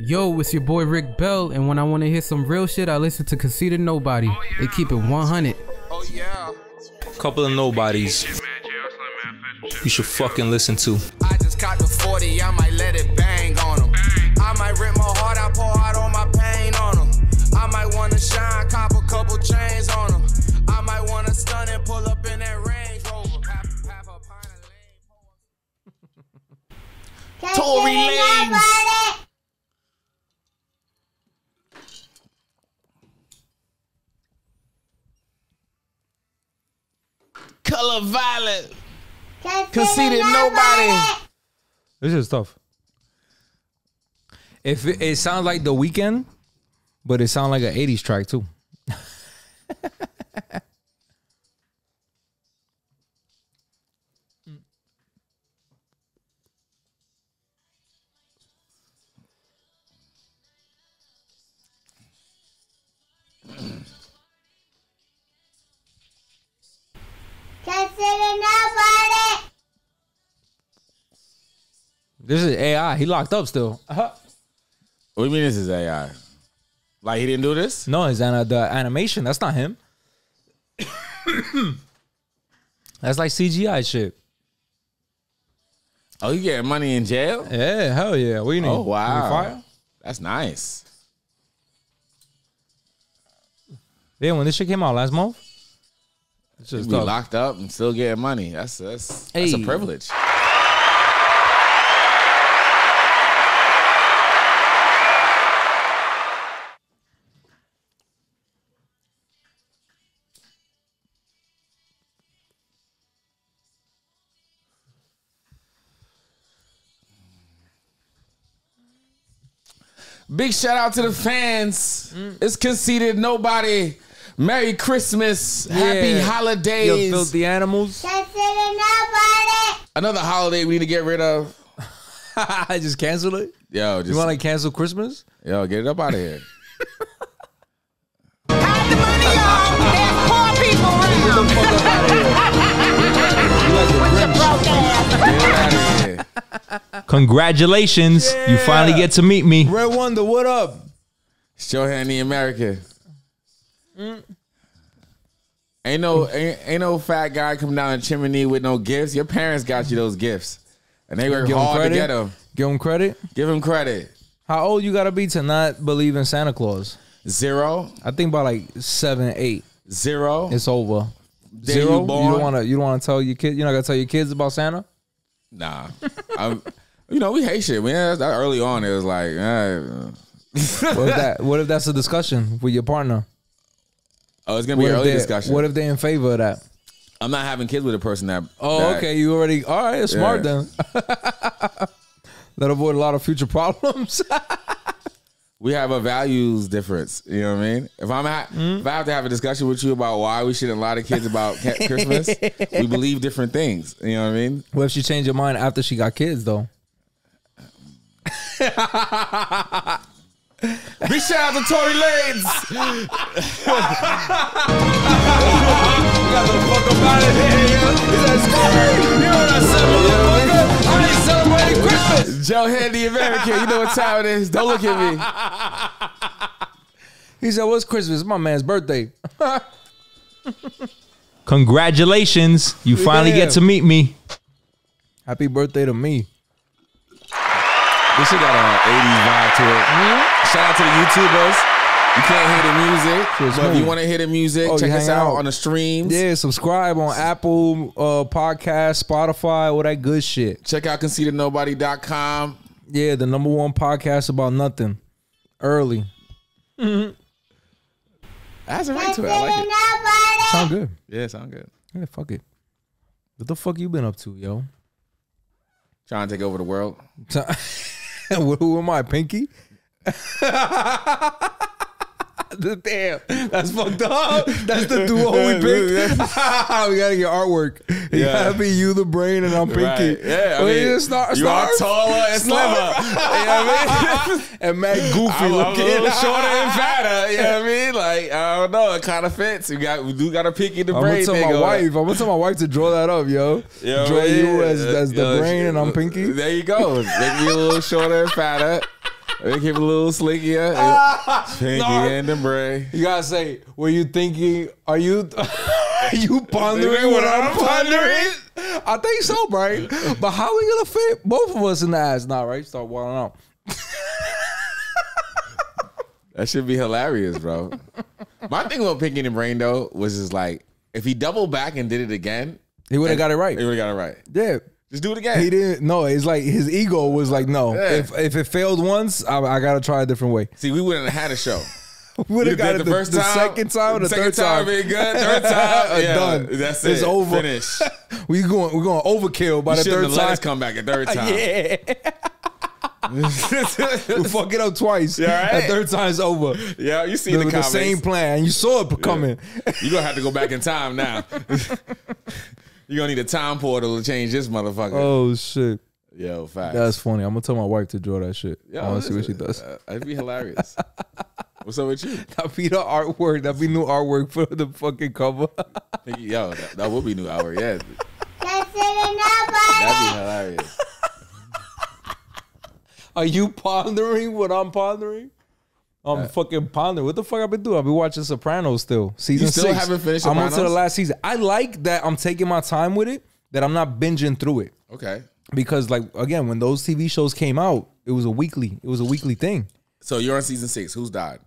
Yo, it's your boy Rick Bell, and when I want to hear some real shit, I listen to Conceitednobodi. They keep it 100. Oh yeah. Couple of nobodies you should fucking listen to. I just caught the 40, I might let it bang on them. I might rip my heart, I pour out all my pain on them. I might wanna shine, cop a couple chains on them. I might wanna stun and pull up in that Range Rover. Half a pint of Tory Lanez. Color Violet. Conceitednobodi. This is tough. If it sounds like The Weeknd, but it sounds like an 80s track too. This is AI. He locked up still. What do you mean this is AI? Like he didn't do this? No, it's the animation. That's not him. That's like CGI shit. Oh, you getting money in jail? Yeah, hell yeah. What do you need? Oh, wow. You fire? That's nice. Yeah, when this shit came out last month, it's You just be tough. locked up and still getting money. That's a privilege. Big shout out to the fans. It's Conceitednobodi. Merry Christmas. Happy holidays. Yo, filthy animals. Another holiday we need to get rid of. I just canceled it. Yo, just You want to cancel Christmas? yo, get it up out of here. Hide the money, y'all. There's poor people around. With your broke ass. Get it out of here. Congratulations. You finally get to meet me. Red1der, what up? It's Johantheamerican. Ain't no fat guy come down the chimney with no gifts. Your parents got you those gifts, and they work hard to get them. Give him credit. Give them credit. How old you gotta be to not believe in Santa Claus? 0, I think about like 7, 8. 0. It's over. Day 0. you born. You don't wanna tell your kids. You're not gonna tell your kids about Santa. Nah, we Haitian. Man, that early on it was like, What if that's a discussion with your partner? oh, it's gonna be an early discussion. What if they're in favor of that? I'm not having kids with a person that. Oh, okay. You already all right. It's smart then. That avoid a lot of future problems. We have a values difference. You know what I mean? If I have to have a discussion with you about why we shouldn't lie to kids about Christmas, we believe different things. You know what I mean? What if she changed your mind after she got kids though? Big shout out to Tory Lanez. Got the fuck up out of here, yo. You know what I said, motherfucker? I ain't celebrating Christmas. Johantheamerican, you know what time it is. Don't look at me. He said, "What's Christmas? It's my man's birthday." Congratulations, you finally get to meet me. Happy birthday to me. This shit got an 80s vibe to it. Shout out to the YouTubers. You can't hear the music, but if you want to hear the music, check us out on the streams. Yeah, subscribe on Apple Podcast, Spotify, all that good shit. Check out Conceitednobodi.com. Yeah, the #1 podcast about nothing. Early. That's a right to it. I like it. Sound good. Yeah, sound good. Yeah, fuck it. What the fuck you been up to, yo? Trying to take over the world. Who am I, Pinky? Damn, that's fucked up. That's the duo we picked. We gotta get artwork. It gotta be you, the brain, and I'm Pinky. Right. Yeah, I mean, you are taller and slimmer. You know what I mean? And Matt Goofy I'm a looking. little shorter and fatter. You know what I mean? Like, I don't know. It kind of fits. We do got a Pinky the brain I'm thing. I'm gonna tell my wife to draw that up, yo. Draw you as the brain and I'm Pinky. There you go. Make me a little shorter and fatter. They keep a little slickier. Pinky and the braid. You gotta say, were you thinking? Are you pondering what I'm pondering? I think so, right? But how we gonna fit both of us in the ass now, right? Start walling out. That should be hilarious, bro. My thing about Pinky and the Brain though was just like, if he doubled back and did it again, he would have got it right. He would have got it right. Yeah. Just do it again. He didn't. No, it's like his ego was like, no. Yeah. If it failed once, I gotta try a different way. See, we wouldn't have had a show. We would have got it the first time, the second time, the third time. Be good. Third time, yeah, done. That's it. It's over. Finish. We're going overkill by the third time. Let us come back a third time. Yeah. We fuck it up twice. Yeah, right? That third time's over. Yeah, you see the comments. Same plan. You saw it coming. Yeah. You're gonna have to go back in time now. You're gonna need a time portal to change this motherfucker. Oh shit. Yo, facts. That's funny. I'm gonna tell my wife to draw that shit. Yo, I wanna see what she does. That'd be hilarious. What's up with you? That'd be the artwork. That'd be new artwork for the fucking cover. Yo, that would be new artwork. Yeah. That'd That'd be hilarious. Are you pondering what I'm pondering? I'm fucking pondering. What the fuck I've been doing? I've been watching Sopranos still. Season 6. You still haven't finished I'm on Sopranos? to the last season. I like that I'm taking my time with it, that I'm not binging through it. Okay. Because like, again, when those TV shows came out, it was a weekly thing. So you're on season 6. Who's died?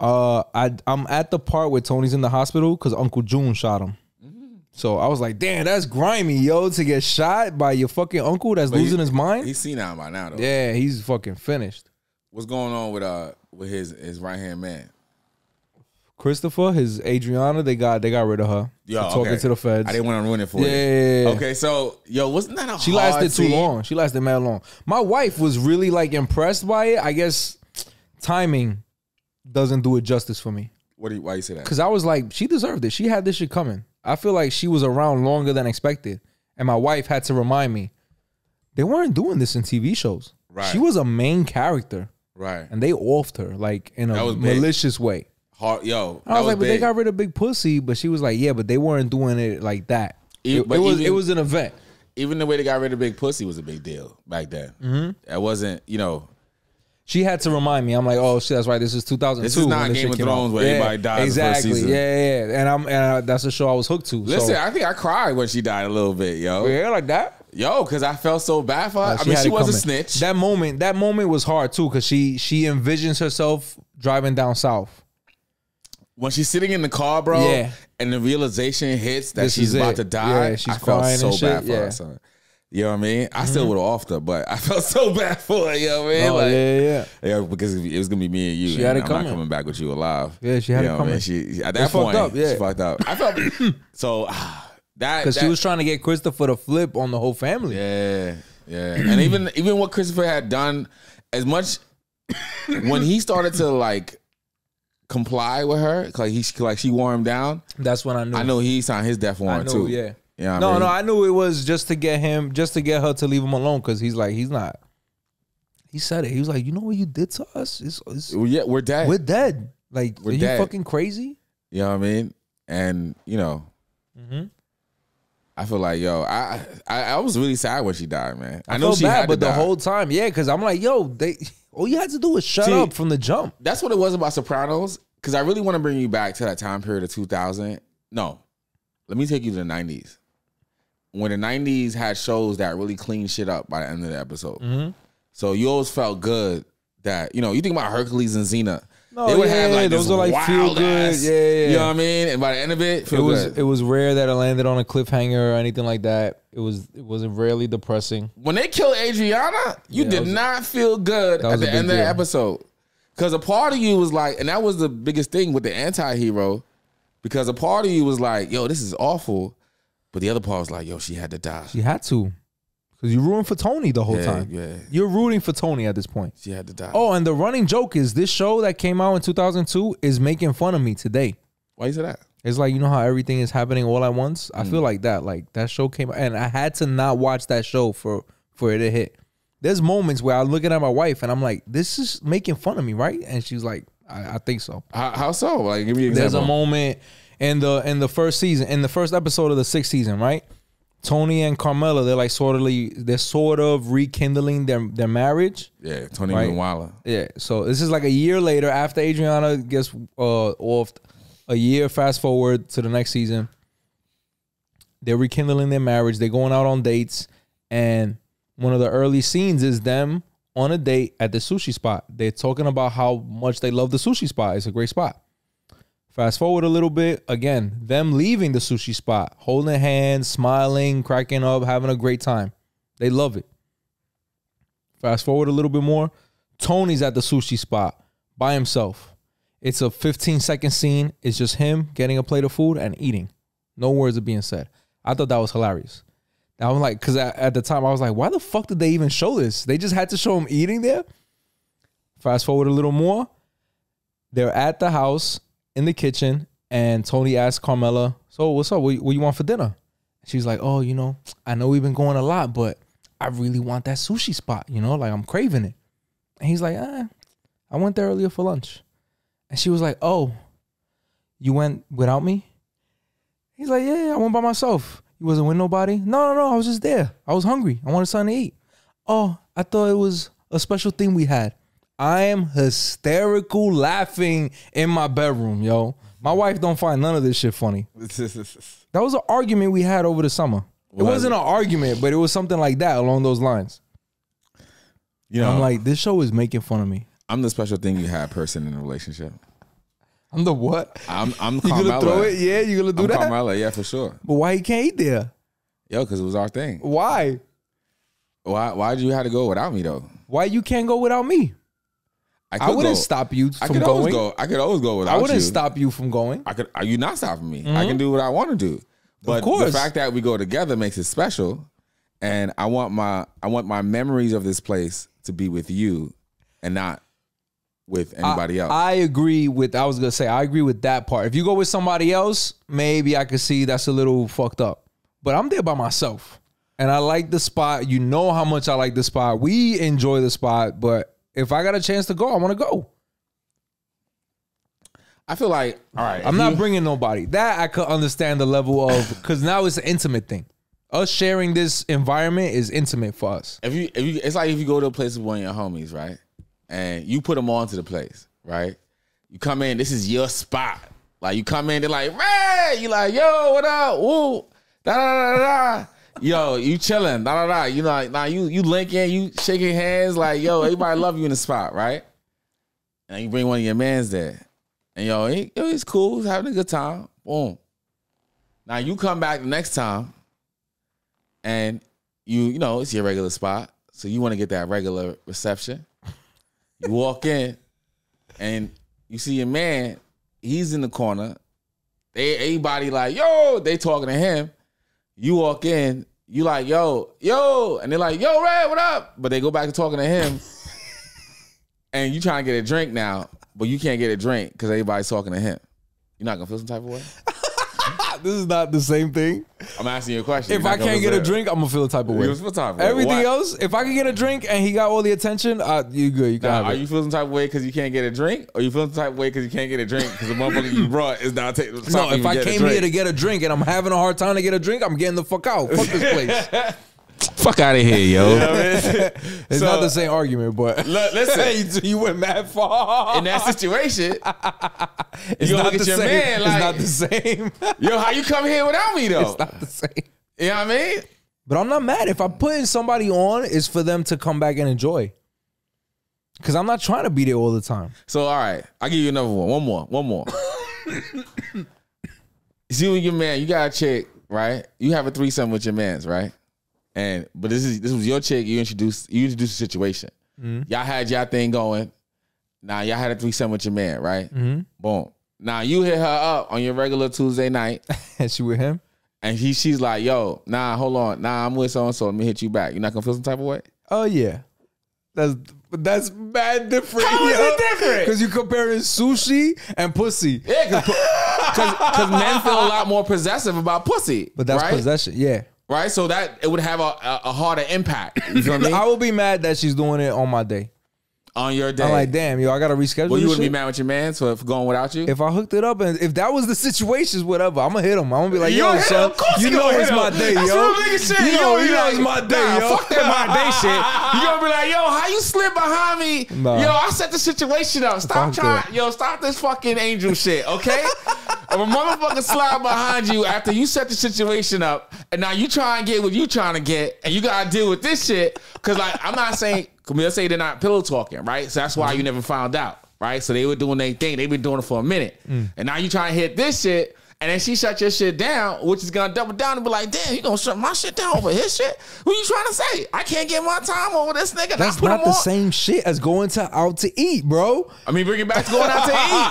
I'm at the part where Tony's in the hospital because Uncle June shot him. So I was like, damn, that's grimy, yo, to get shot by your fucking uncle that's losing his mind. He's senile by now, though. Yeah, he's fucking finished. What's going on with his right hand man? Christopher, his Adriana, they got rid of her. Yo, talking to the feds. I didn't want to ruin it for you. Yeah. Okay, so yo, wasn't that a She hard lasted too scene? long. She lasted mad long. My wife was really like impressed by it. I guess timing doesn't do it justice for me. Why you say that? Because I was like, she deserved it. She had this shit coming. I feel like she was around longer than expected. And my wife had to remind me, they weren't doing this in TV shows. Right. She was a main character. Right. And they offed her like in a malicious way. Hard, yo. I was like, but they got rid of Big Pussy. But she was like, yeah, but they weren't doing it like that. It was an event. Even the way they got rid of Big Pussy was a big deal back then. Mm-hmm. It wasn't, She had to remind me. I'm like, oh shit, that's right. This is 2002. This is not Game of Thrones where everybody dies exactly. the first season. Yeah. And that's a show I was hooked to. Listen, I think I cried when she died a little bit, yo. Yeah, like that. Yo, because I felt so bad for her. I mean, she was a snitch. That moment was hard too, because she envisions herself driving down south. When she's sitting in the car, bro, and the realization hits that she's about to die, yeah, she's I felt crying so and bad shit. for her, son. You know what I mean? I still would have offed her, but I felt so bad for her, you know what I mean? Oh, yeah, because it was gonna be me and you. She had it I'm coming. not coming back with you alive. Yeah, she had it what I coming. mean? She at that point, she fucked up. I felt so that because she was trying to get Christopher to flip on the whole family. Yeah, and even what Christopher had done, as much when he started to like comply with her, like she wore him down. That's when I knew. I know he signed his death warrant too. Yeah. Yeah, no, I knew it was just to get her to leave him alone, because he's not. He said it. He was like, you know what you did to us? Yeah, we're dead. We're dead. Like, we're are dead. You fucking crazy? You know what I mean? And I feel like, yo, I was really sad when she died, man. I know felt she bad, had to but the die. whole time, because I'm like, yo, all you had to do was shut up from the jump. That's what it was about Sopranos. Because I really want to bring you back to that time period of 2000. No, let me take you to the 90s. When the 90s had shows that really cleaned shit up by the end of the episode. So you always felt good that, you think about Hercules and Xena. They would have like those this are like feel wild good. ass, Yeah. You know what I mean? And by the end of it, it was rare that it landed on a cliffhanger or anything like that. It wasn't rarely depressing. When they killed Adriana, you did not feel good at the end of the episode. Because a part of you was like, and that was the biggest thing with the anti-hero, because a part of you was like, yo, this is awful. But the other part was like, yo, she had to die. She had to. Because you're rooting for Tony the whole time. Yeah. You're rooting for Tony at this point. She had to die. Oh, and the running joke is this show that came out in 2002 is making fun of me today. Why you say that? It's like, you know how everything is happening all at once? I feel like that. Like, that show came out, and I had to not watch that show for it to hit. There's moments where I'm looking at my wife, and I'm like, this is making fun of me, right? And she's like, I think so. How so? Like, give me an example. There's a moment in the first season, in the first episode of the 6th season, right? Tony and Carmela, they're sort of rekindling their marriage. Yeah, Tony Right. and Wilder. Yeah, so this is like a year later after Adriana gets off. A year fast forward to the next season. They're rekindling their marriage. They're going out on dates, and one of the early scenes is them on a date at the sushi spot. They're talking about how much they love the sushi spot. It's a great spot. Fast forward a little bit, again, them leaving the sushi spot, holding hands, smiling, cracking up, having a great time. They love it. Fast forward a little bit more, Tony's at the sushi spot by himself. It's a 15-second scene. It's just him getting a plate of food and eating. No words are being said. I thought that was hilarious. I was like, because at the time I was like, why the fuck did they even show this? They just had to show him eating there. Fast forward a little more. They're at the house in the kitchen, and Tony asks Carmela, so what's up? What you want for dinner? She's like, oh, I know we've been going a lot, but I really want that sushi spot, like I'm craving it. And he's like, I went there earlier for lunch. And she was like, oh, you went without me? He's like, yeah, I went by myself. You wasn't with nobody? No, I was just there. I was hungry. I wanted something to eat. Oh, I thought it was a special thing we had. I am hysterical laughing in my bedroom, yo. My wife don't find none of this shit funny. That was an argument we had over the summer. It wasn't an argument, but it was something like that along those lines. I'm like, this show is making fun of me. I'm the special thing you had person in a relationship. I'm the what? I'm You Carmela. gonna throw it? Yeah, you gonna do that? Carmela, yeah, for sure. But why he can't eat there? Yo, because it was our thing. Why? Why'd you have to go without me though? Why you can't go without me? I wouldn't stop you from going. I could always go without you. I wouldn't stop you from going. Are you not stopping me? I can do what I want to do. But Of course. the fact that we go together makes it special. And I want my memories of this place to be with you and not with anybody else. I agree with that part. If you go with somebody else, maybe I could see that's a little fucked up. But I'm there by myself. And I like the spot. You know how much I like the spot. We enjoy the spot. But if I got a chance to go, I want to go. I feel like, all right. I'm not bringing nobody. That I could understand the level of, because now it's an intimate thing. Us sharing this environment is intimate for us. It's like if you go to a place with one of your homies, right? And you put them onto the place, right? You come in, this is your spot. Like you come in, they're like, Ray! You like, yo, what up? Woo! Da da da da. Yo, you chilling, da da da. You know, like, nah, you linking, you shaking hands, like, yo, everybody love you in the spot, right? And you bring one of your mans there. And yo, he's cool, he's having a good time. Boom. Now you come back the next time, and you know, it's your regular spot. So you want to get that regular reception. You walk in, and you see your man, he's in the corner. Everybody like, yo, they talking to him. You walk in, you like, yo, and they're like, yo, Red, what up? But they go back to talking to him. And you trying to get a drink now, but you can't get a drink because everybody's talking to him. You're not going to feel some type of way? This is not the same thing. I'm asking you a question. If I can't get a drink, I'm gonna feel a type of way. You feel some type of way. Everything Why? else, if I can get a drink and he got all the attention, you good. You can have Are it. you feeling some type of way because you can't get a drink? Or you feeling some type of way because you can't get a drink because the motherfucker you brought is not taking the time No, to if even I get a came drink? here to get a drink and I'm having a hard time to get a drink, I'm getting the fuck out. Fuck this place. Fuck out of here, yo. It's not the same argument, but listen. you went mad far. In that situation, It's you not look the at your same. man like, It's not the same. yo, how you come here without me, though? It's not the same. You know what I mean? But I'm not mad. If I'm putting somebody on, it's for them to come back and enjoy. Because I'm not trying to be there all the time. So, all right. I'll give you another one. One more. You see with your man, you got a chick, right? You have a threesome with your mans, right? But this was your chick. You introduced the situation. Mm-hmm. Y'all had y'all thing going. Now y'all had a threesome with your man, right? Mm-hmm. Boom. Now you hit her up on your regular Tuesday night, And she with him? and she's like, "Yo, nah, hold on, nah, I'm with so and so. Let me hit you back. You're not gonna feel some type of way." Oh, yeah. That's bad different. How is it different? Because you're comparing sushi and pussy. Yeah, because men feel a lot more possessive about pussy. But that's right? possession. Yeah. Right? So that it would have a harder impact. You feel me? I will be mad that she's doing it on my day. On your day. I'm like, damn, yo, I gotta reschedule. Well, you this wouldn't be shit. mad with your man for going without you? If I hooked it up and if that was the situation, whatever, I'm gonna hit him. I'm gonna be like, yo, hit son, him. Of course you you know gonna it's hit my him. day, That's yo. real nigga shit. You know Like, it's my day, yo. Fuck that my day shit. You gonna be like, yo, how you slip behind me? Nah. Yo, I set the situation up. Stop Fuck trying. that. Yo, stop this fucking angel shit, okay? If a motherfucker slide behind you after you set the situation up, and now you try and get what you trying to get, and you gotta deal with this shit, because like I'm not saying, let's say they're not pillow talking, right? So that's why you never found out, right? So they were doing their thing, they've been doing it for a minute, and now you trying to hit this shit, and then she shut your shit down, which is gonna double down and be like, damn, you gonna shut my shit down over his shit? What you trying to say? I can't get my time over this nigga. That's not the same shit as going out to eat, bro. I mean, bring it back to going out to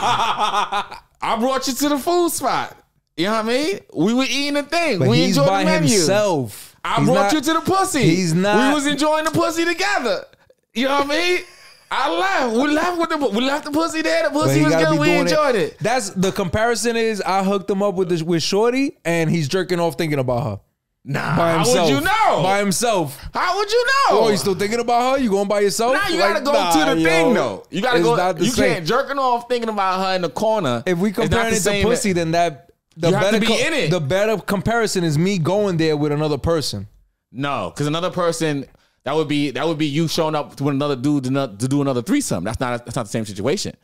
eat. I brought you to the food spot. You know what I mean? We were eating the thing. But we he's enjoyed by the menu. himself. I brought you to the pussy. He's not. We was enjoying the pussy together. You know what I mean? I left. We left the pussy there. The But pussy he was gotta good. be We doing enjoyed it. That's the comparison. Is I hooked him up with Shorty, and he's jerking off thinking about her Nah, by himself. how would you know? By himself. How would you know? Oh, you still thinking about her? You going by yourself? Now you gotta go to the thing though. You gotta It's go. not the You same. can't jerking off thinking about her in the corner. If we It's not compare the it to same- pussy, then the You have better to be in it. The better comparison is me going there with another person. No, because another person that would be you showing up with another dude to do another threesome. That's not the same situation.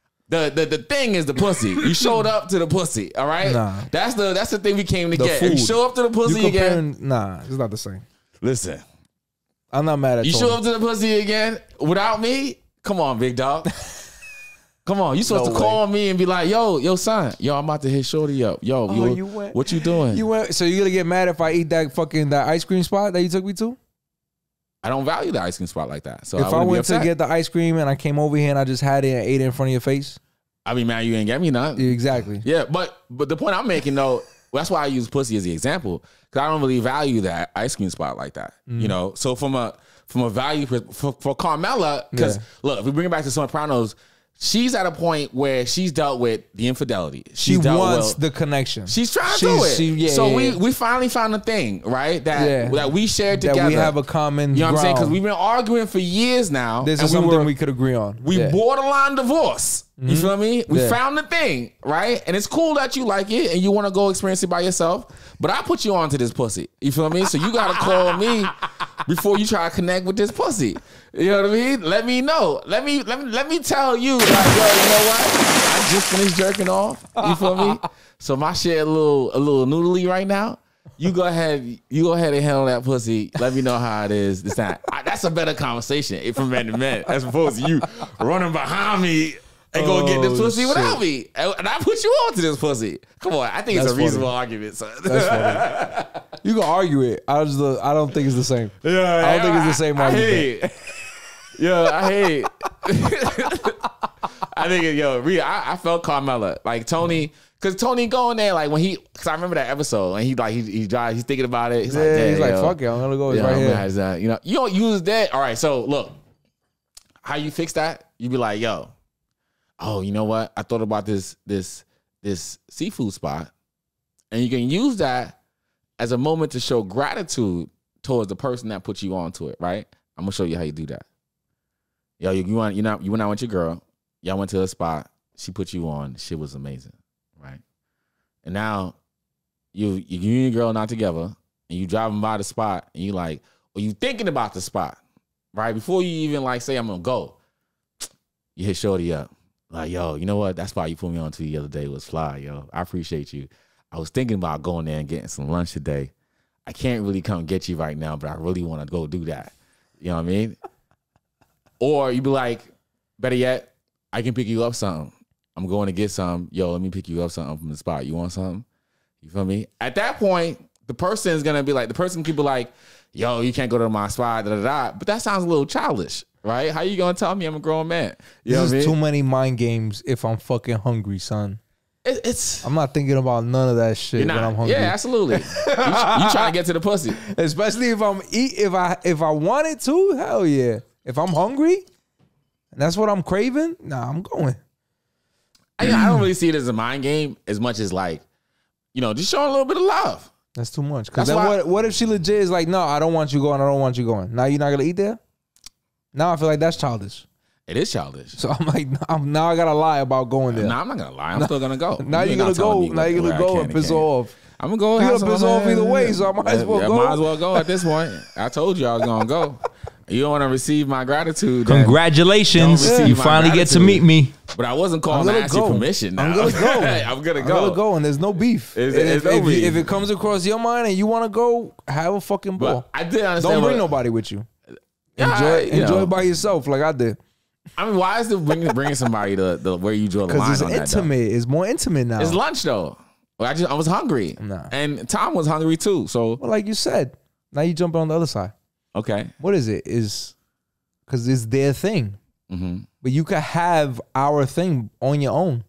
The thing is the pussy. You showed up to the pussy. All right. Nah. That's the thing we came to The get. food. If you show up to the pussy You again. comparing? Nah, it's not the same. Listen, I'm not mad at you Tony. show up to the pussy again without me. Come on, big dog. Come on, you supposed No to call me and be like, yo, son, yo, I'm about to hit Shorty up. Yo, you went- what you doing? You went, so you gonna get mad if I eat that ice cream spot that you took me to? I don't value the ice cream spot like that. So If I wouldn't be went to upset. get the ice cream and I came over here and I just had it and ate it in front of your face, I mean, man, you ain't get me none. exactly. Yeah, but the point I'm making though, that's why I use pussy as the example, because I don't really value that ice cream spot like that. You know, so from a value for Carmella, because Yeah. look, if we bring it back to Sopranos, she's at a point where she's dealt with the infidelity. She She's dealt wants with, the connection. She's trying to do it. So we finally found a thing, right? That we shared together. That we have a common You know what I'm saying? Because ground. we've been arguing for years now. This and is something we could agree on. we Yeah. borderline divorce. You feel me? We Yeah. found the thing, right? And it's cool that you like it and you want to go experience it by yourself. But I put you onto this pussy. You feel me? So you gotta call me before you try to connect with this pussy. You know what I mean? Let me know. Let me tell you, like, yo, you know what? I just finished jerking off. You feel me? So my shit a little noodly right now. You go ahead and handle that pussy. Let me know how it is this time. That's a better conversation from man to man, as opposed to you running behind me and go get this pussy without me. And I put you on to this pussy. Come on, I think it's That's a reasonable funny. argument, son. That's funny. You can argue it. I don't think it's the same. Yeah, I don't think it's the same I argument. hate. Yeah, I hate. I think I felt Carmella like Tony. Cause Tony going there like cause I remember that episode and he's thinking about it. He's like, damn, he's like, yo. fuck it, I'm gonna go. It's Yeah, right here. man, you know, you don't use that. All right, so look, how you fix that? You be like, yo, oh, you know what? I thought about this seafood spot, and you can use that as a moment to show gratitude towards the person that put you onto it. Right? I'm gonna show you how you do that. Yo, you went out with your girl. Y'all went to a spot. She put you on. Shit was amazing, right? And now you and your girl not together, and you driving by the spot, and you like, or you thinking about the spot, right? Before you even like say I'm gonna go, you hit Shorty up, like, yo, you know what? That spot you put me on to the other day was fly, yo. I appreciate you. I was thinking about going there and getting some lunch today. I can't really come get you right now, but I really want to go do that. You know what I mean? Or you be like, better yet, I can pick you up something. I'm going to get some. Yo, let me pick you up something from the spot. You want something? You feel me? At that point, the person is gonna be like, the person can be like, yo, you can't go to my spot, da da da. But that sounds a little childish, right? How you gonna tell me I'm a grown man? You know This what I is mean? too many mind games if I'm fucking hungry, son. It's I'm not thinking about none of that shit you're when I'm not. hungry. Yeah, absolutely. you trying to get to the pussy. Especially if if I wanted to, hell yeah. If I'm hungry and that's what I'm craving, nah, I'm going. I don't really see it as a mind game as much as like, you know, just showing a little bit of love. That's too much. Because That's then why- what if she legit is like, no, I don't want you going. I don't want you going. Now you're not gonna eat there. Now I feel like that's childish. It is childish. So I'm like, now I gotta lie about going there. Nah, I'm not gonna lie. I'm still gonna go. Now you're gonna go. Now you're gonna go and piss off. I'm gonna go. You're gonna piss off either way, so I might as well go. Might as well go at this point. I told you I was gonna go. You don't want to receive my gratitude. Congratulations. You finally get to meet me. But I wasn't calling to ask your permission now. I'm gonna go. I'm gonna go. And there's no beef. If it comes across your mind and you want to go, have a fucking ball. But I did understand. Don't bring nobody with you. Yeah, enjoy by yourself like I did. I mean, why is it bringing somebody to where you draw the line on that? Because it's intimate. It's more intimate now. It's lunch though. I was hungry. Nah. And Tom was hungry too. So, well, like you said, now you jump on the other side. Okay. What is it? Because it's their thing. Mm-hmm. But you could have our thing on your own.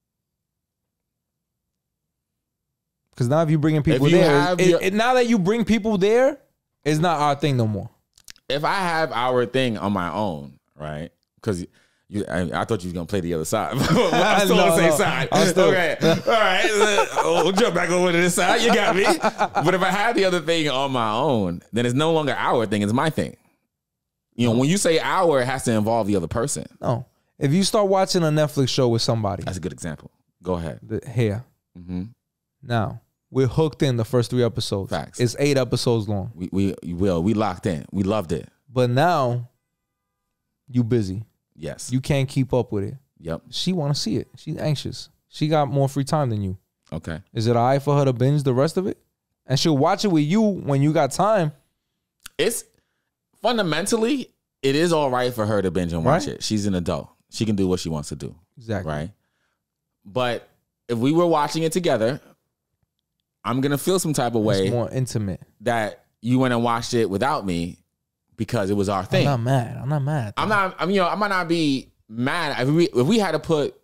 Because now if you bringing people there, now that you bring people there, it's not our thing no more. If I have our thing on my own, right? Because I thought you was gonna play the other side. I'm still on the same side. Okay, all right. We'll jump back over to this side. You got me. But if I have the other thing on my own, then it's no longer our thing. It's my thing. You know, when you say our, it has to involve the other person. No, if you start watching a Netflix show with somebody, that's a good example. Go ahead. Here, now we're hooked in the first 3 episodes. Facts. It's 8 episodes long. We locked in. We loved it. But now you busy. Yes. You can't keep up with it. Yep. She want to see it. She's anxious. She got more free time than you. Okay. Is it all right for her to binge the rest of it? And she'll watch it with you when you got time. It's fundamentally, it is all right for her to binge and watch it. She's an adult. She can do what she wants to do. Exactly. Right. But if we were watching it together, I'm going to feel some type of way. It's more intimate. That you went and watched it without me because it was our thing. I'm not mad. I might not be mad. If we had to put,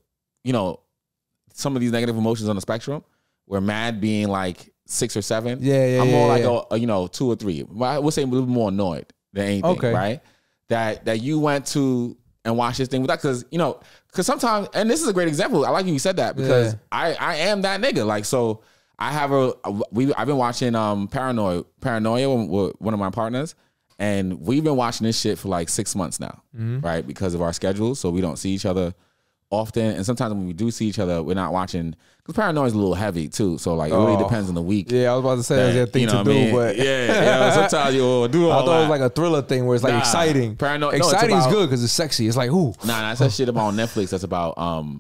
some of these negative emotions on the spectrum, where mad being like 6 or 7. I'm more like a 2 or 3. I would say a little more annoyed than anything, right? That you went to and watched this thing with that, because sometimes, and this is a great example. I like you said that because I am that nigga. Like, so I have I've been watching Paranoia with one of my partners, and we've been watching this shit for like 6 months now, right? Because of our schedules, so we don't see each other often, and sometimes when we do see each other, we're not watching, because Paranoia is a little heavy too, so like it really depends on the week. Yeah, I was about to say that's a thing to do, but sometimes you'll do all I thought it was like a thriller thing where it's like exciting. Paranoia, exciting is good because it's sexy. It's like, ooh. Nah, that's that shit about on Netflix. That's about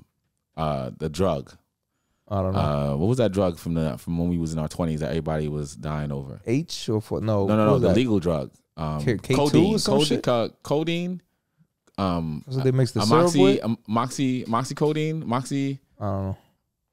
the drug. I don't know. What was that drug from when we was in our 20s that everybody was dying over? H or for no, the legal drug. K2 or some shit? Codeine. So they mix the syrup with? Moxicodine. I don't know.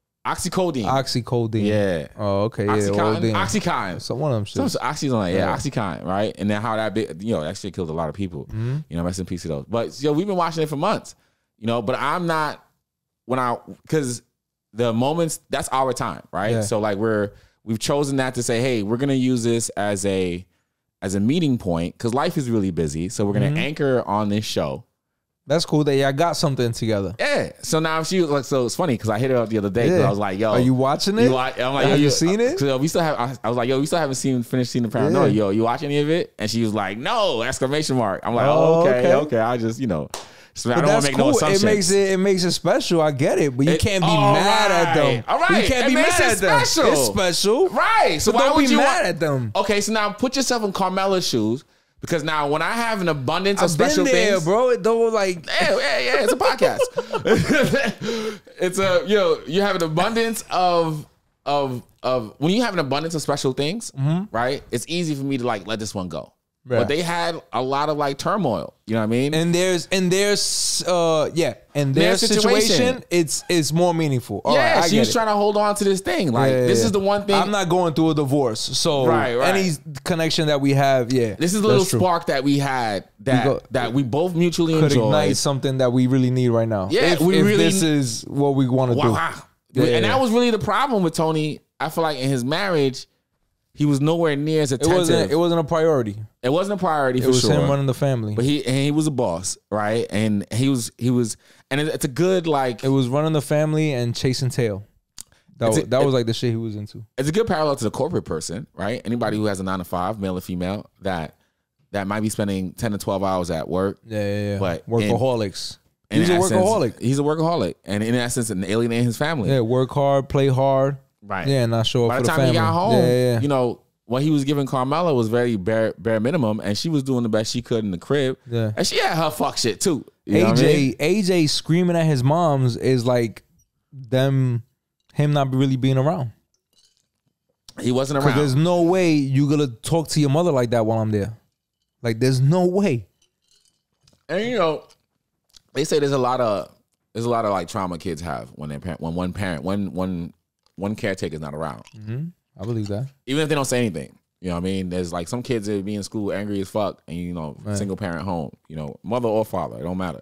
Oxycodine. Yeah. Oh, okay. Oxycontin. So one of them shit. Oxy's on Oxycontin, right? And then how that that shit killed a lot of people. Rest in peace to those. But we've been watching it for months. But I'm not because the moments, that's our time, right? Yeah. So like we've chosen that to say, hey, we're gonna use this as a meeting point because life is really busy. So we're gonna anchor on this show. That's cool that y'all got something together. Yeah. So now she was like, so it's funny because I hit her up the other day because I was like, yo, are you watching it? I'm like, have you seen it? We still have. I was like, yo, we still haven't finished seeing the Paranoia. Yo, you watch any of it? And she was like, no! Exclamation mark. I'm like, okay. I just So I don't want to make no assumptions. It makes it special. I get it, but you can't be mad at them. All right, you can't be mad at them. It's special, right? So why don't would be you mad at them? Okay, so now put yourself in Carmela's shoes. Because now, when I have an abundance of special been there, things, bro, it don't like yeah, it's a podcast. It's you have an abundance of when you have an abundance of special things, right? It's easy for me to like let this one go. Right. But they had a lot of like turmoil. You know what I mean? And their situation, it's more meaningful. All right, she was trying to hold on to this thing. Like this is the one thing. I'm not going through a divorce, so any connection that we have, this is a little spark that we had that we both mutually could enjoyed. Ignite something that we really need right now. Yeah, if this is what we want to do. And that was really the problem with Tony. I feel like in his marriage, he was nowhere near as attentive. It wasn't a priority. It wasn't a priority for sure. It was him running the family. But he was a boss, right? And he was, and it's a good like. It was running the family and chasing tail. That was like the shit he was into. It's a good parallel to the corporate person, right? Anybody who has a 9 to 5, male or female, that that might be spending 10 to 12 hours at work. Yeah. But workaholics. He's a essence, workaholic. He's a workaholic, and in essence, alienating his family. Yeah, work hard, play hard. Right. Yeah, and not show up By for the the time family. he got home, Yeah. you know, what he was giving Carmela was very bare minimum, and she was doing the best she could in the crib. Yeah. And she had her fuck shit too. You know what I mean? AJ screaming at his mom's is like him not really being around. He wasn't Because around. there's no way you gonna talk to your mother like that while I'm there. Like there's no way. And you know, they say there's a lot of like trauma kids have when one caretaker's not around. I believe that. Even if they don't say anything. You know what I mean? There's like some kids that be in school angry as fuck, and you know, single parent home, you know, mother or father, it don't matter.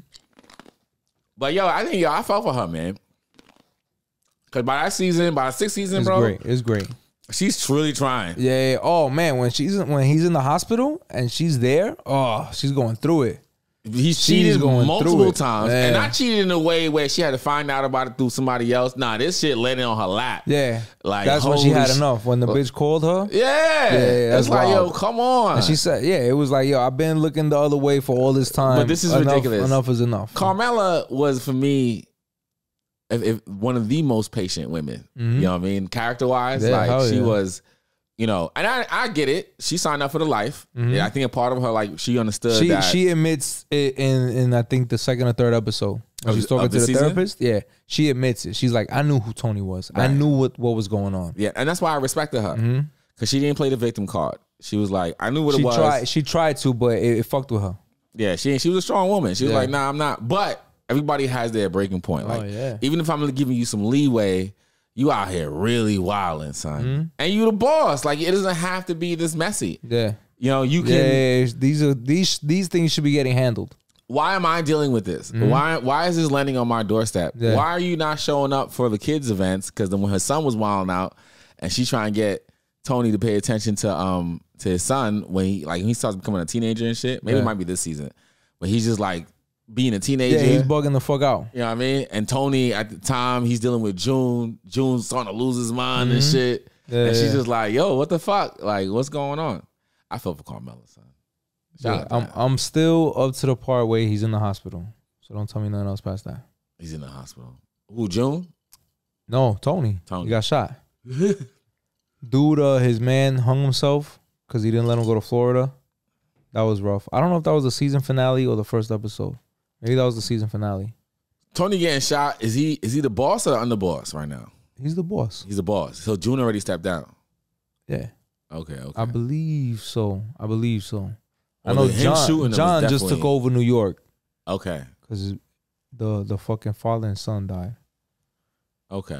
But yo, I felt for her, man. Cause by the sixth season, It's bro, great. It's great. she's truly trying. Yeah. Oh man, when he's in the hospital and she's there, oh, she's going through it. He's cheated going multiple through it. times, Yeah. and not cheated in a way where she had to find out about it through somebody else. Nah, this shit landed on her lap. Yeah. Like, that's when she holy had sh- enough. When the bitch called her. Yeah, that's it's like, wild. yo, come on. And she said, yeah, it was like, yo, I've been looking the other way for all this time. But this is Enough- ridiculous. Enough is enough. Carmela was, for me, if one of the most patient women. You know what I mean? Character-wise, Yeah, hell like she yeah. was, you know, and I get it. She signed up for the life. Yeah, I think a part of her, like, she understood that. She admits it in I think the second or third episode when she's talking to the season? therapist. Yeah, she admits it. She's like, I knew who Tony was. I Right. knew what was going on. Yeah, and that's why I respected her. Because she didn't play the victim card. She was like, I knew what it was. She tried to, but it fucked with her. Yeah, she was a strong woman. She was Yeah. like, nah, I'm not. But everybody has their breaking point. Like, yeah. even if I'm giving you some leeway, you out here really wilding, son. And you the boss. Like, it doesn't have to be this messy. Yeah. You know, you can. Yeah, these things should be getting handled. Why am I dealing with this? Why is this landing on my doorstep? Yeah. Why are you not showing up for the kids' events? Because then when her son was wilding out, and she's trying to get Tony to pay attention to his son when he starts becoming a teenager and shit. Maybe it might be this season, but he's just like being a teenager. Yeah, he's bugging the fuck out. You know what I mean? And Tony, at the time, he's dealing with June. June's starting to lose his mind and shit. Yeah, and she's yeah. just like, yo, what the fuck? Like, what's going on? I felt for Carmela, son. Shout out to that. I'm still up to the part where he's in the hospital. So don't tell me nothing else past that. He's in the hospital. Who, June? No, Tony. Tony. He got shot. Dude, his man hung himself because he didn't let him go to Florida. That was rough. I don't know if that was the season finale or the first episode. Maybe that was the season finale. Tony getting shot. Is he the boss or the underboss right now? He's the boss. He's the boss. So June already stepped down. Yeah. Okay. I believe so. I Well, know him shooting him was John just definitely- took over New York Okay. because the fucking father and son died. Okay.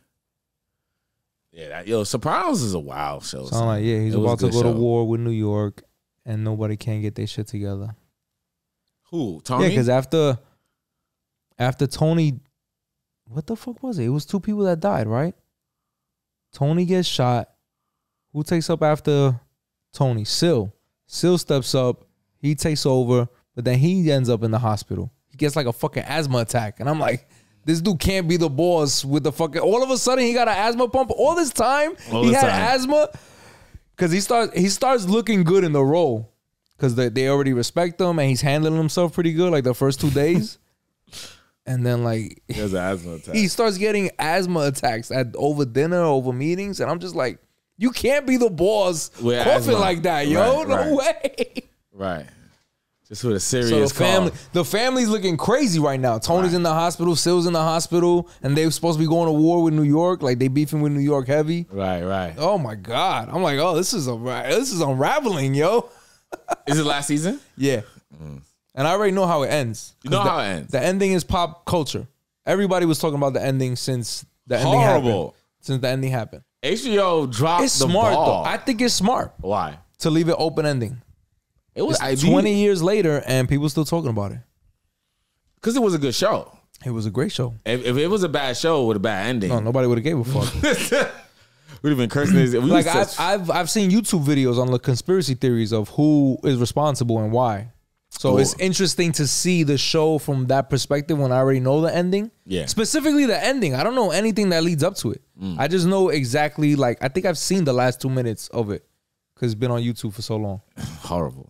Yeah, Sopranos is a wild show. So I'm like, yeah, he's It was about a to good go to show. war with New York and nobody can get their shit together. Who? Tony? Yeah, because after Tony, what the fuck was it? It was two people that died, right? Tony gets shot. Who takes up after Tony? Sil. Sil steps up. He takes over, but then he ends up in the hospital. He gets like a fucking asthma attack. And I'm like, this dude can't be the boss with the fucking... All of a sudden, he got an asthma pump. All this time, he had asthma. Because he starts looking good in the role. Because they already respect him and he's handling himself pretty good like the first 2 days. And then like... He has an asthma attack. He starts getting asthma attacks over dinner, over meetings. And I'm just like, you can't be the boss With coughing asthma. like that, yo. Right, No right. way. Right. Just with a So serious the family's looking crazy right now. Tony's in the hospital, Sil's in the hospital, and they're supposed to be going to war with New York. Like they beefing with New York heavy. Right. Oh my God. I'm like, oh, this is unraveling, yo. Is it last season? Yeah. And I already know how it ends. You know how it ends. The ending is pop culture. Everybody was talking about the ending since the ending Horrible. happened. Since the ending happened. HBO dropped It's the smart ball. though. I think it's smart Why? to leave it open ending. It was It's 20 years later and people still talking about it. because it was a good show. It was a great show. If it was a bad show with a bad ending, No, nobody would have gave a fuck. we'd have been cursing this. Like I've seen YouTube videos on the conspiracy theories of who is responsible and why. So Cool. it's interesting to see the show from that perspective when I already know the ending. Yeah. Specifically the ending. I don't know anything that leads up to it. I just know exactly, like, I think I've seen the last 2 minutes of it because it's been on YouTube for so long. horrible.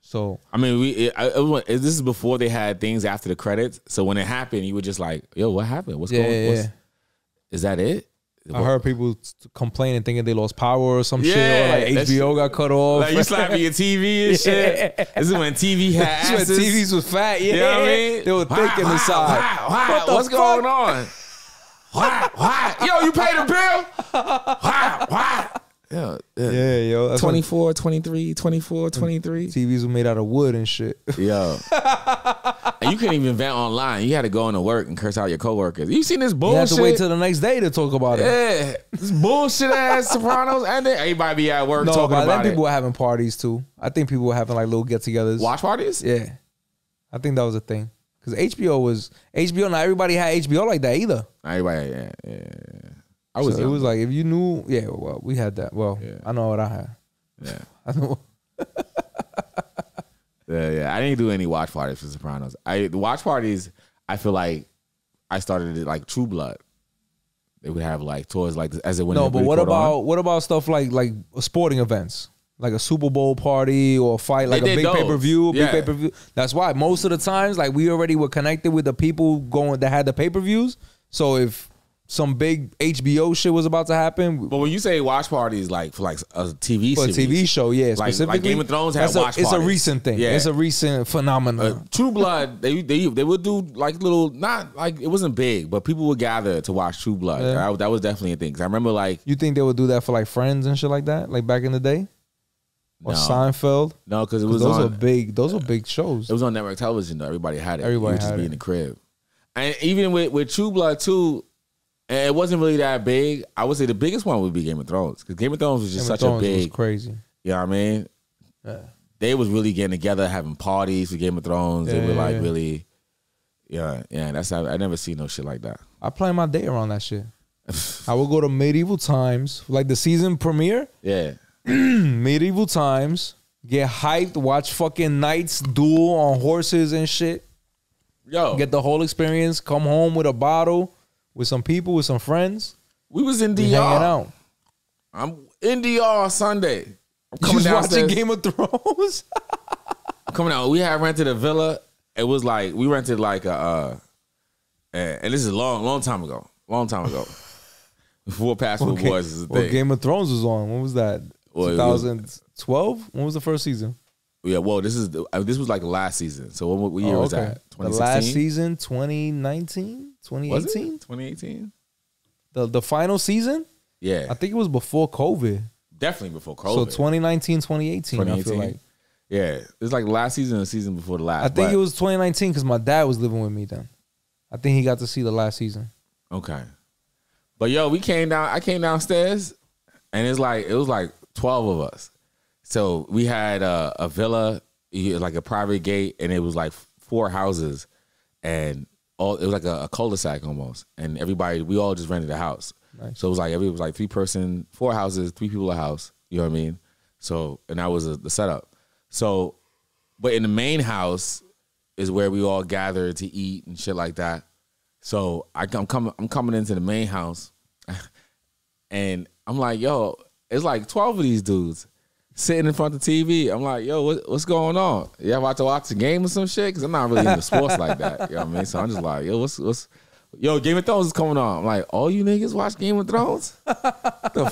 So I mean, this is before they had things after the credits. So when it happened, you were just like, "Yo, what happened? What's going on? Is that it?" I heard people complaining, thinking they lost power or some shit, or like HBO got cut off. Like you slapping your TV and shit. This is when TV had asses. This is when TVs was fat. Yeah, you know what I mean? They were thick in the side. What's going on? Yo, you paid the bill? Yeah, yo. 24, 23, 24, 23. TVs were made out of wood and shit. Yo. And you couldn't even vent online. You had to go into work and curse out your coworkers. You seen this bullshit? You had to wait till the next day to talk about it. Yeah. This bullshit ass Sopranos. And then everybody be at work talking about it. Then people were having parties too. I think people were having like little get-togethers. Watch parties? Yeah. I think that was a thing. Because HBO, not everybody had HBO like that either. Everybody, yeah. It was like, if you knew, well, we had that. Well, yeah. I know what I had. Yeah. I know. Yeah. I didn't do any watch parties for Sopranos. The watch parties, I feel like I started it like True Blood. They would have like tours like this as it went. No, but what about stuff like sporting events? Like a Super Bowl party or a fight, like a big pay-per-view, pay-per-view. That's why most of the times, like we already were connected with the people that had the pay-per-views. So if some big HBO shit was about to happen. But when you say watch parties, like for like a TV series, a TV show, yeah, specifically, like Game of Thrones had watch parties. It's a recent thing. Yeah. It's a recent phenomenon. True Blood, they would do like little, not like it wasn't big, but people would gather to watch True Blood. Yeah. That was definitely a thing. Cause I remember like, you think they would do that for like Friends and shit like that, like back in the day? Or Seinfeld? No, because those are big shows. It was on network television though. Everybody had it. Everybody would just be in the crib. And even with True Blood too, and it wasn't really that big. I would say the biggest one would be Game of Thrones. Because Game of Thrones was just such a big, was crazy. You know what I mean? Yeah. They was really getting together, having parties for Game of Thrones. They were like really, that's how I never seen no shit like that. I plan my day around that shit. I would go to medieval times, like the season premiere. Yeah. Medieval times, get hyped, watch fucking knights duel on horses and shit. Yo, get the whole experience. Come home with a bottle, with some people, with some friends. We was in DR. Hanging out. I'm in DR Sunday. I'm coming downstairs. Watching Game of Thrones. I'm coming out. We had rented a villa. It was like we rented like a, and this is a long time ago. Before Passport Boys is a thing. Well, Game of Thrones was on. When was that? 2012? When was the first season? Yeah, well, this was like the last season. So what year was that? 2016? The last season, 2019? 2018? 2018? The final season? Yeah. I think it was before COVID. Definitely before COVID. So 2019, 2018, I feel like. Yeah. It's like the last season and the season before the last. I think it was 2019 because my dad was living with me then. I think he got to see the last season. Okay. But yo, I came downstairs and it was like 12 of us. So we had a villa, like a private gate, and it was like 4 houses, and it was like a cul-de-sac almost. And we all just rented a house. Nice. So it was like 3-person, 4 houses, 3 people a house. You know what I mean? So, and that was the setup. So, but in the main house is where we all gathered to eat and shit like that. So I'm coming into the main house, and I'm like, yo, it's like 12 of these dudes sitting in front of the TV. I'm like, yo, what's going on? You ever watch a game or some shit? Because I'm not really into sports like that. You know what I mean? So I'm just like, yo, yo, Game of Thrones is coming on. I'm like, all you niggas watch Game of Thrones? The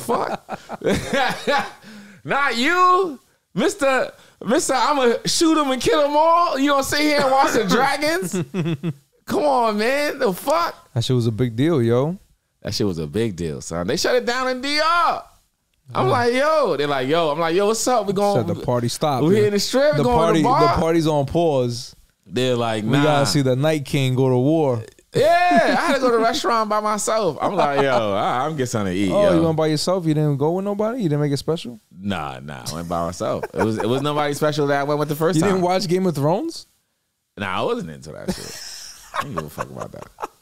fuck? Not you, Mr. I'm going to shoot them and kill them all. You going to sit here and watch the dragons? Come on, man. The fuck? That shit was a big deal, yo. That shit was a big deal, son. They shut it down in DR. I'm like, yo. They're like, yo. I'm like, yo, what's up? We going. Said the party stopped. We here in the strip. The going to the bar. The party's on pause. They're like, nah. We gotta see the Night King go to war. Yeah, I had to go to the restaurant by myself. I'm like, yo, I'm get something to eat. Oh, yo. You went by yourself? You didn't go with nobody? You didn't make it special? Nah. I went by myself. It was nobody special that I went with the first time. You didn't watch Game of Thrones? Nah, I wasn't into that shit. I didn't give a fuck about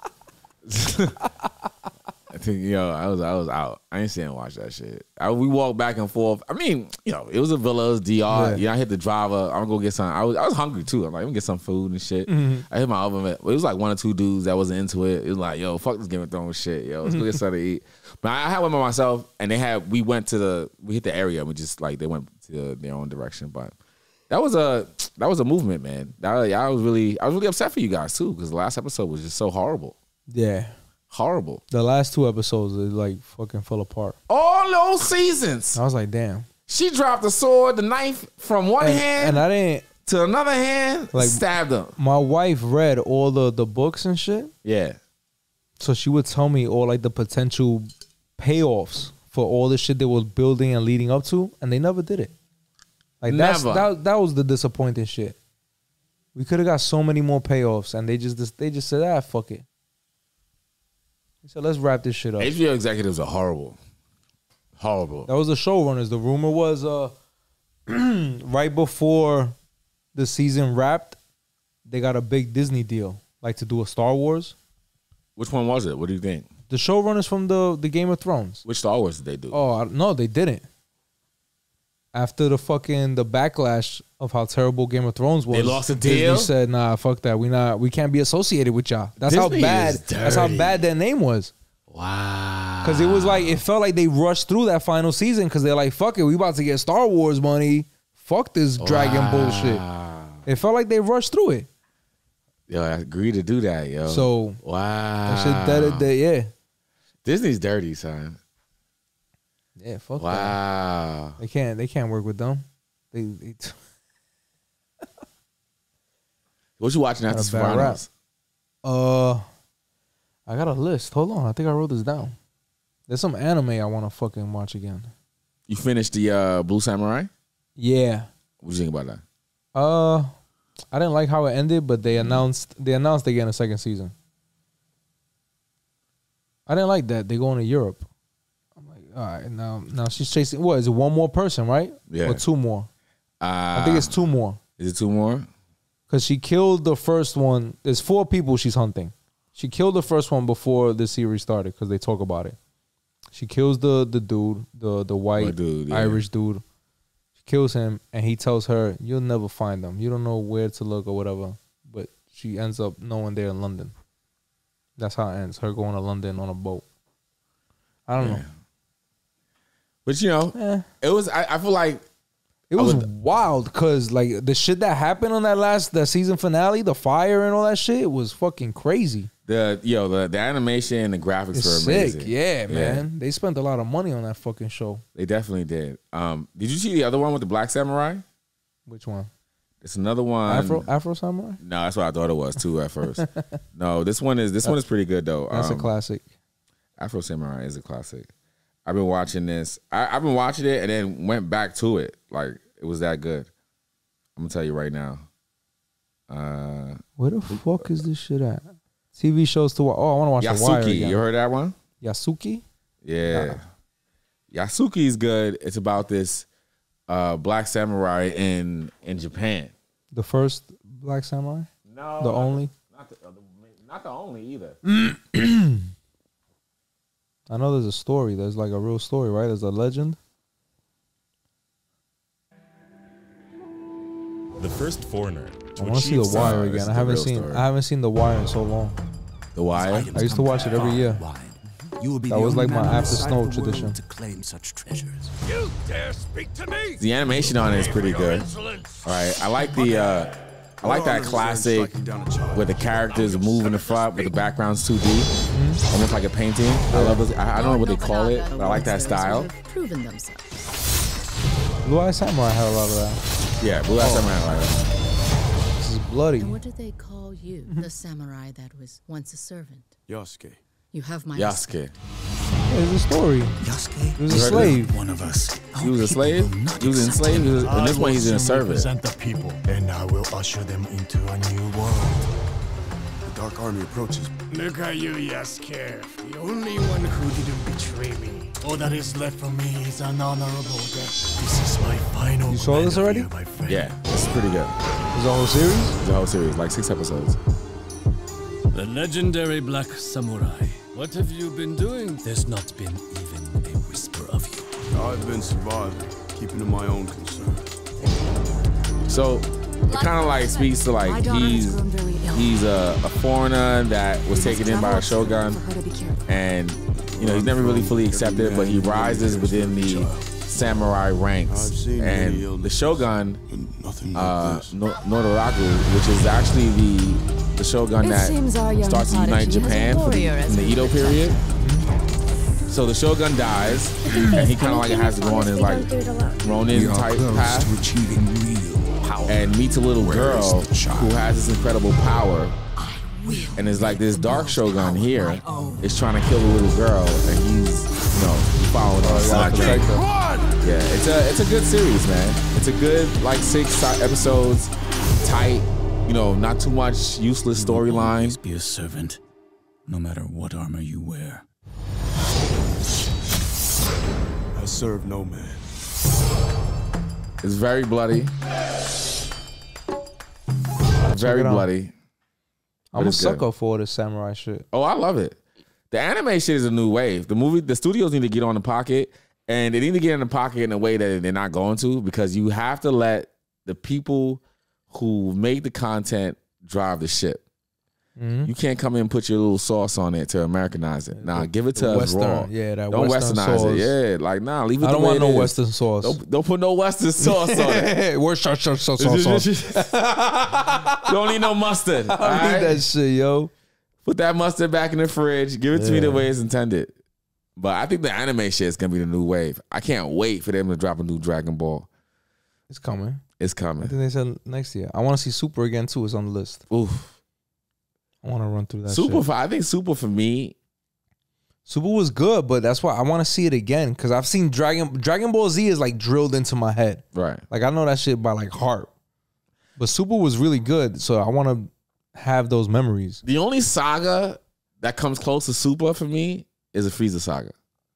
that. I think, I was out. I ain't sitting and watch that shit. We walked back and forth. I mean, it was a villa, it was DR. Yeah. I hit the driver. I'm gonna go get some. I was hungry too. I'm like, I'm gonna get some food and shit. Mm-hmm. I hit my oven. It was like 1 or 2 dudes that wasn't into it. It was like, yo, fuck this Game of Thrones shit. Yo, let's go get something to eat. But I had one by myself, and we hit the area. We just like they went to their own direction. But That was a movement, man. I was really upset for you guys too, because the last episode was just so horrible. Yeah. Horrible. The last 2 episodes, it like fucking fell apart. All those seasons. I was like, damn. She dropped the sword, the knife from one hand, and I didn't to another hand, like stabbed him. My wife read all the books and shit. Yeah. So she would tell me all like the potential payoffs for all the shit they was building and leading up to, and they never did it. Like that was the disappointing shit. We could have got so many more payoffs, and they just said, fuck it. So let's wrap this shit up. HBO executives are horrible. Horrible. That was the showrunners. The rumor was right before the season wrapped, they got a big Disney deal, like to do a Star Wars. Which one was it? What do you think? The showrunners from the Game of Thrones. Which Star Wars did they do? Oh, no, they didn't. After the backlash of how terrible Game of Thrones was, they lost a deal. Disney said, "Nah, fuck that. We can't be associated with y'all." That's Disney That's how bad their name was. Wow. Because it felt like they rushed through that final season because they're like, "Fuck it, we about to get Star Wars money. Fuck this dragon bullshit." It felt like they rushed through it. Yo, I agree to do that, yo. So wow, that shit, yeah. Disney's dirty, son. Yeah, fuck that. Wow. They can't work with them. They What you watching after Sopranos? I got a list. Hold on, I think I wrote this down. There's some anime I want to fucking watch again. You finished the Blue Samurai? Yeah. What you think about that? I didn't like how it ended, but they announced again a second season. I didn't like that. They going to Europe. I'm like, all right, now she's chasing. What is it? One more person, right? Yeah. Or 2 more? I think it's 2 more. Is it 2 more? Because she killed the first one. There's 4 people she's hunting. She killed the first one before the series started because they talk about it. She kills the dude, the white dude, yeah. Irish dude. She kills him, and he tells her, "You'll never find them. You don't know where to look or whatever." But she ends up knowing they're in London. That's how it ends. Her going to London on a boat. I don't know. But it was. I feel like it was wild because like the shit that happened on that season finale, the fire and all that shit, was fucking crazy. The animation and the graphics It's were amazing. Sick. Yeah, man. They spent a lot of money on that fucking show. They definitely did. Did you see the other one with the Black Samurai? Which one? It's another one. Afro Samurai? No, that's what I thought it was too at first. No, this one is pretty good though. That's a classic. Afro Samurai is a classic. I've been watching this. I've been watching it and then went back to it. Like it was that good. I'm gonna tell you right now. Where the fuck is this shit at? TV shows to watch. Oh, I want to watch The Wire again. You heard that one? Yasuki? Yeah. Yasuki is good. It's about this black samurai in Japan. The first black samurai? No. The only? Not the only either. I know there's a story. There's like a real story, right? There's a legend. The first foreigner. I want to see The Wire again. I haven't seen The Wire in so long. The Wire? I used to watch it every year. That was like my after snow tradition. To claim such treasures. You dare speak to me? The animation on it is pretty good. All right, I like that classic where the characters move in the front, but the background's 2D, almost like a painting. I love this. I don't know what they call it, but I like that style. Proven themselves. Blue Eye Samurai had a lot of that. Yeah, Blue Eye Samurai had a lot of that. This is bloody. And what did they call you? The samurai that was once a servant. Yasuke. You have my Yasuke. There's a story. Yasuke. He was a slave. One of us. He was a slave? He was enslaved? And this one he's in a service. Represent the people, and I will usher them into a new world. The Dark Army approaches. Look at you, Yasuke. The only one who didn't betray me. All that is left for me is an honorable death. This is my final. You saw this already? Yeah, this is pretty good. Is the whole series? The whole series, like 6 episodes. The legendary Black Samurai. What have you been doing? There's not been even a whisper of you. I've been surviving, keeping to my own concerns. So it kind of like speaks to like he's a foreigner that was taken in by a shogun, and he's never really fully accepted, but he rises within the samurai ranks, and the Shogun, Nodoragu, which is actually the Shogun that starts to unite Japan in the Edo period. So the Shogun dies, and he kind of like has to go on his like Ronin type path, and meets a little girl who has this incredible power. And it's like this dark Shogun here is trying to kill the little girl, and he's following her. Yeah, it's a good series, man. It's a good like 6 episodes, tight, not too much useless storyline. Be a servant, no matter what armor you wear. I serve no man. It's very bloody. Very bloody. I'm a sucker for all this samurai shit. Oh, I love it. The anime shit is a new wave. The studios need to get on the pocket, and they need to get in the pocket in a way that they're not going to, because you have to let the people who make the content drive the ship. You can't come in and put your little sauce on it to Americanize it. Nah, give it to us raw. Yeah, that don't Western westernize sauce. it. Yeah, like leave it. I don't want no Western sauce. Don't put no Western sauce on it. Where's sauce? You don't need no mustard. I don't need that shit, yo. Put that mustard back in the fridge. Give it to me the way it's intended. But I think the anime shit is gonna be the new wave. I can't wait for them to drop a new Dragon Ball. It's coming. It's coming. I think they said next year. I want to see Super again too. It's on the list. Oof. I want to run through that. I think Super for me. Super was good, but that's why I want to see it again, because I've seen Dragon Ball Z is like drilled into my head. Right. Like I know that shit by like heart. But Super was really good, so I want to have those memories. The only saga that comes close to Super for me is a Frieza saga.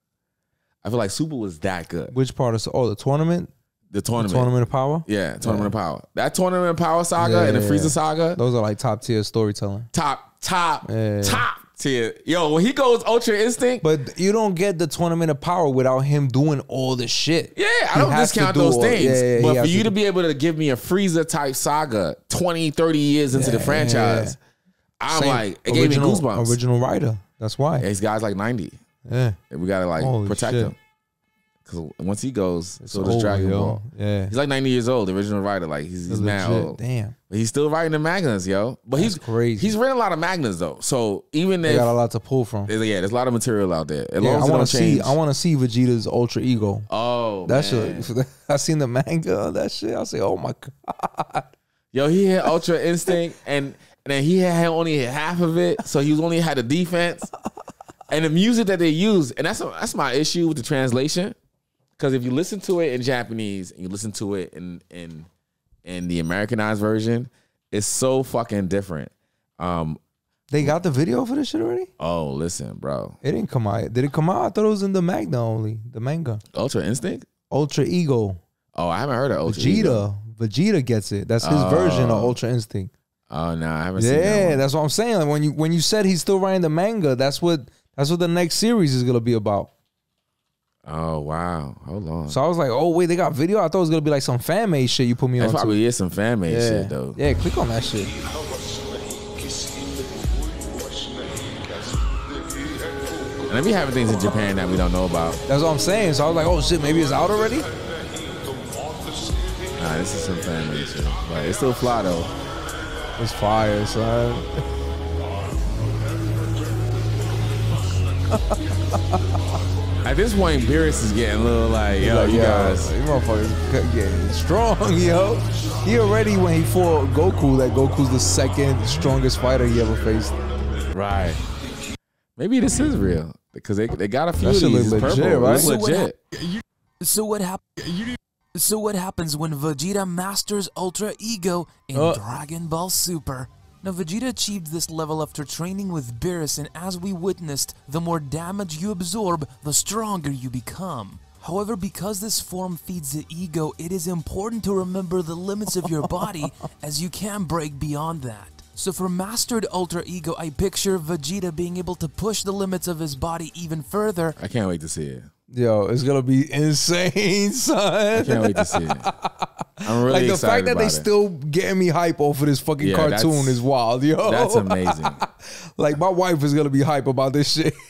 I feel like Super was that good. Which part of the tournament? The tournament. The Tournament of Power? Yeah, Tournament of Power. That Tournament of Power saga and the Frieza saga. Those are like top tier storytelling. Top tier. Yo, when he goes Ultra Instinct. But you don't get the Tournament of Power without him doing all the shit. Yeah, I don't discount those things. But for you to be able to give me a Frieza type saga 20, 30 years into the franchise, I'm like, it gave me goosebumps. Original writer. That's why. Yeah, this guy's like 90. Yeah. And we got to like protect him. Because once he goes, so does Dragon Ball. Yeah. He's like 90 years old, the original writer. Like he's mad old. Damn. But he's still writing the mangas, yo. But That's crazy. He's written a lot of mangas though. So even they if got a lot to pull from. There's a lot of material out there. As Yeah, long as I want to change. see. I want to see Vegeta's ultra ego. Oh, that man. shit. I seen the manga of that shit. I say, oh my god. Yo, he had Ultra Instinct, and then he had only half of it, so he was only had the defense and the music that they used, and that's my issue with the translation. Because if you listen to it in Japanese and you listen to it in the Americanized version, it's so fucking different. They got the video for this shit already? Oh, listen, bro. It didn't come out. Did it come out? I thought it was in the manga only. The manga. Ultra Instinct? Ultra Ego. Oh, I haven't heard of Ultra Ego. Vegeta gets it. That's his version of Ultra Instinct. Oh no, I haven't seen that one. Yeah, that's what I'm saying. Like when you said he's still writing the manga, that's what the next series is gonna be about. Oh wow, hold on. So I was like, oh wait, they got video. I thought it was gonna be like some fan made shit you put me on. That probably is some fan made shit though. Yeah, click on that shit. And they be having things in Japan that we don't know about. That's what I'm saying. So I was like, oh shit, maybe it's out already. Nah, this is some fan made shit. But it's still fly though. It's fire, son. At this point, Beerus is getting a little like, yo, you guys. You motherfuckers getting strong, yo. He already, when he fought Goku, that Goku's the second strongest fighter he ever faced. Right. Maybe this is real. Because they got a few That of shit these. look legit, Purple. right? It's legit. So what happens when Vegeta masters Ultra Ego in Dragon Ball Super? Now Vegeta achieved this level after training with Beerus, and as we witnessed, the more damage you absorb, the stronger you become. However, because this form feeds the ego, it is important to remember the limits of your body, as you can break beyond that. So for mastered Ultra Ego, I picture Vegeta being able to push the limits of his body even further. I can't wait to see it. Yo, it's gonna be insane, son. I can't wait to see it. I'm really like the excited fact that about they it. still getting me hype off of this fucking cartoon is wild, yo. That's amazing. Like my wife is gonna be hype about this shit.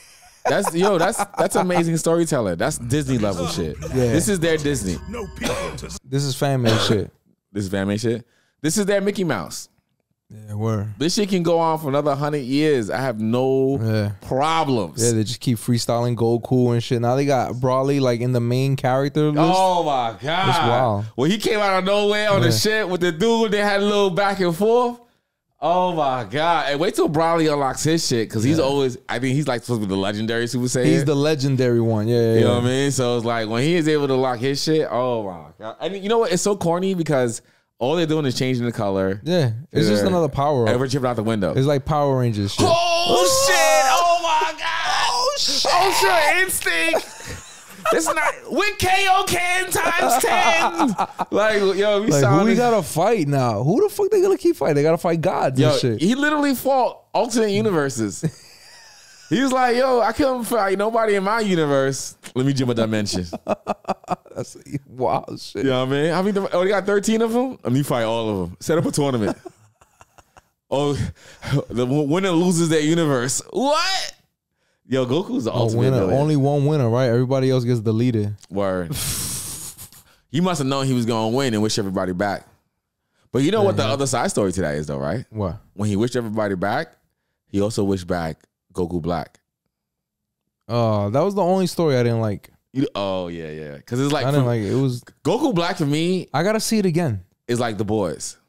That's amazing storytelling. That's Disney level shit. Yeah. This is their Disney. This is fan made shit. This is fan made shit. This is their Mickey Mouse. Yeah, word. This shit can go on for another 100 years. I have no problems. Yeah, they just keep freestyling Goku and shit. Now they got Broly like in the main character list. Oh my god, that's wild. Well, he came out of nowhere on the shit with the dude. They had a little back and forth. Oh my god! And wait till Broly unlocks his shit because he's always. I think he's like supposed to be the legendary Super Saiyan. He's the legendary one. Yeah. You know what I mean? So it's like when he is able to lock his shit. Oh my god! And you know what? It's so corny because all they're doing is changing the color. Yeah, it's just another power up. And we're chipping out the window. It's like Power Rangers shit. Oh shit! Oh my god! Oh shit! Oh shit! Instinct. It's not with Kaioken times 10. Like, yo, we who we gotta fight now? Who the fuck they gonna keep fighting? They gotta fight gods and shit. He literally fought alternate universes. He was like, yo, I couldn't fight nobody in my universe. Let me jump a dimension. That's wild shit. You know what I mean? How many? Oh, they got 13 of them? Let me fight all of them. Set up a tournament. Oh, the winner loses their universe. What? Yo, Goku's the ultimate winner. villain. Only one winner, right? Everybody else gets deleted. Word. He must have known he was going to win and wish everybody back. But you know what the other side story to that is, though, right? What? When he wished everybody back, he also wished back Goku Black. That was the only story I didn't like. Oh, yeah. Because it's like... I didn't like it. It was... Goku Black, for me... I got to see it again. Is like The Boys.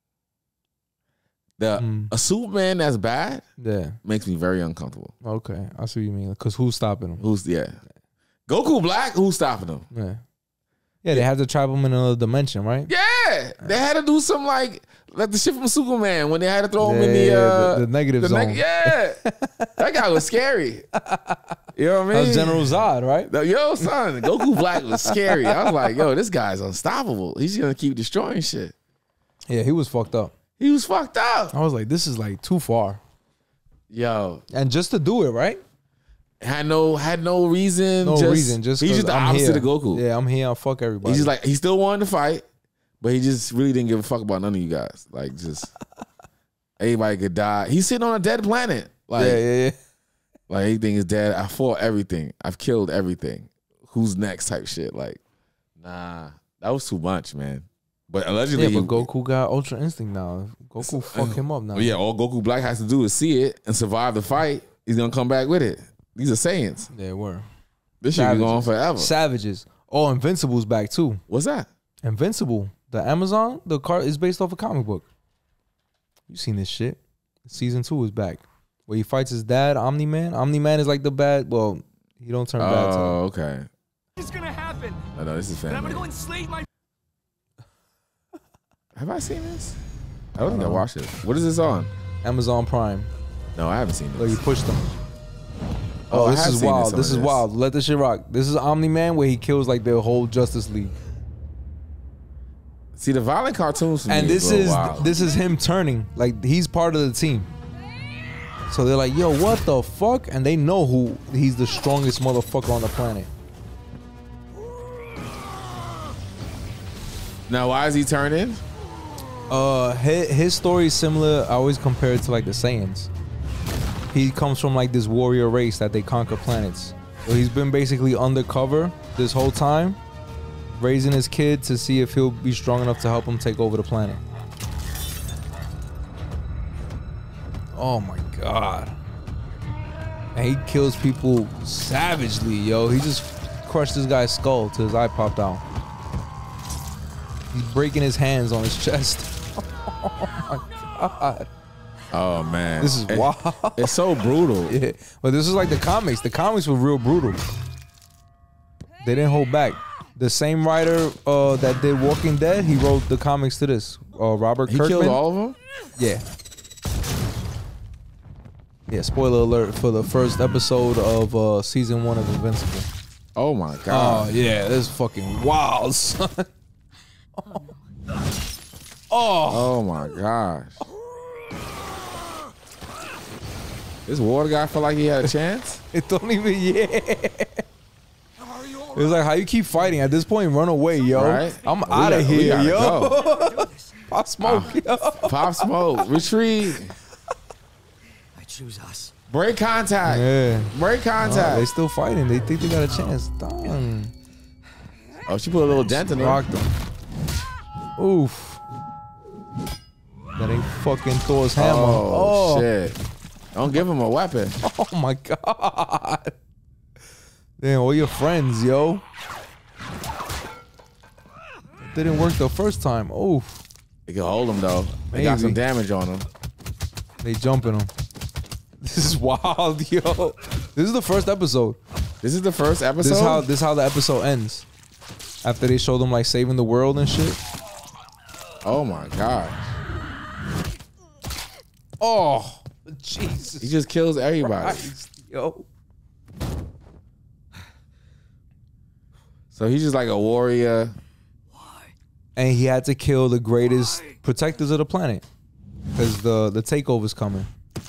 A Superman that's bad makes me very uncomfortable. Okay, I see what you mean. Because who's stopping him? Goku Black, who's stopping him? Yeah, they had to trap him in another dimension, right? Yeah, they had to do some like the shit from Superman when they had to throw him in the negative zone. That guy was scary. You know what I mean? That was General Zod, right? Yo, son, Goku Black was scary. I was like, yo, this guy's unstoppable. He's gonna keep destroying shit. Yeah, he was fucked up. He was fucked up. I was like, this is like too far. Yo. And just to do it, right? Had no reason. No reason. Just he's just the opposite of Goku. Yeah, I'm here. I'll fuck everybody. He's just like, he still wanted to fight, but he just really didn't give a fuck about none of you guys. Like, just everybody could die. He's sitting on a dead planet. Like, yeah. Like, everything is dead. I fought everything. I've killed everything. Who's next type shit. Like, nah, that was too much, man. But allegedly, but Goku got Ultra Instinct now. Goku fuck him up now. Yeah, all Goku Black has to do is see it and survive the fight. He's gonna come back with it. These are Saiyans. Yeah, were. This shit be going forever. Savages. Oh, Invincible's back too. What's that? Invincible. The Amazon, the card is based off a comic book. You seen this shit. Season 2 is back. Where he fights his dad, Omni-Man. Omni-Man is like the bad, well, he don't turn bad to him. Oh, okay. It's gonna happen. No, this is family. I'm gonna go and slay my... Have I seen this? I don't think I watched it. What is this on? Amazon Prime. No, I haven't seen this. Where you push them. Oh, this is wild. This is wild. Let this shit rock. This is Omni-Man where he kills like the whole Justice League. See, the violent cartoons for and me this is him turning. Like, he's part of the team. So they're like, yo, what the fuck? And they know he's the strongest motherfucker on the planet. Now, why is he turning? His story is similar. I always compare it to like the Saiyans. He comes from like this warrior race that they conquer planets. So he's been basically undercover this whole time, raising his kid to see if he'll be strong enough to help him take over the planet. Oh my god. And he kills people savagely, yo. He just crushed this guy's skull till his eye popped out. He's breaking his hands on his chest. Oh my god. Oh man, this is wild. It's so brutal. Yeah, but this is like the comics. The comics were real brutal. They didn't hold back. The same writer that did Walking Dead, he wrote the comics to this. Robert Kirkman. He killed all of them? Yeah. Yeah, spoiler alert for the first episode of season 1 of Invincible. Oh my god. Oh yeah, this is fucking wild, son. Oh my gosh. This water guy felt like he had a chance? It don't even, It was like, how you keep fighting? At this point, run away, yo. Right? I'm out of here, yo. Go. Pop Smoke, yo. Pop Smoke, retreat. I choose us. Break contact. Yeah. Break contact. They still fighting. They think they got a chance. Dang. Oh, she put a little dent in her. Rocked them. Oof. That ain't fucking Thor's hammer. Oh, shit. Don't give him a weapon. Oh my God. Damn, all your friends, yo. It didn't work the first time. Oof. They can hold him though. They got some damage on him. They jumping him. This is wild, yo. This is the first episode. This is the first episode? This is how the episode ends. After they show them like saving the world and shit. Oh my God. Oh, Jesus. He just kills everybody. Christ, yo. So he's just like a warrior. And he had to kill the greatest protectors of the planet. Because the takeover's coming.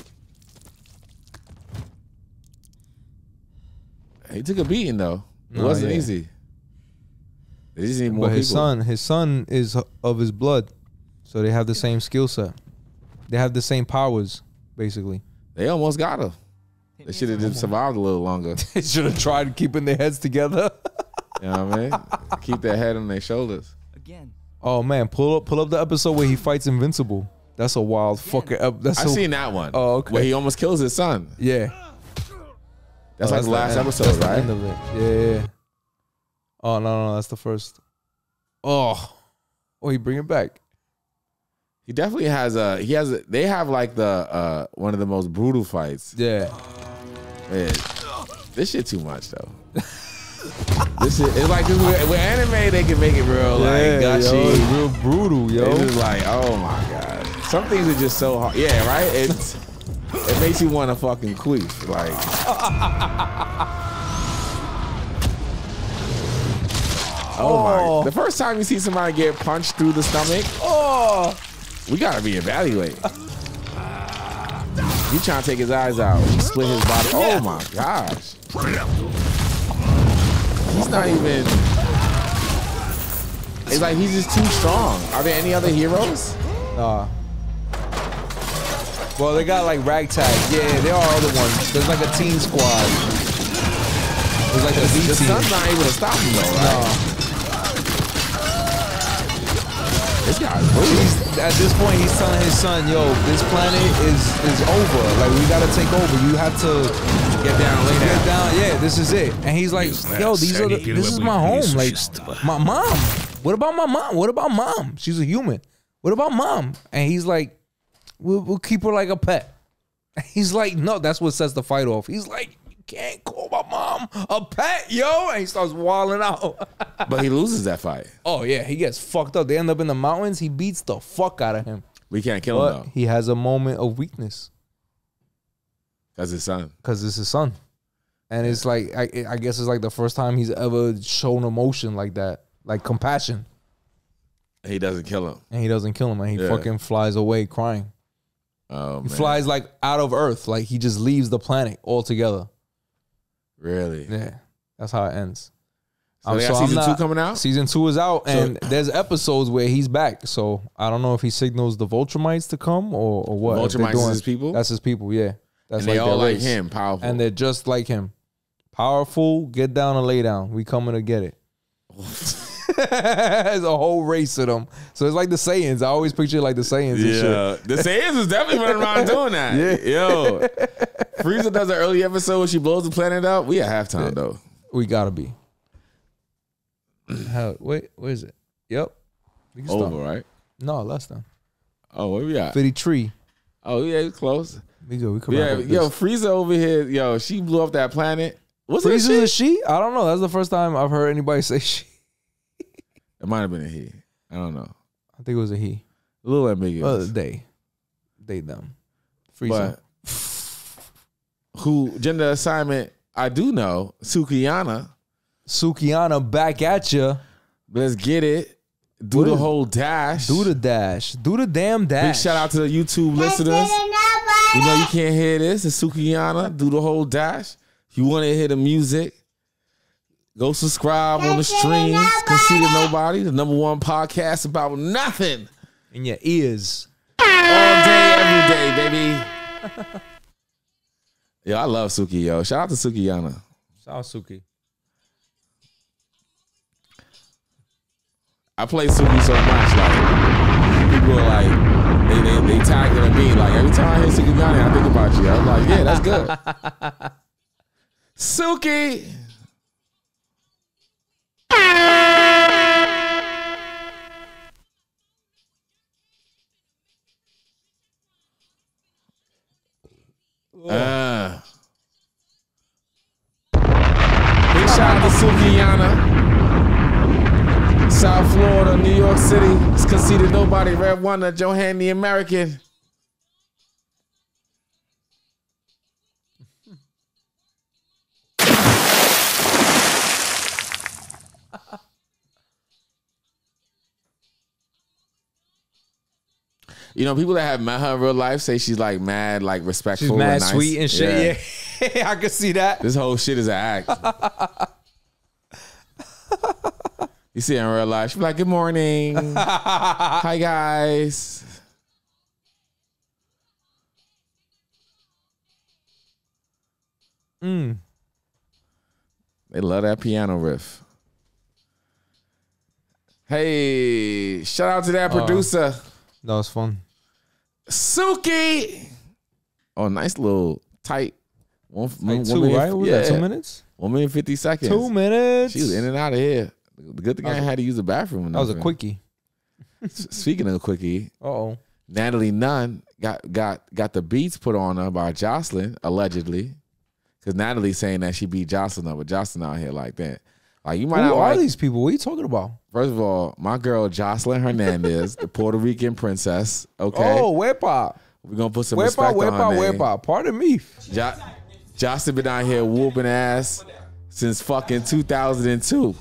He took a beating though. It wasn't easy. They just need more but people. his son is of his blood. So they have the same skill set. They have the same powers, basically. They almost got him. They should have just survived a little longer. They should have tried keeping their heads together. You know what I mean? Keep their head on their shoulders. Again. Oh man, pull up the episode where he fights Invincible. That's a wild fucking I've seen that one. Oh, okay. Where he almost kills his son. Yeah. That's like the last episode, that's right? The end of it. Yeah. Oh no, that's the first. Oh, he bring it back. He definitely has they have like the one of the most brutal fights. Yeah. Man, this shit too much though. This shit, it's like with anime they can make it real like gotcha. Yo, it's real brutal, yo. It's just like, oh my God. Some things are just so hard. Yeah, right? It makes you want to fucking queef. Like oh my. The first time you see somebody get punched through the stomach, we gotta reevaluate. You trying to take his eyes out. You split his body. Oh my gosh. He's not even. It's like he's just too strong. Are there any other heroes? Nah. Well, they got like ragtag. Yeah, there are other ones. There's like a team squad. There's like a V team. The son's not able to stop him though, right? No. This guy's brutal. At this point, he's telling his son, "Yo, this planet is over. Like we gotta take over. You have to get down, lay down. Get down. Yeah, this is it." And he's like, "Yo, this is my home. Like my mom. What about my mom? What about mom? She's a human. What about mom?" And he's like, "We'll keep her like a pet." And he's like, "No, that's what sets the fight off." He's like, "You can't call my mom a pet, yo," and he starts wilding out. But he loses that fight. Oh yeah, he gets fucked up. They end up in the mountains. He beats the fuck out of him. We can't kill him though. He has a moment of weakness. That's his son. Because it's his son. And it's like, I guess it's like the first time he's ever shown emotion like that. Like compassion. He doesn't kill him. And he doesn't kill him. And he fucking flies away crying. Oh, he flies like out of Earth. Like he just leaves the planet altogether. Really? Yeah. That's how it ends. So they got season 2 coming out? Season 2 is out, and there's episodes where he's back. So I don't know if he signals the Vultramites to come or what. Vultramites is his people? That's his people, yeah. That's and they all like race. him, powerful. And they're just like him. Powerful, get down and lay down. We coming to get it. There's a whole race of them. So it's like the Saiyans. I always picture it like the Saiyans and shit. The Saiyans is definitely running around doing that. Yeah. Yo. Frieza does an early episode where she blows the planet up. We at halftime, though. We gotta be. Wait, where is it? Yep. We can Over, stop. right? No, less than. Oh, where we at? 53. Oh, yeah, it's close. We go. We come Yeah, back. yo, Frieza over here, yo, she blew up that planet. What's it? Frieza's a she? I don't know. That's the first time I've heard anybody say she. It might have been a he. I don't know. I think it was a he. A little ambiguous. They, them. Frieza. But who gender assignment? I do know. Sukiyana back at you. Let's get it. Do the whole dash. Do the dash. Do the damn dash. Big shout out to the YouTube listeners. You know you can't hear this. It's Sukiyana. Do the whole dash. If you want to hear the music, go subscribe on the streams. Conceitednobodi, the #1 podcast about nothing. In your ears. All day, every day, baby. Yeah, I love Suki, yo. Shout out to Sukiyana. Shout out Suki. I play Suki so much, like people are like they tagging at me. Like every time I hear Sukiyana, I think about you. I'm like, yeah, that's good. Suki. Big shout out to Sukiyana. South Florida, New York City. It's Conceitednobodi, Red1der, Johantheamerican. You know, people that have met her in real life say she's like mad, like respectful. She's mad and nice. sweet and shit. Yeah. I can see that. This whole shit is an act. You see her in real life, she's like, good morning. Hi, guys. They love that piano riff. Hey, shout out to that producer. That was fun. Suki. Oh, nice little tight. Like 2, right? What was that, 2 minutes? 1 minute 50 seconds. 2 minutes. She was in and out of here. The good thing I had to use the bathroom. That was a quickie. Speaking of a quickie, Natalie Nunn got the beats put on her by Jocelyn, allegedly. Because Natalie's saying that she beat Jocelyn up, but Jocelyn out here like that. Like, you might not like these people? What are you talking about? First of all, my girl Jocelyn Hernandez, the Puerto Rican princess. Okay. Oh, wepa. We're gonna put some respect on her name. Wepa. Pardon me. Jocelyn been out here whooping ass since fucking 2002.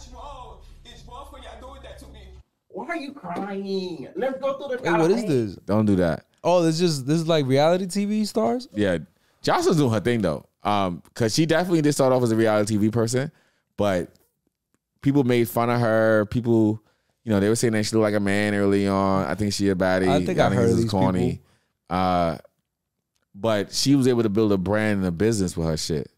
Why are you crying? Let's go through the. Hey, what is this? Don't do that. Oh, this is like reality TV stars? Yeah. Jocelyn's doing her thing though. Cause she definitely did start off as a reality TV person, but people made fun of her. People, you know, they were saying that she looked like a man early on. I think she a baddie. I think I heard this these is corny. But she was able to build a brand and a business with her shit.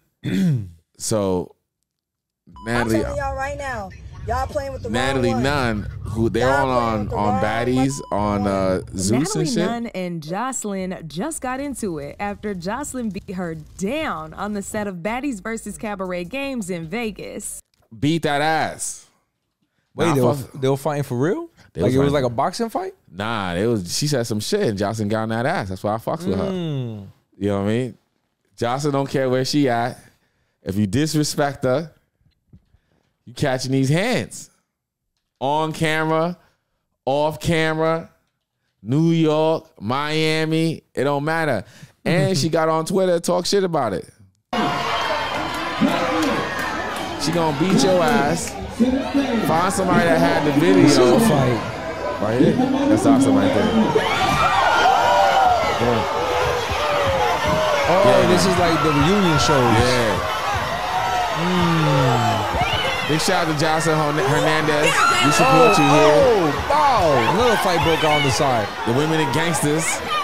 So Natalie, I'm telling y'all right now, y'all playing with the Natalie wrong one. Nunn, who they're all on Baddies on Zeus Natalie and shit. Nunn and Jocelyn just got into it after Jocelyn beat her down on the set of Baddies versus Cabaret Games in Vegas. Beat that ass. Wait, they were fighting for real? Like it was like a boxing fight? Nah, it was. She said some shit and Jocelyn got on that ass. That's why I fucks with her. You know what I mean? Jocelyn don't care where she at. If you disrespect her, you catching these hands. On camera, off camera, New York, Miami, it don't matter. And she got on Twitter to talk shit about it. She gonna beat your ass. Find somebody that had the video. This is a fight. Right here. That's awesome right there. Yeah. Oh, this is like the reunion shows. Yeah. Big shout out to Jocelyn Hernandez. We support you here. Oh, another fight broke out on the side. The women and gangsters.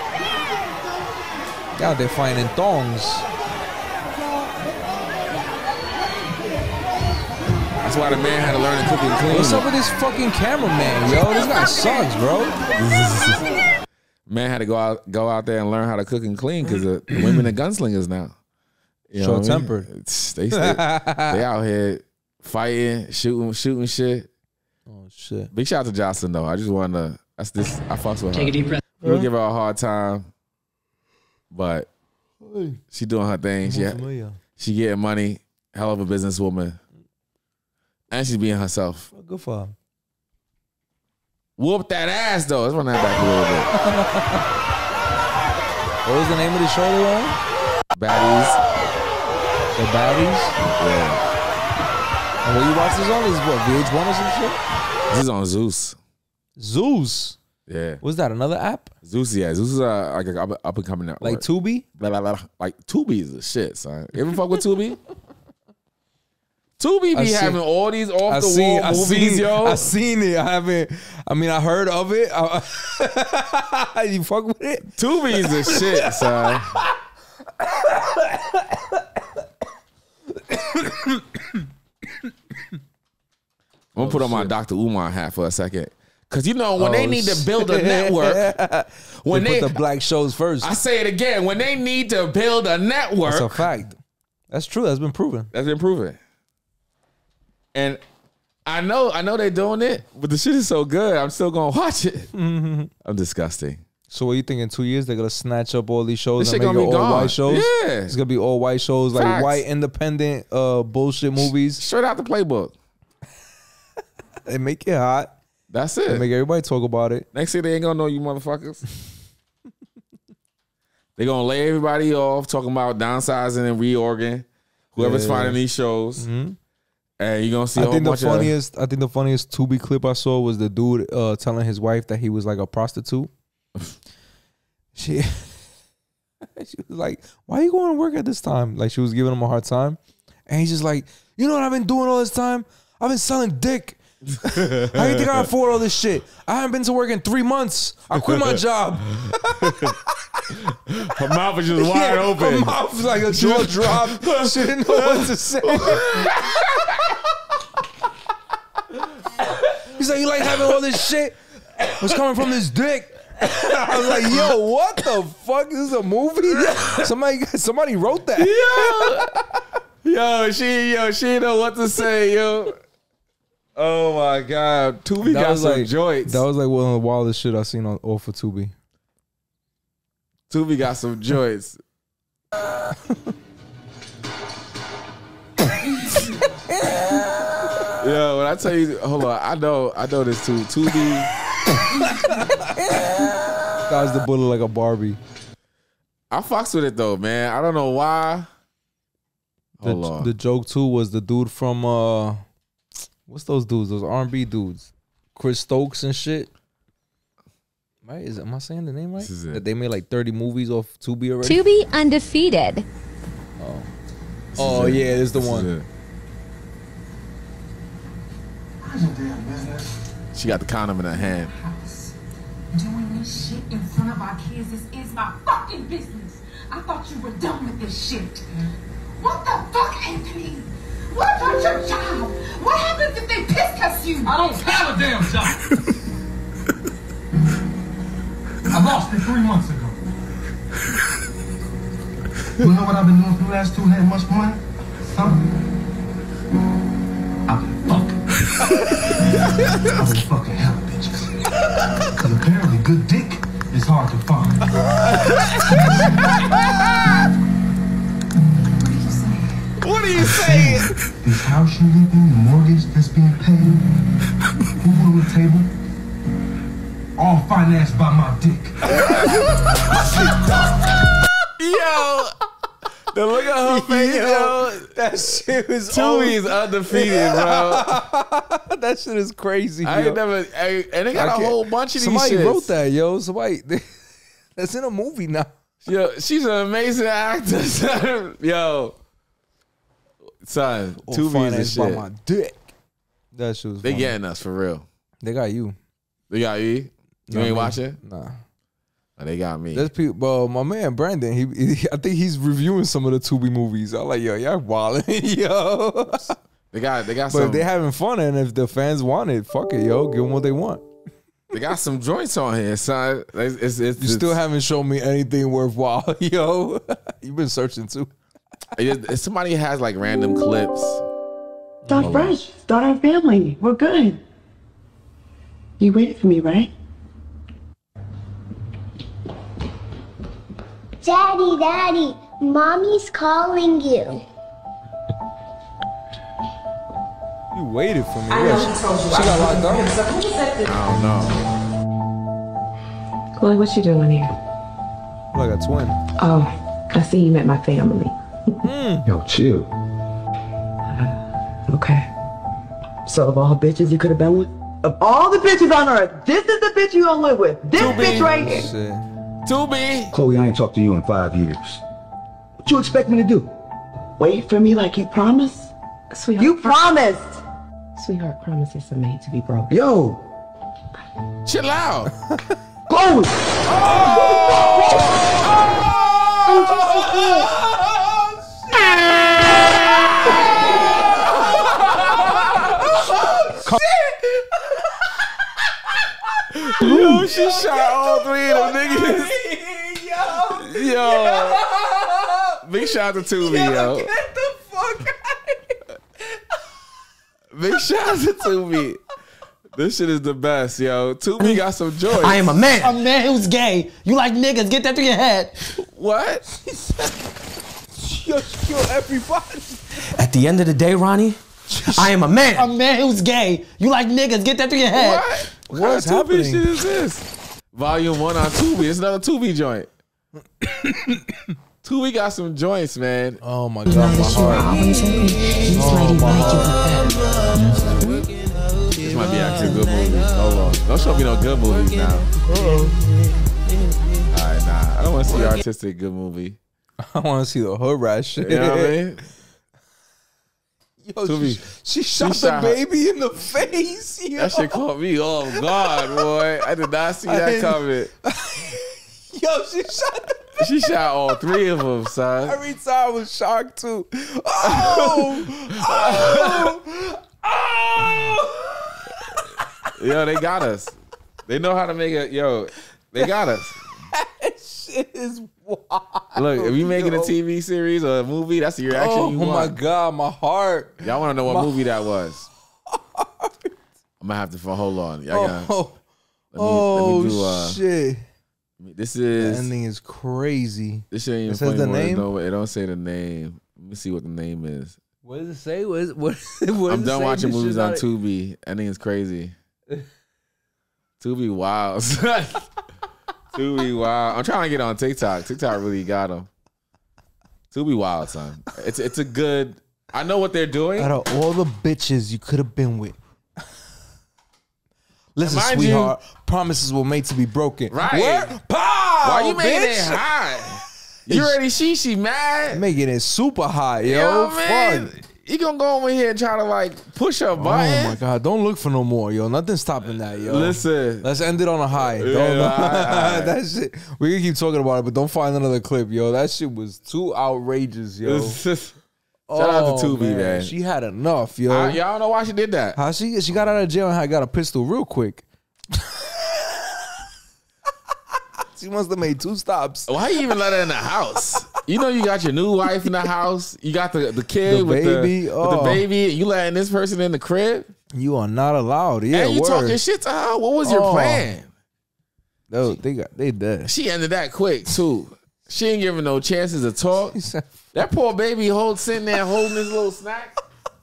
God, they're fighting in thongs. That's why the man had to learn to cook and clean. What's up with this fucking cameraman, yo? This guy sucks, bro. Man had to go out there and learn how to cook and clean because the women are gunslingers now. You know what I mean? Short-tempered. They out here fighting, shooting shit. Oh shit! Big shout out to Jocelyn though. I just wanted to. I fucks with her. Take a deep breath. We'll give her a hard time, but she doing her thing. She getting money. Hell of a businesswoman. And she's being herself. Good for her. Whoop that ass though. Let's run that back a little bit. What was the name of the show they were on? Baddies. The Baddies? Yeah. And what you watch this on? This is what, VH1 or some shit? This is on Zeus. Zeus? Yeah. Was that another app? Zeus, yeah. Zeus is like an up and coming network. Like Tubi? Blah, blah, blah. Like Tubi is the shit, son. You ever fuck with Tubi? Tubi be having all these off the wall movies, yo. I seen it. I heard of it. You fuck with it? Tubi is the shit, son. I'm gonna put on my Dr. Umar hat for a second. Cause you know when they need to build a network, when they put the black shows first. I say it again, when they need to build a network. That's a fact. That's true. That's been proven. That's been proven. And I know they're doing it, but the shit is so good. I'm still gonna watch it. I'm disgusting. So what you think in 2 years they're gonna snatch up all these shows This and shit make it gonna be all gone. white shows? Yeah. It's gonna be all white shows, like Facts. white independent bullshit movies. Straight out the playbook. They make it hot. That's They it. make everybody talk about it. Next thing they ain't gonna know you motherfuckers. They gonna lay everybody off talking about downsizing and reorging. Whoever's finding these shows. And you're gonna see a whole bunch I think the funniest Tubi clip I saw was the dude telling his wife that he was like a prostitute. She was like, "Why are you going to work at this time?" Like she was giving him a hard time. And he's just like, "You know what I've been doing all this time? I've been selling dick. How do you think I afford all this shit? I haven't been to work in 3 months. I quit my job." Her mouth is just wide open. Her mouth was like a jaw drop. She didn't know what to say. He's like, "You like having all this shit? What's coming from this dick?" I was like, "Yo, what the fuck? This is a movie? Somebody wrote that." Yo, she didn't know what to say, yo. Oh my God, Tubi got some joints. That was like one of the wildest shit I've seen on all for Tubi. Tubi got some joints. Yo, when I tell you, hold on, I know this too. Tubi. Guys, the bullet like a Barbie. I fucks with it though, man. I don't know why. Hold on. The joke too was the dude from what's those dudes? Those R&B dudes, Chris Stokes and shit. Right? Am I saying the name right? That they made like 30 movies off Tubi already. Tubi Undefeated. Oh yeah, this is the one. She got the condom in her hand. Doing this shit in front of our kids, this is my fucking business. I thought you were done with this shit. What the fuck, Anthony? What about your job? What happens if they piss test you? I don't have a damn job. I lost it 3 months ago. You know what I've been doing for the last 2.5 months, boy? Huh? I've been fucking. I've been fucking hella bitches. Because apparently good dick is hard to find. What are you saying? This house you live in, the mortgage that's being paid, food on the table, all financed by my dick. Yo, the look at her face, yo. That shit was Tubi is undefeated, bro. That shit is crazy. I ain't never, and they got a whole bunch of these Somebody shits. wrote that, yo. Somebody that's in a movie now. Yo, she's an amazing actor, son. Yo, son, Tubi is the by shit. my dick. That shit was They funny. getting us for real. They got you. They got you. You ain't watching? Nah. Oh, they got me. There's people, bro. My man Brandon, he I think he's reviewing some of the Tubi movies. I'm like, yo, y'all wildin', yo. They got But some. if they having fun and if the fans want it, fuck it, yo. Give them what they want. They got some joints on here, son. You still haven't shown me anything worthwhile, yo. You've been searching too. If somebody has like random clips. Start fresh. Start our family. We're good. You waited for me, right? Daddy, Mommy's calling you. You waited for me. I know she told you. She got locked up. I don't know. Chloe, what you doing here? Like a twin. Oh, I see you met my family. Yo, chill. Okay. So of all bitches you could have been with? Of all the bitches on earth, this is the bitch you gonna live with. This bitch right here. Tubi. Chloe, I ain't talked to you in 5 years. What you expect me to do? Wait for me like you promised? Sweetheart. You promised! Sweetheart, promises are made to be broken. Yo! Chill out. Chloe! Yo. Big shout out to Tubi, yo. Get the fuck out of here. Big shout out to Tubi. This shit is the best, yo. Tubi got some joy. I am a man. A man who's gay. You like niggas. Get that through your head. What? Yo, kill everybody. At the end of the day, Ronnie, I am a man. A man who's gay. You like niggas. Get that through your head. What? What's happening? Shit is this? Volume 1 on Tubi. It's another Tubi joint. Tubi got some joints, man. Oh my god, my heart. This might be actually a good movie. Hold on. Don't show me no good movies now. Alright, nah. I don't want to see an artistic good movie. I want to see the hood rat shit. You know what I mean? Yo, she shot the baby in the face. Yo. That shit caught me off guard, boy. I did not see that coming. Yo, she shot all 3 of them, son. Every time I was shocked too. Oh! Yo, they got us. They know how to make it. Yo, they got us. That shit is wild. Look, if you making a TV series or a movie, that's the reaction you want. Oh my god, my heart. Y'all want to know what movie that was? I'm gonna have to hold on. Y'all gotta, let me do, shit. This is the ending is crazy. This shit ain't even it says the name. No, it don't say the name. Let me see what the name is. What does it say? What I'm done watching movies on Tubi. Ending is crazy. Tubi wild. Tubi wild. I'm trying to get on TikTok. TikTok really got them. Tubi wild, son. It's a good. I know what they're doing. Out of all the bitches you could have been with. Listen, Mind sweetheart, promises were made to be broken. Right. Where? Pow! Why you making it bitch? hot? You already she mad. Making it super hot, yo. You know what I mean? Fuck. You gonna go over here and try to like push her button? Oh my god, don't look for no more, yo. Nothing's stopping that, yo. Listen. Let's end it on a high. Yeah, that shit. We can keep talking about it, but don't find another clip, yo. That shit was too outrageous, yo. Shout out to Tubi, man. She had enough, yo. Y'all don't know why she did that. How she got out of jail and got a pistol real quick. She must have made 2 stops. Why you even let her in the house? You know you got your new wife in the house. You got the kid The with baby. with the baby. You letting this person in the crib? You are not allowed. Yeah, and you word. talking shit to her. What was your plan? No, they dead. She ended that quick too. She ain't giving no chances to talk. That poor baby sitting there holding his little snack.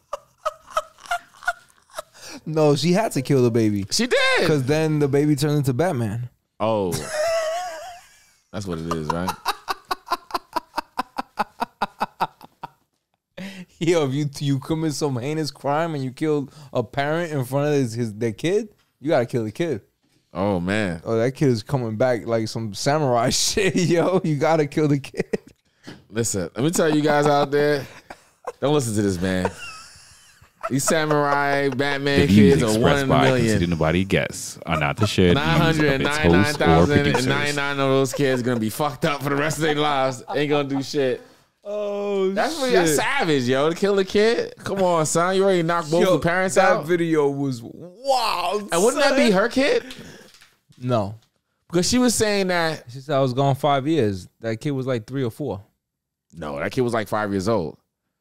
No, she had to kill the baby. She did. Because then the baby turned into Batman. Oh. That's what it is, right? Yo, if you commit some heinous crime and you killed a parent in front of their kid, you gotta kill the kid. Oh man. Oh, that kid is coming back like some samurai shit, yo. You gotta kill the kid. Listen, let me tell you guys out there, don't listen to this man. These samurai Batman kids are 1 in a million. Conceitednobodi guests are not the shared views of its hosts or 999,099 of those kids gonna be fucked up for the rest of their lives. Ain't gonna do shit. Oh, that's savage, yo. To kill a kid. Come on, son. You already knocked both the parents out. That video was wild. And wouldn't that be her kid? No, because she was saying that she said I was gone 5 years. That kid was like 3 or 4. No, that kid was like 5 years old.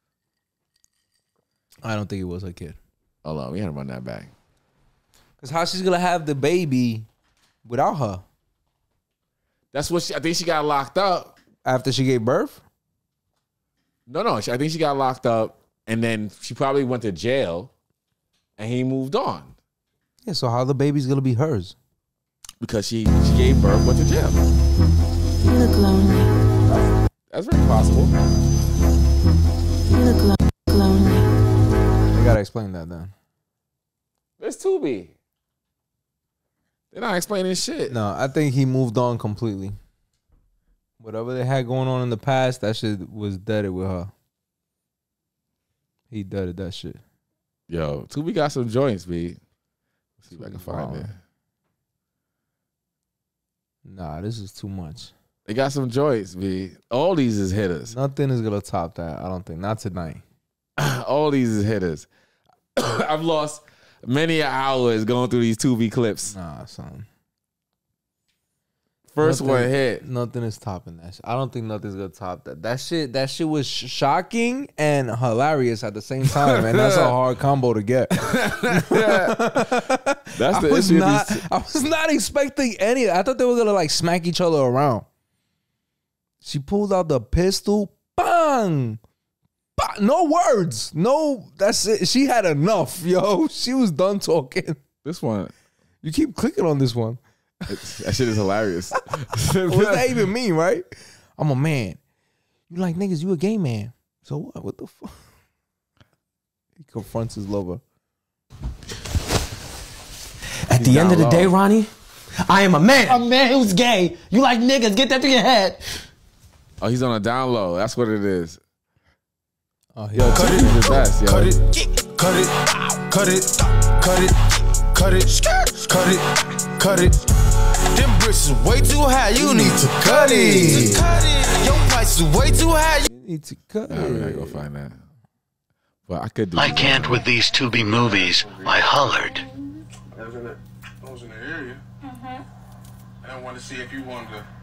I don't think it was her kid. Hold on, we had to run that back. Because how she's gonna have the baby without her? That's what I think she got locked up after she gave birth. No, I think she got locked up, and then she probably went to jail, and he moved on. Yeah, so how the baby's gonna be hers? Because she gave birth, went to jail. You look lonely. That's very possible. You look lonely. They gotta explain that then. It's Tubi. They're not explaining shit. No, I think he moved on completely. Whatever they had going on in the past, that shit was deaded with her. He deaded that shit. Yo, Tubi got some joints, B. Let's see if I can find it. Nah, this is too much. They got some joints, B. All these is hitters. Nothing is gonna top that, I don't think. Not tonight. All these is hitters. I've lost many hours going through these Tubi clips. Nah, son. First one hit. Nothing is topping that. I don't think nothing's gonna top that. That shit was shocking and hilarious at the same time, and that's a hard combo to get. That's the issue. I was not expecting any. I thought they were gonna like smack each other around. She pulled out the pistol. Bang! No words. No, that's it. She had enough, yo. She was done talking. This one. You keep clicking on this one. That shit is hilarious. What does that even mean, right? I'm a man. You like niggas, you a gay man. So what? What the fuck? He confronts his lover. At the end of the day, Ronnie, I am a man. A man who's gay. You like niggas, get that through your head. Oh, he's on a down low. That's what it is. Oh, yo, cut it. The best, yo. Cut it, cut it, cut it, cut it, cut it, cut it, cut it. Them bricks is way too high. You need to cut it. Your price is way too high. You need to cut it. We're gonna go find that. But I could do. I can't with these Tubi movies. I hollered. I was in the area. I wanted to see if you wanted to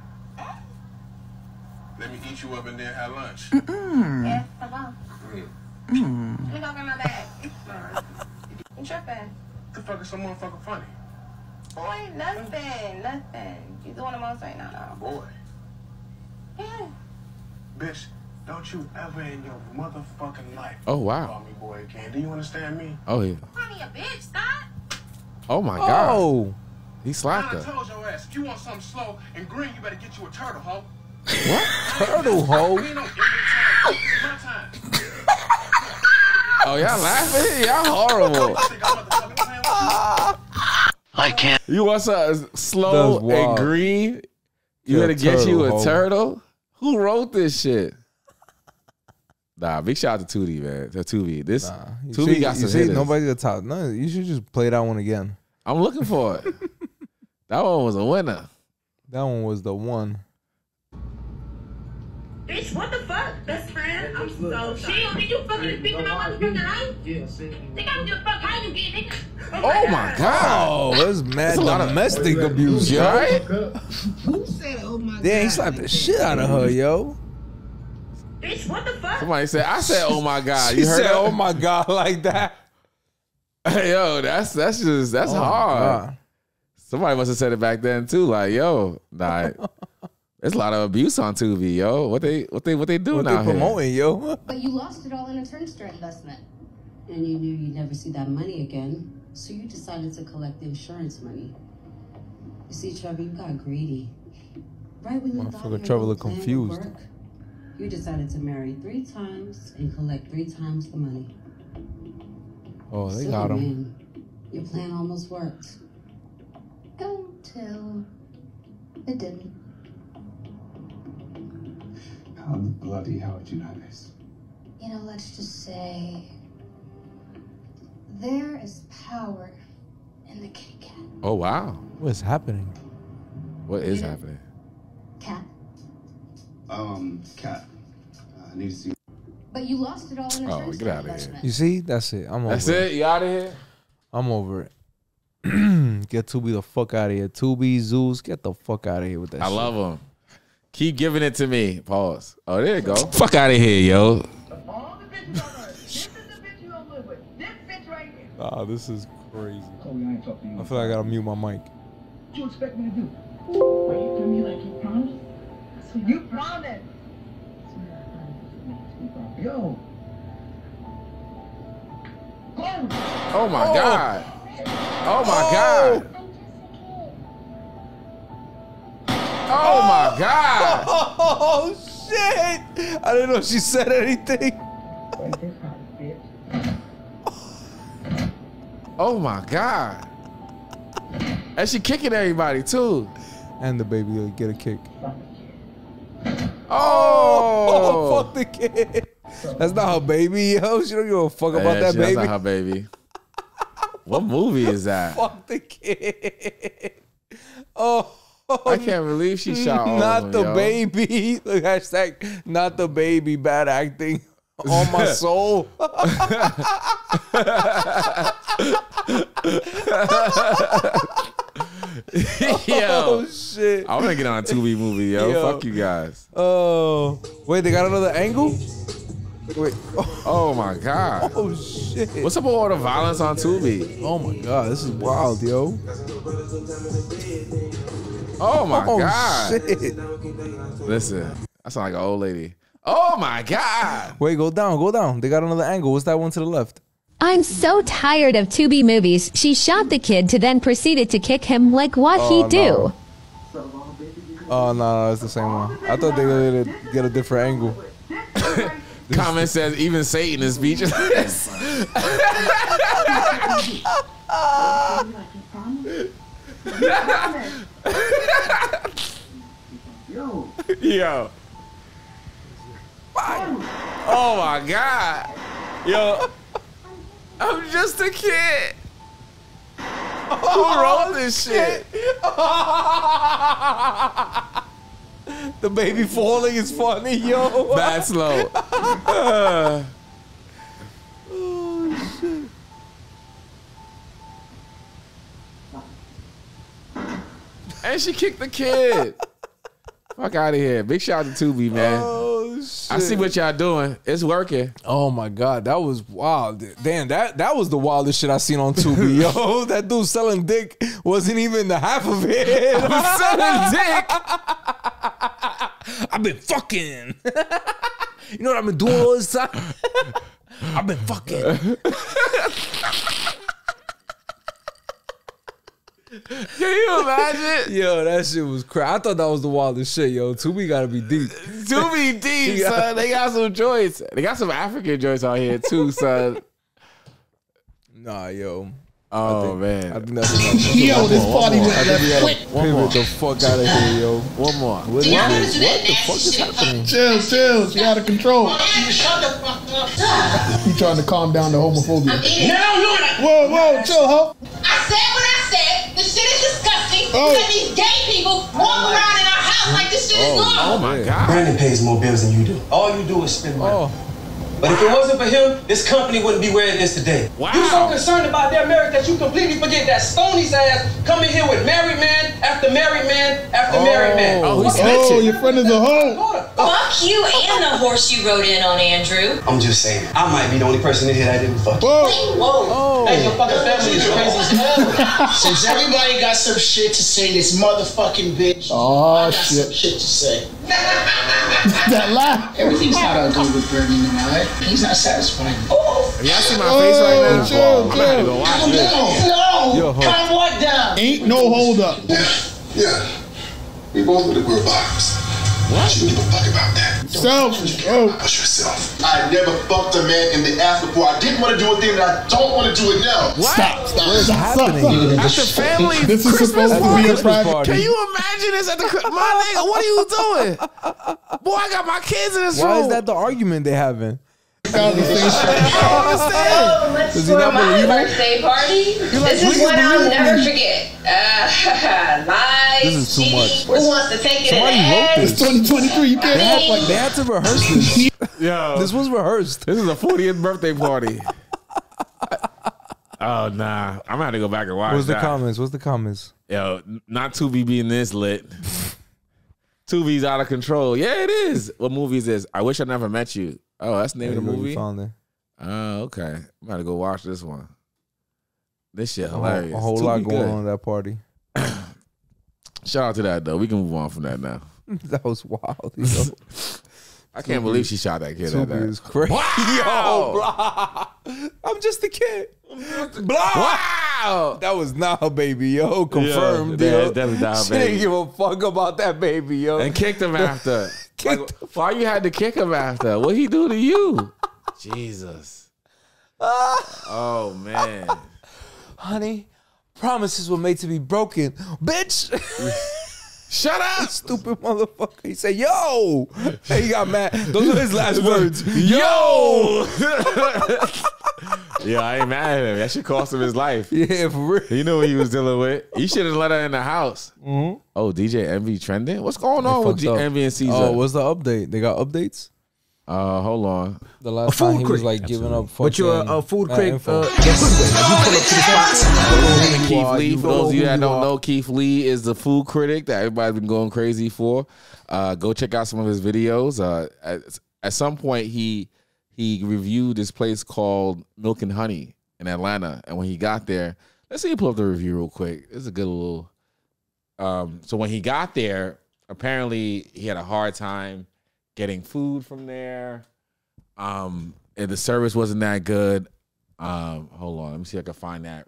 let me eat you up and then have lunch. Yeah, come on. Let me go get my bag. You tripping? The fuck is some motherfucker funny? Boy, nothing. You doing the most right now. Boy. Yeah. Bitch, don't you ever in your motherfucking life call me boy again. Do you understand me? Oh, yeah. Call me a bitch, stop. Oh, my God. Oh. He slapped I her. told your ass, if you want something slow and green, you better get you a turtle, hoe. What? Turtle, hoe? We ain't no Indian time. My time. Oh, y'all laughing? Y'all horrible. I can't. You want something slow and green? You gotta get you a turtle? Who wrote this shit? Nah, big shout out to Tootie, man. To Tubi. This Tubi got some hitters. Nobody's gonna top. No, you should just play that one again. I'm looking for it. That one was a winner. That one was the one. Bitch, what the fuck? Best friend? I'm so sorry. Did you fucking speak to my motherfucking life? Yeah, think I'm just fuck how you get, nigga. Oh my God. Oh, that's mad domestic abuse, yo. Right? Who said, oh my God? Damn, he slapped the shit out of her, yo. Bitch, what the fuck? Somebody said, I said, oh my God. She You heard said, that? oh my God, like that. Yo, that's hard. God. Somebody must have said it back then too. Like, yo, nah, there's a lot of abuse on Tubi, yo. What they doing out here? Promoting, yo. But you lost it all in a turnstile investment. And you knew you'd never see that money again, so you decided to collect the insurance money. You see, Trevor, you got greedy. Right when you thought your Trevor whole looked plan would confused. work, you decided to marry 3 times and collect 3 times the money. Oh, they Silly got him. man, your plan almost worked. Until it didn't. How the bloody hell did you know this? You know, let's just say there is power in the kitty cat. Oh wow, what's happening? What is happening? Cat. Cat. I need to see. But you lost it all in a Oh, get out of here. investment. You see? That's it. I'm over That's it? You out of here? I'm over it. Get Tubi the fuck out of here. Tubi, Zeus, get the fuck out of here with that I shit. love them. Keep giving it to me. Pause. Oh, there you go. Fuck out of here, yo. Ah, this is crazy. I feel like I gotta mute my mic. What you expect me to do? Are you to me like you promised? You promised. Yo. Oh my God. Oh my God. Oh my God. Oh shit! I didn't know she said anything. Oh my God. And she kicking everybody too. And the baby will get a kick. Oh, fuck the kid. That's not her baby, yo. She don't give a fuck about that baby. That's not her baby. What movie is that? Fuck the kid. Oh, I can't believe she shot all not of the them, yo. baby. Look, hashtag not the baby. Bad acting on my soul. Yo, shit. I want to get on a Tubi movie, yo. Fuck you guys. Oh, wait, they got another angle? Wait. Oh my God. Oh shit. What's up with all the violence on Tubi? Oh my God, this is wild, yo. Oh my God. Shit. Listen, I sound like an old lady. Oh my God. Wait, go down. They got another angle. What's that one to the left? I'm so tired of Tubi movies. She shot the kid to then proceeded to kick him like what he do. Oh no, it's the same one. I thought they were gonna get a different angle. Comment says even Satan is speechless. Yo. Oh my God. Yo. I'm just a kid. Who wrote this shit? The baby falling is funny, yo. Bad slow. Oh shit. And she kicked the kid. Fuck out of here. Big shout out to Tubi, man. Oh shit. I see what y'all doing. It's working. Oh my God, that was wild. Damn, that was the wildest shit I seen on Tubi, yo. That dude selling dick wasn't even the half of it. I'm selling dick. I've been fucking. You know what I've been doing all this time? I've been fucking. Can you imagine? Yo, that shit was crazy. I thought that was the wildest shit, yo. Tubi gotta be deep. Tubi deep, son. They got some joints. They got some African joints out here too, son. Nah, yo. Oh man. I think that's yo, this party was quick. Pivot the fuck out of here, yo. One more. What is this? What the fuck is happening? Chill. She out of control. Shut the fuck up. You trying to calm down the homophobia? No, Whoa, chill, ho. I said what I said. The shit is disgusting. Oh. Because these gay people walk around in our house like this shit is normal. Oh my God. Brandon pays more bills than you do. All you do is spend money. But if it wasn't for him, this company wouldn't be where it is today. Wow. You so concerned about their marriage that you completely forget that Stoney's ass coming here with married man after married man after married man. Oh, he's Oh, your friend is a hoe. Fuck you and the horse you rode in on, Andrew. I'm just saying, I might be the only person in here that didn't fuck. Whoa. Whoa. Hey, your fucking family is crazy as hell. Since everybody got some shit to say, this motherfucking bitch. Oh, I got some shit to say. That laugh. Everything's not all good with Bernie tonight. He's not satisfying. Oh, If y'all see my face right now, chill. I'm about to go watch this. no. Calm what down? Ain't no hold up. Yeah. We both were the girl bottoms. What? You don't give a fuck about that. Self. About yourself. I never fucked a man in the ass before. I didn't want to do a thing that I don't want to do it now. What? What is happening? At the family This is Christmas supposed to be a party? private. Can you imagine this at the my nigga? What are you doing? Boy, I got my kids in this room. Why is that the argument they having? Oh, let's Does he for not my believe it? birthday party. This is one I'll never forget. Lies. This is too much. Who wants to take it Somebody in the wrote head? this. It's 2023. You can't act like They had to rehearse this. Yo, This was rehearsed. this is a 40th birthday party. Oh nah, I'm gonna have to go back and watch. What's the that. comments? What's the comments? Yo, not Tubi being this lit. Tubi's out of control. Yeah, it is. What movie is this? I Wish I Never Met You. Oh, that's the name of the movie. Found it. Oh, okay. I'm about to go watch this one. This shit hilarious. A whole Tubi lot going good. on at that party. Shout out to that though. We can move on from that now. That was wild. Yo. I can't believe she shot that kid. At Tubi that. is crazy. Wow. Yo, blah. I'm just a kid. Blah. Wow. That was not her baby, yo. Confirmed, Yeah, yo. that's definitely not her She baby. didn't give a fuck about that baby, yo. And kicked him after. Kicked Why you had to kick him after? What he do to you? Jesus. Oh man. Honey, promises were made to be broken. Bitch. Shut up. Stupid motherfucker. He said, yo. And he got mad. Those were his last words. Yo. Yeah, I ain't mad at him. That shit cost him his life. Yeah, for real. He knew what he was dealing with. You should have let her in the house. Mm-hmm. Oh, DJ Envy trending? What's going on with fucked up. Envy and Caesar? Oh, what's the update? They got updates? Hold on. The last time he was like giving up. But you're a food critic. Keith Lee, for those of you that don't know, Keith Lee is the food critic that everybody's been going crazy for. Go check out some of his videos. At some point, he reviewed this place called Milk and Honey in Atlanta, and when he got there, let's see, pull up the review real quick. It's a good little. So when he got there, apparently he had a hard time getting food from there. And the service wasn't that good. Hold on, let me see if I can find that.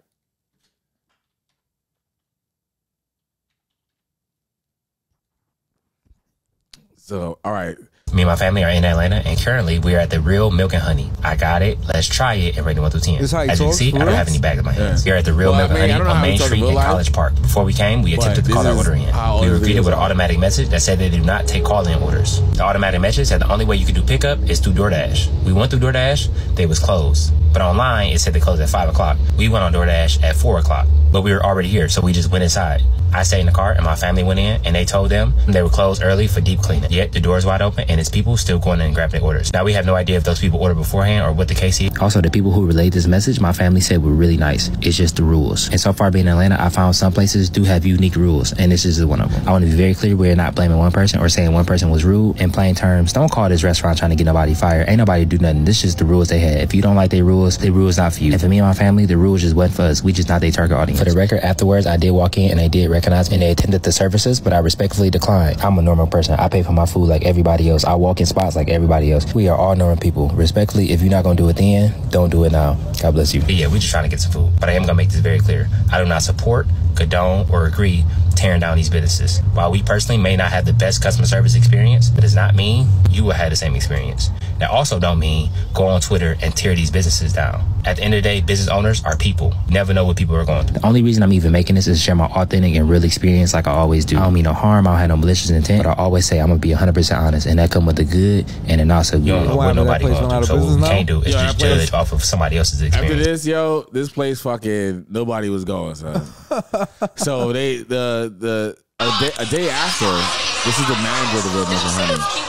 So, all right. Me and my family are in Atlanta, and currently we are at the Real Milk and Honey. I got it. Let's try it and rate it 1 through 10. As you can see, I don't have any bags in my hands. We're at the Real Milk and Honey on Main Street in College Park. Before we came, we attempted to call our order in. We were greeted with an automatic message that said they do not take call-in orders. The automatic message said the only way you can do pickup is through DoorDash. We went through DoorDash, they was closed. But online, it said they closed at 5 o'clock. We went on DoorDash at 4 o'clock, but we were already here, so we just went inside. I stayed in the car, and my family went in, and they told them they were closed early for deep cleaning. Yet the door's wide open, and it's people still going in and grabbing their orders. Now, we have no idea if those people ordered beforehand or what the case is. Also, the people who relayed this message, my family said were really nice. It's just the rules. And so far being in Atlanta, I found some places do have unique rules, and this is one of them. I want to be very clear, we're not blaming one person or saying one person was rude. In plain terms, don't call this restaurant trying to get nobody fired. Ain't nobody do nothing. This is just the rules they had. If you don't like their rules not for you. And for me and my family, the rules just wasn't for us. We just not their target audience. For the record, afterwards, I did walk in and they did recognize me and they attended the services, but I respectfully declined. I'm a normal person. I pay for my food like everybody else. I walk in spots like everybody else. We are all normal people. Respectfully, if you're not going to do it then, don't do it now. God bless you. But yeah, we're just trying to get some food. But I am going to make this very clear. I do not support, condone, or agree tearing down these businesses. While we personally may not have the best customer service experience, that does not mean you will have the same experience. That also don't mean go on Twitter and tear these businesses down. At the end of the day, business owners are people. You never know what people are going through. The only reason I'm even making this is to share my authentic and real experience like I always do. I don't mean no harm, I don't have no malicious intent, but I always say I'm going to be 100% honest, and that come with the good and the not so good. You don't know what nobody going through, so what we can't do is just judge off of somebody else's experience. After this, this place fucking nobody was going, son. So a day after, this is the manager of the Real Milk and Honey.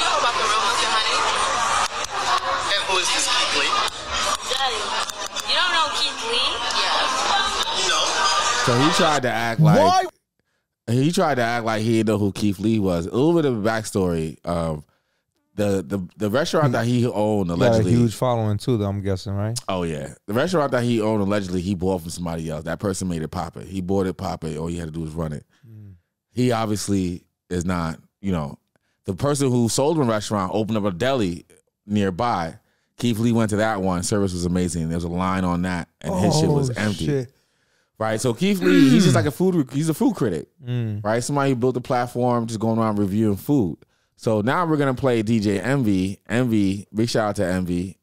So he tried to act like he didn't know who Keith Lee was. A little bit of a backstory of the restaurant that he owned allegedly. He had a huge following too, though, I'm guessing, right? Oh yeah, the restaurant that he owned allegedly he bought from somebody else. That person made it pop it. He bought it, pop it. All he had to do was run it. He obviously is not. The person who sold him a restaurant opened up a deli nearby. Keith Lee went to that one. Service was amazing. There was a line on that, and his shit was empty. Shit. Right, so Keith Lee, he's just like he's a food critic, right? Somebody who built a platform, just going around reviewing food. So now we're gonna play DJ Envy. Envy, big shout out to Envy.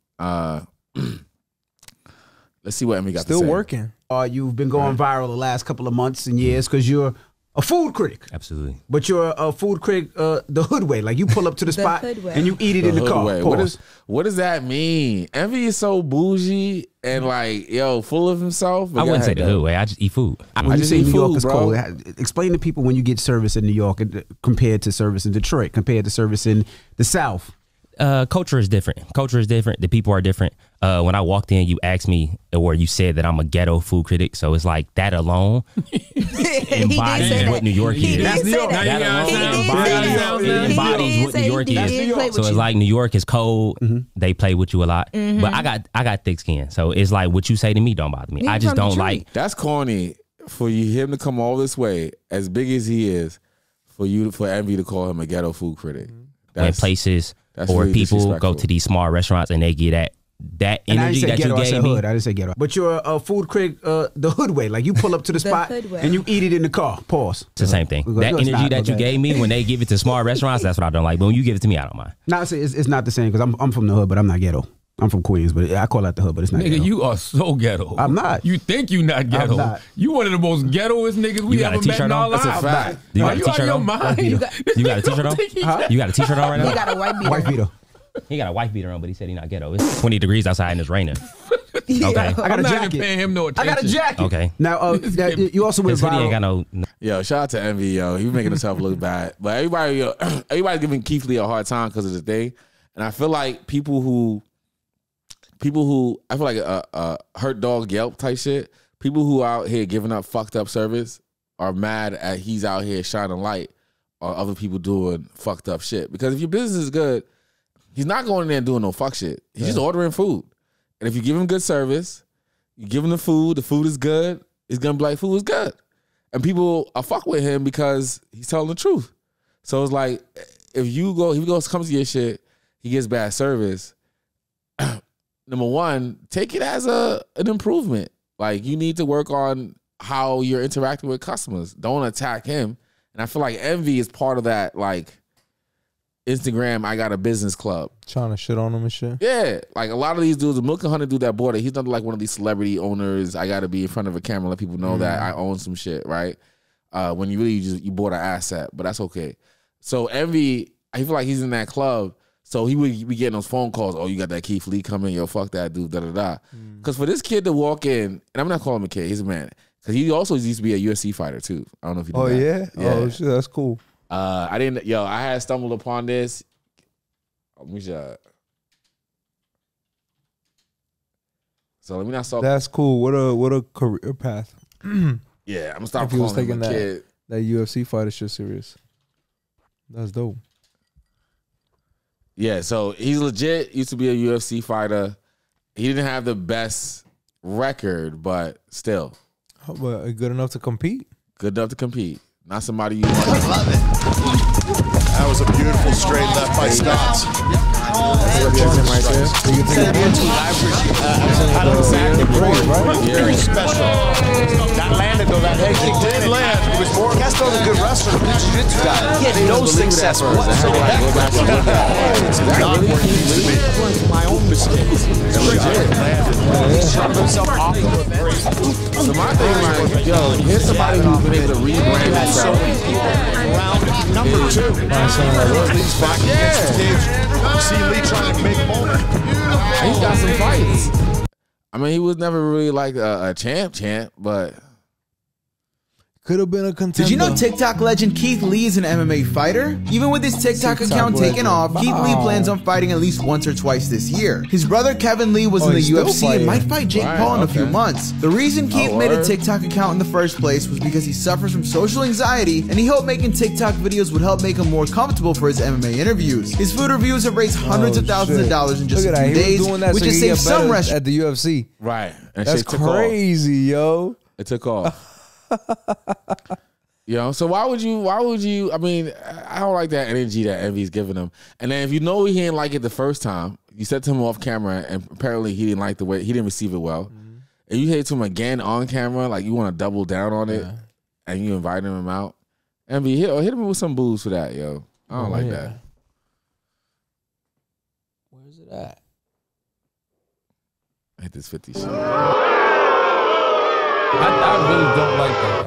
Let's see what Envy got to say. Still working. You've been going viral the last couple of months and years because you're a food critic. Absolutely. But you're a food critic the hood way. Like you pull up to the spot and you eat it in the car. What does that mean? Envy is so bougie and full of himself. I wouldn't say the hood way. I just eat food. When you say New York is cold, explain to people when you get service in New York compared to service in Detroit, compared to service in the South. Culture is different. The people are different. When I walked in, you asked me, or you said that I'm a ghetto food critic. So it's like that alone embodies what New York is. That's New York. That alone embodies what New York is. So it's like New York is cold. They play with you a lot. But I got thick skin. So it's like what you say to me don't bother me. I just don't like. That's corny for him to come all this way, as big as he is, for Envy to call him a ghetto food critic. When places or really people go to these small restaurants and they get that energy that you gave me. I didn't say ghetto. But you're a food critic the hood way. Like you pull up to the spot and you eat it in the car. Pause. It's the same thing. That energy that you gave me when they give it to small restaurants, that's what I don't like. But when you give it to me, I don't mind. No, it's not the same because I'm from the hood, but I'm not ghetto. I'm from Queens, but I call that the hood, but it's not ghetto. You are so ghetto. I'm not. You think you not ghetto. I'm not. You one of the most ghettoest niggas we ever met in our lives. That's a fact. You got a t-shirt on? You got a t-shirt on? You got a t-shirt on right now? He got a white beater. He got a white beater on, but he said he's not ghetto. It's 20 degrees outside and it's raining. Yeah. Okay. I got I'm a not jacket. even paying him no attention. I got a jacket. Okay. Now, you also went His hoodie viral. ain't got no. Yo, shout out to Envy, yo. He making himself look bad. But everybody's giving Keith Lee a hard time because of the thing. And I feel like people who I feel like a hurt dog Yelp type shit. People who out here giving up fucked up service are mad at he's out here shining light on other people doing fucked up shit. Because if your business is good, he's not going in there and doing no fuck shit. He's just ordering food. And if you give him good service, you give him the food is good, he's gonna be like, food is good. And people are fuck with him because he's telling the truth. So it's like, if he comes to your shit, he gets bad service. Number one, take it as an improvement. Like, you need to work on how you're interacting with customers. Don't attack him. And I feel like envy is part of that, like, Instagram, I got a business club. Trying to shit on him and shit. Yeah. Like, a lot of these dudes, the Milk and Honey dude that bought it, he's not like one of these celebrity owners. I got to be in front of a camera, let people know that I own some shit, right? When you really you bought an asset, but that's okay. So envy, I feel like he's in that club. So he would be getting those phone calls. Oh, you got that Keith Lee coming? Yo, fuck that dude, da-da-da. Because for this kid to walk in, and I'm not calling him a kid, he's a man. Because he also used to be a UFC fighter, too. I don't know if you know that. Yeah? Oh, shit, that's cool. I had stumbled upon this. Let me just... So let me not start... That's cool. What a career path. Yeah, I'm going to stop calling him a kid. That UFC fighter shit serious. That's dope. Yeah, so he's legit. Used to be a UFC fighter. He didn't have the best record, but still. But good enough to compete? Good enough to compete. Not somebody you want to love it. That was a beautiful straight left by Scott. Very special. That landed though. That it did land. It was more. Gaston's a good wrestler, good jiu-jitsu guy. He had no success whatsoever. My own mistakes. He's trying himself off the event. So my thing, like, yo, here's somebody who's been able to rebrand himself. Round number 2. Lee's back against the stage. See Lee trying to make moment. He's got some fights. I mean, he was never really like a champ, but could have been a contender. Did you know TikTok legend Keith Lee is an MMA fighter? Even with his TikTok account taken off, Keith Lee plans on fighting at least once or twice this year. His brother Kevin Lee was in the UFC and might fight Jake Paul in a few months. The reason Keith made a TikTok account in the first place was because he suffers from social anxiety, and he hoped making TikTok videos would help make him more comfortable for his MMA interviews. His food reviews have raised hundreds of thousands of dollars in just a few days, which has saved some restaurants at the UFC. Right. And that's crazy, yo. It took off. You know, so why would you, I mean, I don't like that energy that Envy's giving him. And then if you know he didn't like it the first time, you said to him off camera and apparently he didn't like the way, he didn't receive it well. And you say it to him again on camera, like you want to double down on it and you inviting him out. Envy, hit him with some booze for that, yo. I don't like that. Where's it at? Hit this 50 shit. I really don't like that.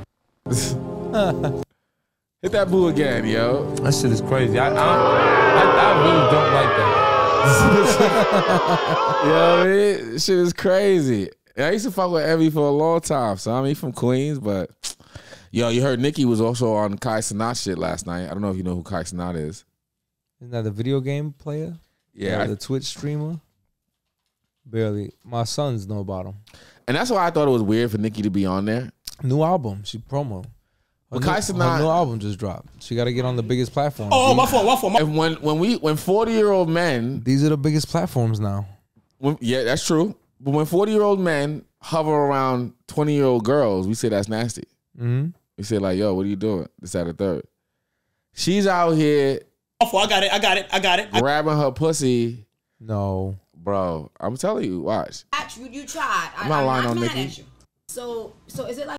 Hit that boo again, yo. That shit is crazy. I really don't like that. Yo, this shit is crazy. I used to fuck with Envy for a long time. So I mean, from Queens, but yo, you heard Nicki was also on Kai Cenat shit last night. I don't know if you know who Kai Cenat is. Isn't that the video game player? Yeah, the Twitch streamer. Barely. My sons know about him. And that's why I thought it was weird for Nicki to be on there. New album. She promo. Her new album just dropped. She got to get on the biggest platform. Oh, my fault. And when 40-year-old men, these are the biggest platforms now. Yeah, that's true. But when 40-year-old men hover around 20-year-old girls, we say that's nasty. We say like, yo, what are you doing? This, that, or third. She's out here. I got it. Grabbing her pussy. No. Bro, I'm telling you, watch. You tried. I'm not lying on Nicki. So is it like?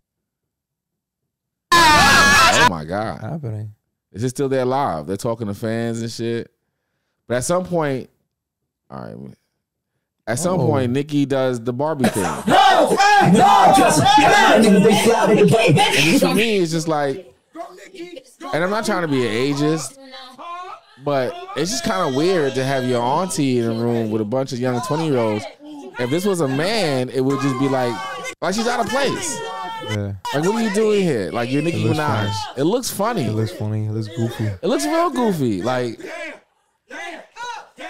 Oh my God. Happening. Is it still there live? They're talking to fans and shit. But at some point, all right. At some point, Nicki does the Barbie thing. And for me, it's just like, and I'm not trying to be an ageist, but it's just kind of weird to have your auntie in a room with a bunch of young 20-year-olds. If this was a man, it would just be like she's out of place. Yeah. Like, what are you doing here? Like, you're Nicki Minaj. Funny. It looks funny. It looks funny. It looks goofy. It looks real goofy. Like,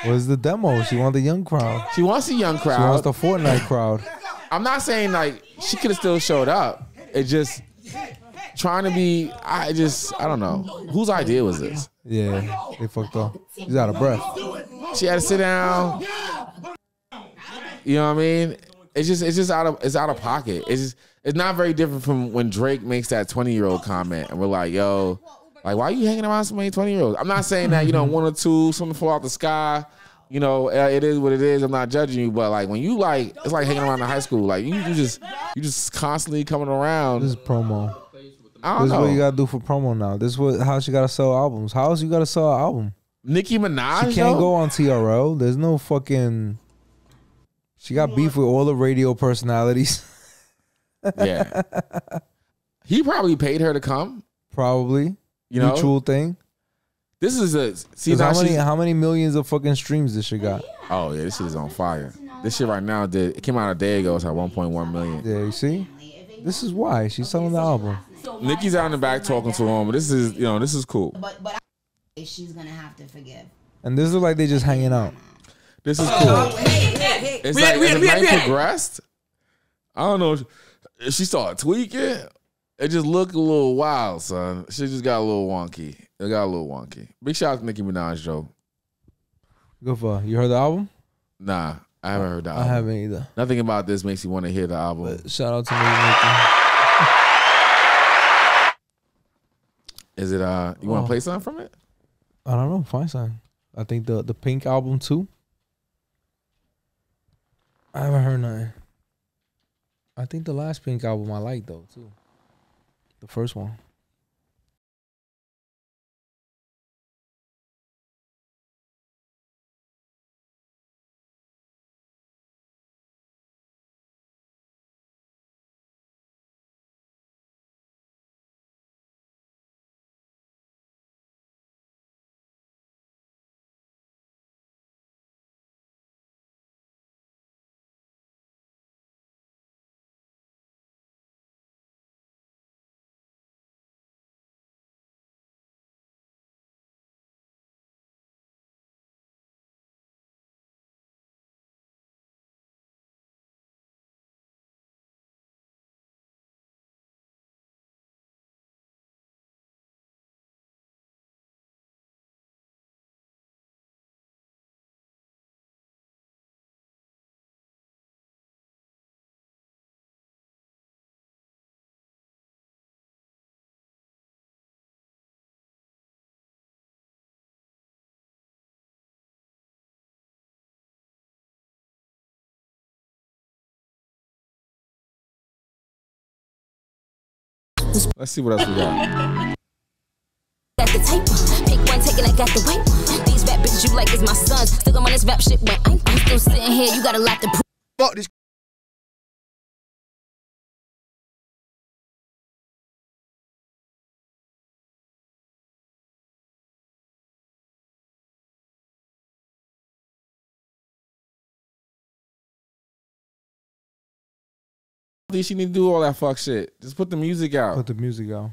Where's the demo? She wants the young crowd. She wants the young crowd. She wants the Fortnite crowd. I'm not saying like she could have still showed up. It just trying to be. I don't know. Whose idea was this? Yeah, they fucked up. She's out of breath. She had to sit down. You know what I mean? It's just out of pocket. It's not very different from when Drake makes that 20-year-old comment and we're like, yo, like, why are you hanging around so many 20-year-olds? I'm not saying that, one or two, something fall out the sky. It is what it is. I'm not judging you, but like when you like, it's like hanging around in high school. Like you just constantly coming around. This is promo. I don't know. This is what you gotta do for promo now. This is how she gotta sell albums. How else you gotta sell an album? Nicki Minaj. She can't go on TRL. There's no fucking. She got beef with all the radio personalities. Yeah. He probably paid her to come. Probably. Mutual thing. This is how many millions of fucking streams this shit got? Oh yeah, this shit is on fire. This shit right now it came out a day ago. It's at 1.1 million. Yeah, you see? This is why she's selling the album. Nicki's out in the back talking to him, but this is cool. But she's gonna have to forgive. And this looks like they just hanging out. This is cool. It's like as the night progressed, I don't know. She started tweaking. It just looked a little wild, son. She just got a little wonky. It got a little wonky. Big shout out to Nicki Minaj, Joe. Good for her. You heard the album? Nah, I haven't heard the album. I haven't either. Nothing about this makes you want to hear the album. But shout out to Nicki. Is it you want to play something from it? I don't know. Find something. I think the Pink album too. I haven't heard nothing. I think the last Pink album I liked though too. The first one. Let's see what else we got. Got the tape, pick one, take it, I got the weight. These rap bitches you like is my sons. Still on this rap shit when I'm still sitting here. You got a lot to prove. Fuck this. She need to do all that fuck shit. Just put the music out. Put the music out.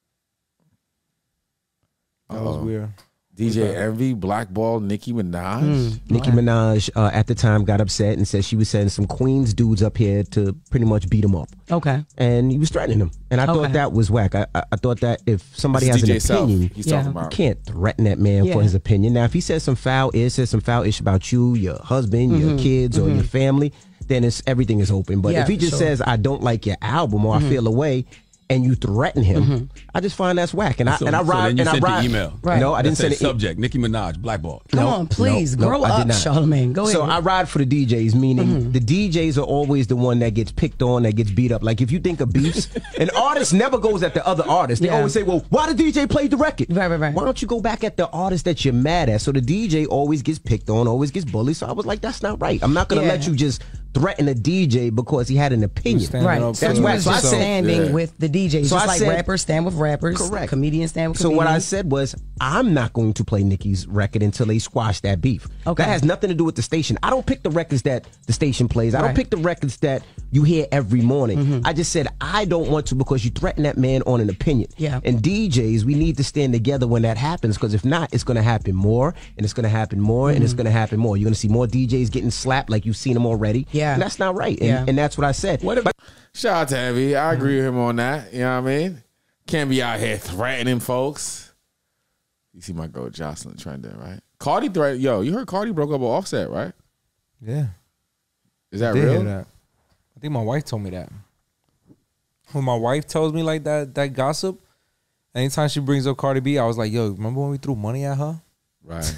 That was weird. DJ Envy blackballed Nicki Minaj. Nicki Minaj at the time got upset and said she was sending some Queens dudes up here to pretty much beat him up. Okay. And he was threatening him. And I thought that was whack. I thought that if somebody has an opinion, he's talking about. You can't threaten that man for his opinion. Now, if he says some foul-ish about you, your husband, your kids, or your family, then everything is open. But if he just says, I don't like your album or I feel away, and you threaten him, I just find that's whack. And I ride. Then you sent the email. Right. No, I didn't send it. Subject: Nicki Minaj, blackball. Come on, please grow up, Charlamagne. Go ahead. So I ride for the DJs, meaning the DJs are always the one that gets picked on, that gets beat up. Like if you think of beefs, an artist never goes at the other artist. They always say, "Well, why the DJ played the record?" Right. Why don't you go back at the artist that you're mad at? So the DJ always gets picked on, always gets bullied. So I was like, that's not right. I'm not gonna let you just threaten a DJ because he had an opinion. Right. That's why I said standing with the DJs. So just I like said, rappers stand with rappers. Correct. Comedians stand with so comedians. what I said was, I'm not going to play Nicki's record until they squash that beef. Okay. That has nothing to do with the station. I don't pick the records that the station plays. I don't Right. pick the records that you hear every morning. I just said, I don't want to because you threaten that man on an opinion. Yeah. And DJs, we need to stand together when that happens, because if not, it's going to happen more, and it's going to happen more, and it's going to happen more. You're going to see more DJs getting slapped like you've seen them already. Yeah. And that's not right. And that's what I said. Shout out to Heavy. I agree with him on that. You know what I mean? Can't be out here threatening folks. You see my girl Jocelyn trending, right? Cardi threat. Yo, you heard Cardi broke up with Offset, right? Yeah. Is that I did real? hear that. I think my wife told me that. When my wife tells me like that gossip, anytime she brings up Cardi B, I was like, yo, remember when we threw money at her? Right.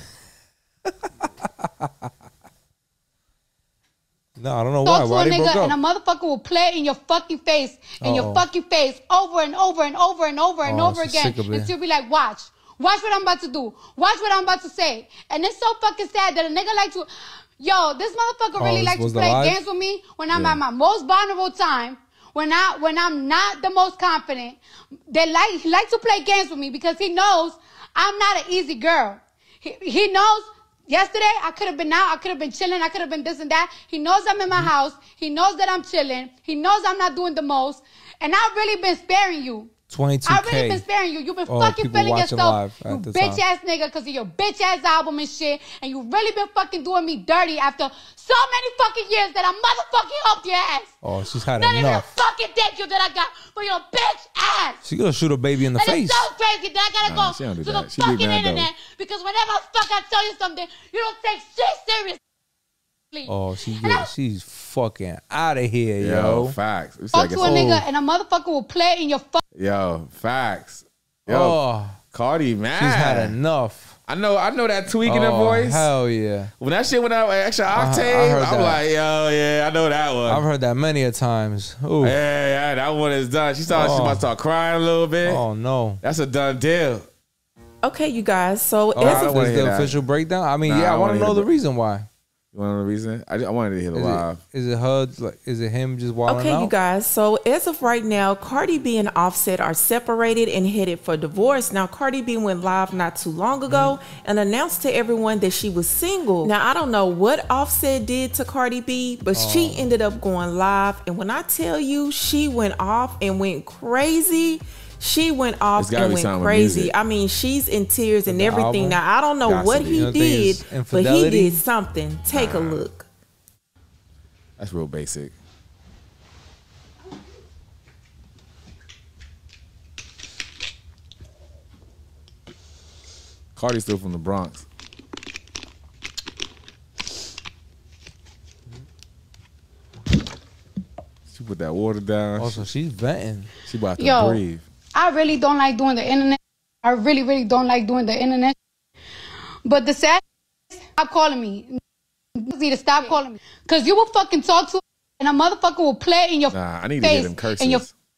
No, I don't know why. Talk to Why a they broke nigga up? and a motherfucker will play it in your fucking face, your fucking face, over and over and over and over and over she's again. sick of it. And she'll be like, watch what I'm about to do. Watch what I'm about to say. And it's so fucking sad that a nigga like to, yo, this motherfucker really likes to play games with me when I'm at my most vulnerable time. When I'm not the most confident. He likes to play games with me because he knows I'm not an easy girl. He knows. Yesterday, I could have been out. I could have been chilling. I could have been this and that. He knows I'm in my house. He knows that I'm chilling. He knows I'm not doing the most. And I've really been sparing you. 22K. I've really been sparing you. You've been fucking feeling yourself, you bitch ass nigga, because of your bitch ass album and shit. And you really been fucking doing me dirty after so many fucking years that I motherfucking helped your ass. Oh, she's had Not even a enough. fucking thank you that I got for your bitch ass. She gonna shoot a baby in the And face. it's so crazy that I gotta she don't go do to the that. She big fucking mad, though. internet because whenever the fuck I tell you something, you don't take shit seriously. Oh, she's fucking out of here, Yo, yo. facts. Talk to a nigga and a motherfucker will play in your fuck. Yo, facts. Yo, Oh, Cardi, man. she's had enough. I know that tweak in her voice. Hell yeah. When that shit went out with extra octave, heard I'm that. like, yo, yeah, I know that one. I've heard that many a times. Ooh. Yeah, that one is done. She about to start crying a little bit. Oh no. That's a done deal. Okay, you guys. So Oh, I don't wanna is hear the that. official breakdown? I mean, Nah, yeah, I want wanna to know hear the the- reason why. You want to know the reason? I wanted to hear the live. Is it her? Like, is it him just wilding Okay, out? you guys. So as of right now, Cardi B and Offset are separated and headed for divorce. Now, Cardi B went live not too long ago and announced to everyone that she was single. Now, I don't know what Offset did to Cardi B, but she ended up going live. And when I tell you she went off and went crazy, she went off and went crazy. I mean, she's in tears and everything. album? Now, I don't know what he You think it's did, but he infidelity? did something. Take a look. That's real basic. Cardi's still from the Bronx. She put that water down. Also, she's venting. She about to Yo, breathe. I really don't like doing the internet. I really, really don't like doing the internet. But the sad stop calling me. You need to stop calling me. Because you will fucking talk to and a motherfucker will play in your Nah, I need to face. hear them curses. In your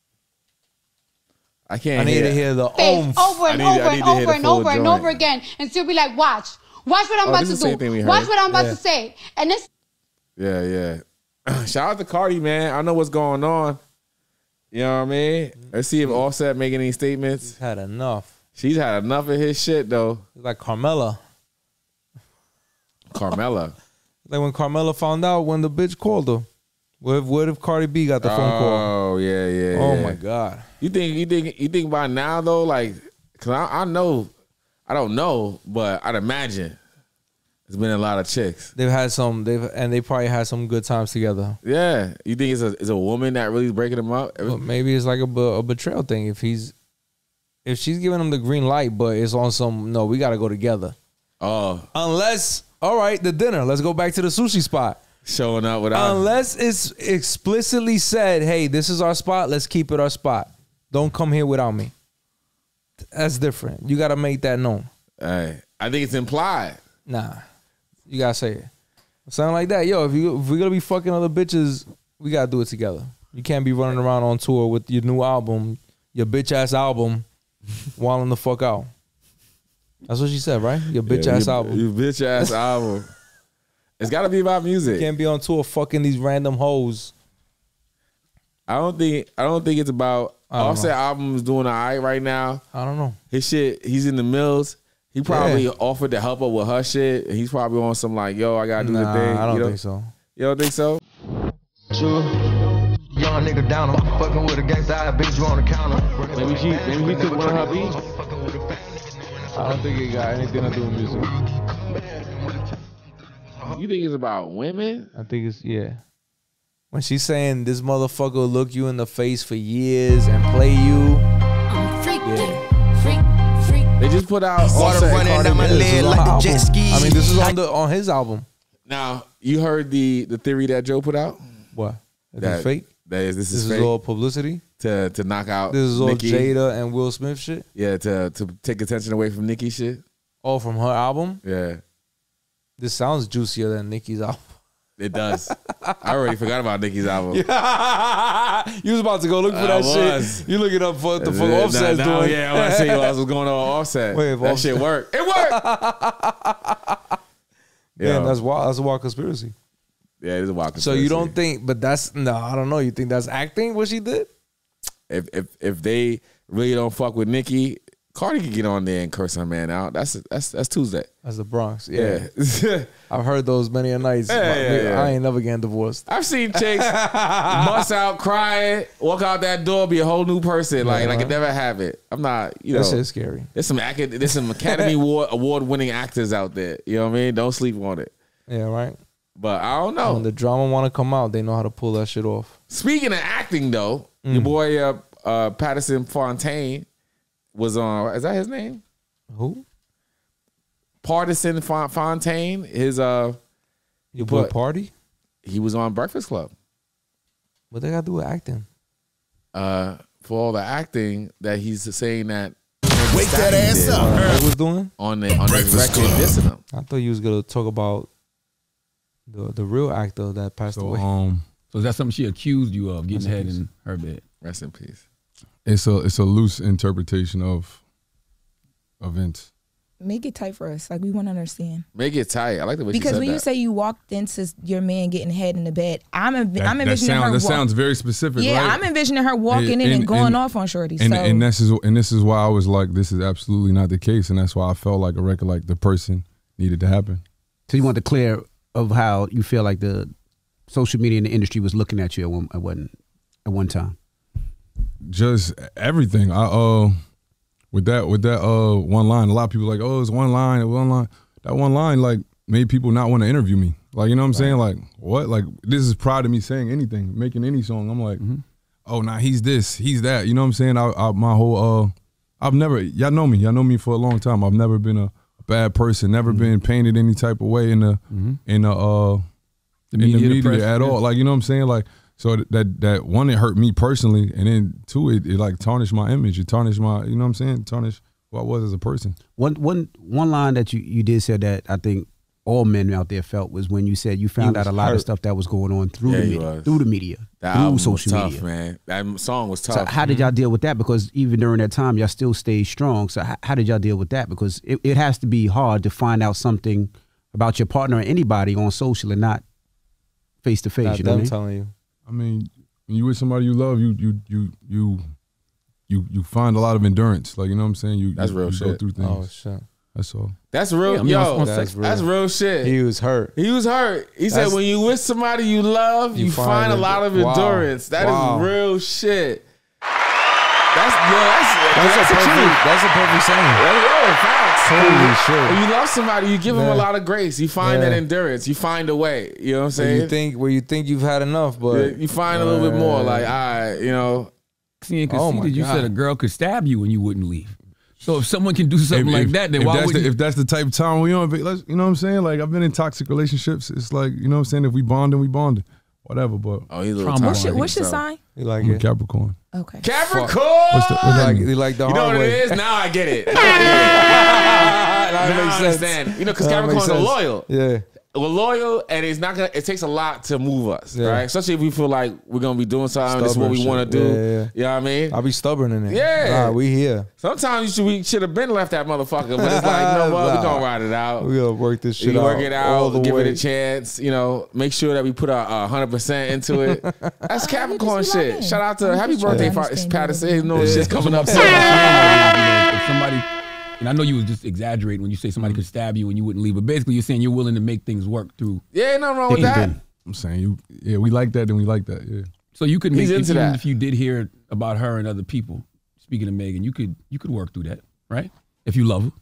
I can't I need to hear the face oomph. over and over and over and over and over again. And she'll be like, watch what I'm about this to is the same thing we do. heard. Watch what I'm about Yeah. to say. And this Yeah. Shout out to Cardi, man. I know what's going on. You know what I mean? Let's see if Offset making any statements. She's had enough. She's had enough of his shit, though. It's like Carmella. Carmella. Like when Carmella found out when the bitch called her. What if Cardi B got the phone call? Oh, yeah. Oh my God. You think by now though, like, cause I know, I don't know, but I'd imagine there's been a lot of chicks. They've had some. They probably had some good times together. Yeah, you think it's a woman that really is breaking them up? But maybe it's like a betrayal thing. If she's giving him the green light, but it's on some. No, we got to go together. Oh, unless all right, the dinner. Let's go back to the sushi spot. Showing up without. Unless it's explicitly said, hey, this is our spot. Let's keep it our spot. Don't come here without me. That's different. You got to make that known. Hey, I think it's implied. Nah, you gotta say it. Something like that. Yo, if we're gonna be fucking other bitches, we gotta do it together. You can't be running around on tour with your new album, your bitch ass album, wilding the fuck out. That's what she said, right? Your bitch ass album. Your bitch ass album. It's got to be about music. You can't be on tour fucking these random hoes. I don't think it's about Offset album is doing all right right now. I don't know. His shit, he's in the mills. He probably offered to help her with her shit. And he's probably on some like, yo, I gotta do the thing. I don't think so. You don't think so? True. Young nigga down, I'm fucking with a gangsta bitch, you on the counter. Maybe he took one of her beats. I don't think it got anything to do with music. You think it's about women? I think it's When she's saying this motherfucker will look you in the face for years and play you. They just put out water running down my leg like a jet ski. I mean, this is on his album. Now, you heard the theory that Joe put out? What? That fake? This is fake? All publicity? To knock out This is all Nicki. Jada and Will Smith shit? Yeah, to take attention away from Nicki shit. Oh, from her album? Yeah. This sounds juicier than Nicki's album. It does. I already forgot about Nicki's album. You was about to go look for that shit. You looking up for what the fuck Offset's doing. Yeah, I want to see what else was going on with Offset. Wait, that shit worked. It worked. Yeah, that's wild. That's a wild conspiracy. Yeah, it is a wild conspiracy. So you don't think, but I don't know. You think that's acting what she did? If they really don't fuck with Nicki, Cardi could get on there and curse her man out. That's Tuesday. That's the Bronx. Yeah. I've heard those many a nights. I ain't never getting divorced. I've seen chicks bust out crying, walk out that door, be a whole new person. Like I could never have it. I'm not, That shit's scary. There's some Academy Award winning actors out there. You know what I mean? Don't sleep on it. Yeah, right. But I don't know. When the drama want to come out, they know how to pull that shit off. Speaking of acting, though, your boy Patterson Fontaine was on. Is that his name? Who? Partisan Fontaine. His your boy Party. He was on Breakfast Club. What they got to do with acting? For all the acting that he's saying that. Wake that ass up. What was doing on the record dissing him. I thought you was gonna talk about the real actor that passed away. So is that something she accused you of, getting head in her bed? Rest in peace. It's a loose interpretation of events. Make it tight for us. Like, we want to understand. Make it tight. I like the way she said that. Because when you say you walked into your man getting head in the bed, I'm envisioning her. That sounds very specific. Yeah, right? I'm envisioning her walking in and going off on Shorty. And this is why I was like, this is absolutely not the case, and that's why I felt like a record like the person needed to happen. So you want to clear of how you feel like the social media and the industry was looking at you at one time. Just everything. With that one line, a lot of people are like, oh, it's one line. That one line like made people not want to interview me. Like, you know what I'm saying? Like, what? Like, this is proud of me saying anything, making any song. I'm like, oh, nah, he's this, he's that. You know what I'm saying? My whole I've never, y'all know me for a long time. I've never been a bad person, never been painted any type of way in the media at all. Like, you know what I'm saying? Like, so that one, it hurt me personally, and then two, it like tarnished my image. It tarnished my, you know what I'm saying? Tarnished who I was as a person. One line that you did say that I think all men out there felt was when you said you found out a lot of stuff that was going on through the media, through social media. Man. That song was tough. So how did y'all deal with that? Because even during that time, y'all still stayed strong. So how did y'all deal with that? Because it has to be hard to find out something about your partner or anybody on social and not face to face. You know what I mean? Telling you. I mean, when you with somebody you love, you find a lot of endurance. Like, you know what I'm saying? That's real you shit. Go through things. Oh shit. That's all. That's real. That's real shit. He was hurt. He said when you with somebody you love, you find a lot of endurance. That is real shit. That's a perfect saying. Facts. Holy shit. When you love somebody, you give them a lot of grace. You find that endurance. You find a way. You know what I'm saying? Where you think you've had enough, but you find a little bit more. Like, all right, you know. See, you said a girl could stab you when you wouldn't leave. So if someone can do something like that, then why would if that's the type of time we on, you know what I'm saying? Like, I've been in toxic relationships. It's like, you know what I'm saying? If we bonding, we bonding. Whatever, but he's a little what's your sign? You like I'm a Capricorn. Okay. Capricorn. What's that you like the you know hard what way. it is? Now I get it. Now I understand. You know, because Capricorns are loyal. Yeah. we're loyal, and it's not gonna. It takes a lot to move us, right? Especially if we feel like we're gonna be doing something. This is what we want to do. Yeah. You know what I mean? I'll be stubborn in it. Yeah, we here. Sometimes we should have been left that motherfucker, but it's like, you know what? We're gonna ride it out. We gotta work this shit out. Work it out. Give it a chance. You know, make sure that we put our 100% into it. That's Capricorn shit. Shout out to happy birthday, Patterson. You know, shit's coming up. If somebody. And I know you was just exaggerating when you say somebody could stab you and you wouldn't leave, but basically you're saying you're willing to make things work through. Yeah, ain't nothing wrong with that. I'm saying we like that, then we like that. Yeah. So you could make if you did hear about her and other people. Speaking of Megan, you could work through that, right? If you love her.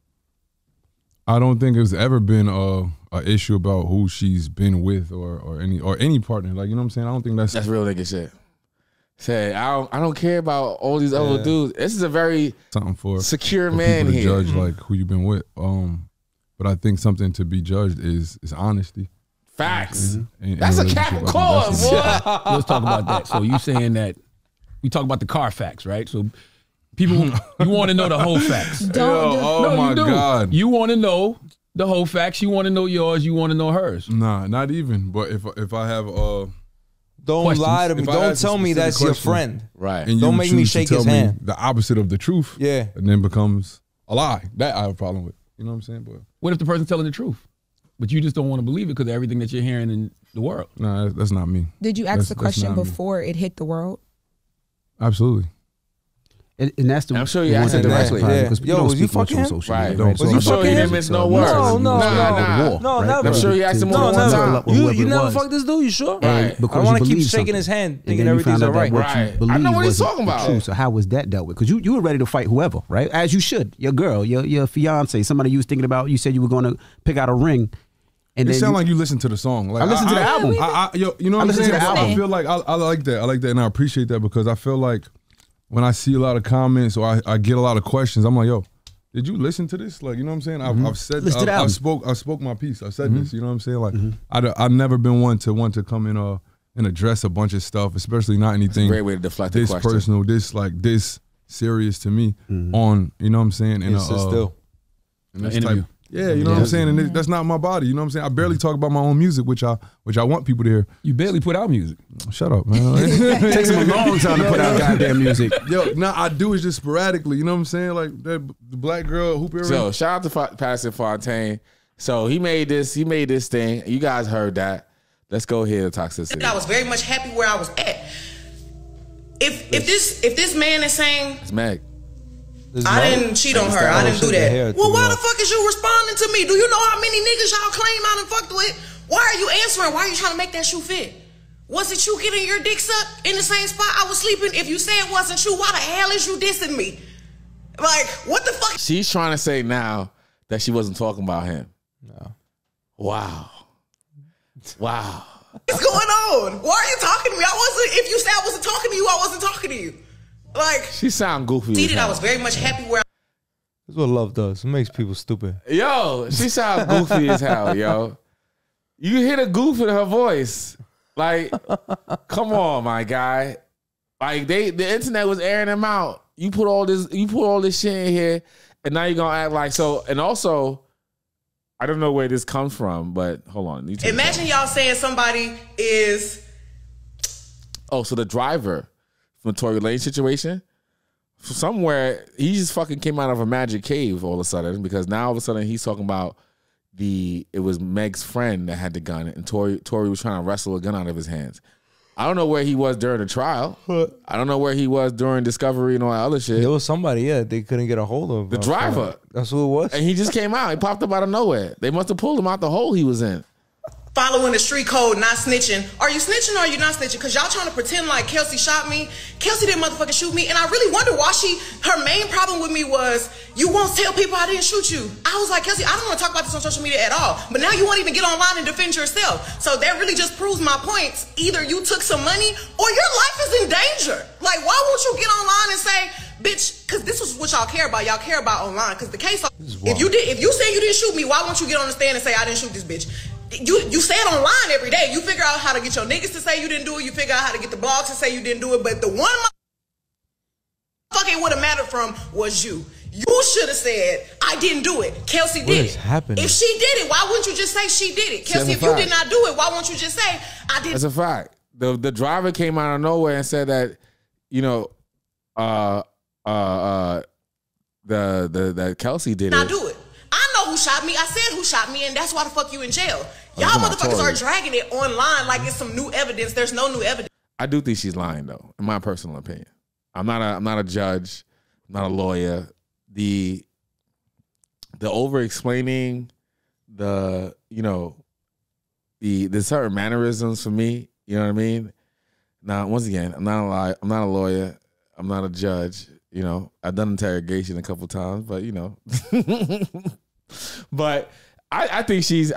I don't think there's ever been a issue about who she's been with or any partner. Like, you know what I'm saying? I don't think that's real nigga shit. Say, I don't care about all these other dudes. This is a very something for secure man people to here. Judge like who you've been with. But I think something to be judged is honesty. Facts. Mm-hmm. That's a Capricorn, boy. So let's talk about that. So you saying that we talk about the car facts, right? So people, you want to know the whole facts. Oh my God. You want to know the whole facts. You want to know yours. You want to know hers. Nah, not even. But if I have don't questions. lie to me. Don't tell me that's your friend. Right. And don't you make me choose to shake tell his me hand. The opposite of the truth. Yeah. And then becomes a lie. That I have a problem with. You know what I'm saying? But what if the person's telling the truth, but you just don't want to believe it because of everything that you're hearing in the world? Nah, that's not me. Did you ask the question before it hit the world? Absolutely. And that's the. I'm sure you asked it directly. Yo, was you fucking him? Right. Was you fucking him? Didn't miss no words. No, never. I'm sure you asked him more than one time. You never fucked this dude. You sure? Right. I want to keep shaking his hand, thinking everything's all right. Right. I know what he's talking about. So how was that dealt with? Because you were ready to fight whoever, right? As you should. Your girl, your fiance, somebody you was thinking about. You said you were going to pick out a ring. And it then sound like you listened to the song. Like, I listened to the album. You know what I'm saying? I feel like I like that. I like that, and I appreciate that because I feel like when I see a lot of comments or I get a lot of questions, I'm like, yo, did you listen to this? Like, you know what I'm saying? I've said, I spoke my piece. I said this. You know what I'm saying? Like, I've never been one to come in and address a bunch of stuff, especially not anything. Great way to deflect this the question. Personal, this serious to me. On, you know what I'm saying? In this interview. type. Yeah, you know what I'm saying? And that's not my body, you know what I'm saying? I barely talk about my own music, which I want people to hear. You barely put out music. Shut up, man. It takes him a long time to put out goddamn music. Yo, I do it just sporadically, you know what I'm saying? Like the black girl hoop. So shout out to Pastor Fontaine. So he made this thing. You guys heard that. Let's go here to toxicity. I was very much happy where I was at. If this man is saying it's Meg. I didn't cheat on her. I didn't do that. Well, why the fuck is you responding to me? Do you know how many niggas y'all claim I done fucked with? Why are you answering? Why are you trying to make that shoe fit? Was it you getting your dick sucked in the same spot I was sleeping? If you say it wasn't you, why the hell is you dissing me? Like, what the fuck? She's trying to say now that she wasn't talking about him. No. Wow. What's going on? Why are you talking to me? If you said I wasn't talking to you, I wasn't talking to you. Like, she sound goofy. I was very much happy where That's what love does. It makes people stupid. Yo, she sound goofy as hell, yo. You hear the goof in her voice. Like, come on, my guy. Like the internet was airing them out. You put all this shit in here, and now you're gonna act like so. And also, I don't know where this comes from, but hold on. Imagine y'all saying somebody is. Oh, so the driver from the Tory Lane situation, somewhere he just fucking came out of a magic cave all of a sudden, because now all of a sudden he's talking about it was Meg's friend that had the gun, and Tory was trying to wrestle a gun out of his hands. I don't know where he was during the trial. I don't know where he was during discovery and all that other shit. There was somebody, they couldn't get a hold of. The driver. That's who it was. And he just came out. He popped up out of nowhere. They must have pulled him out the hole he was in. Following the street code, not snitching. Are you snitching or are you not snitching? Because y'all trying to pretend like Kelsey shot me. Kelsey didn't motherfucking shoot me. And I really wonder why her main problem with me was, you won't tell people I didn't shoot you. I was like, Kelsey, I don't want to talk about this on social media at all. But now you won't even get online and defend yourself. So that really just proves my points. Either you took some money or your life is in danger. Like, why won't you get online and say, bitch, because this is what y'all care about. Y'all care about online. Because the case, if you say you didn't shoot me, why won't you get on the stand and say I didn't shoot this bitch? You say it online every day. You figure out how to get your niggas to say you didn't do it. You figure out how to get the blogs to say you didn't do it. But the one motherfucker it would have mattered from was you. You should have said, I didn't do it. Kelsey did it. What is happening? If she did it, why wouldn't you just say she did it? Kelsey, if you did not do it, why won't you just say, I did it? That's a fact. The driver came out of nowhere and said that, you know, that Kelsey did not do it. I know who shot me. I said who shot me, and that's why the fuck you in jail. Y'all motherfuckers are dragging it online like it's some new evidence. There's no new evidence. I do think she's lying, though, in my personal opinion. I'm not a judge. I'm not a lawyer. The over explaining, the certain mannerisms for me. You know what I mean? Now, once again, I'm not a lawyer. I'm not a judge. You know, I've done interrogation a couple times, but you know, but I think she's.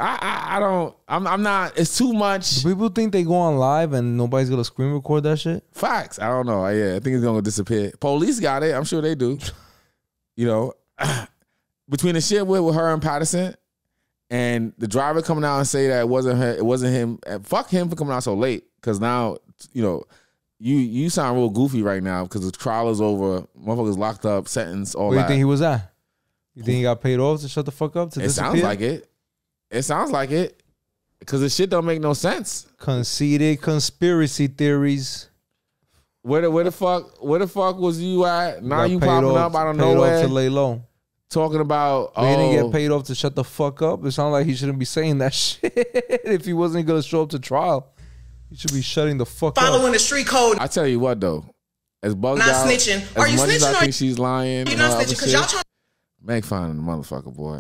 I'm not. It's too much. Do people think they go on live and nobody's gonna screen record that shit? Facts. I don't know. Yeah, I think it's gonna disappear. Police got it. I'm sure they do. You know, between the shit with her and Patterson, and the driver coming out and say that it wasn't her, it wasn't him. Fuck him for coming out so late. Because now, you know, you sound real goofy right now because the trial is over. Motherfuckers locked up, sentenced, all that. Where do you think he was at? You think he got paid off to shut the fuck up? It sounds like it. It sounds like it. Because the shit don't make no sense. Conceited conspiracy theories. Where the fuck was you at? Now you popping up out of nowhere. To lay low. Talking about, he didn't get paid off to shut the fuck up. It sounds like he shouldn't be saying that shit if he wasn't going to show up to trial. He should be shutting the fuck up. Following the street code. I tell you what, though. As bugged not out, snitching. Are you snitching? I think she's lying. You're not snitching because y'all trying. Make fun of the motherfucker, boy.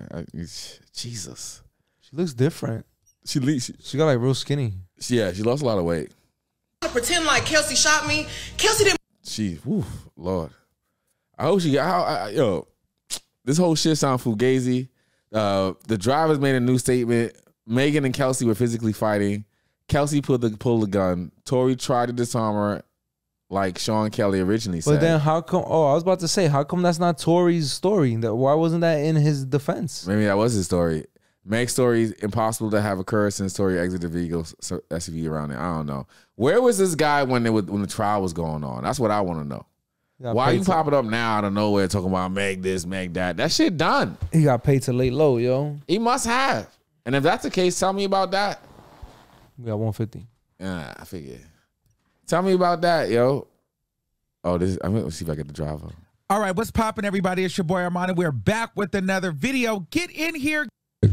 Jesus. She looks different. She got like real skinny. Yeah, she lost a lot of weight. Pretend like Kelsey shot me. Kelsey didn't. Lord. I hope she got. Yo, this whole shit sound fugazi. The drivers made a new statement. Megan and Kelsey were physically fighting. Kelsey pulled the gun. Tory tried to disarm her, like Sean Kelly originally said. But then how come? Oh, I was about to say, how come that's not Tory's story? Why wasn't that in his defense? Maybe that was his story. Meg's story is impossible to have occurred since Tory exited the vehicle SUV around there. I don't know. Where was this guy when the trial was going on? That's what I want to know. Why are you popping up now out of nowhere talking about Meg this, Meg that? That shit done. He got paid to lay low, yo. He must have. And if that's the case, tell me about that. We got 150. Yeah, I figured. Tell me about that, yo. Oh, I'm gonna see if I get the driver. All right, what's popping, everybody? It's your boy Armando. We're back with another video. Get in here.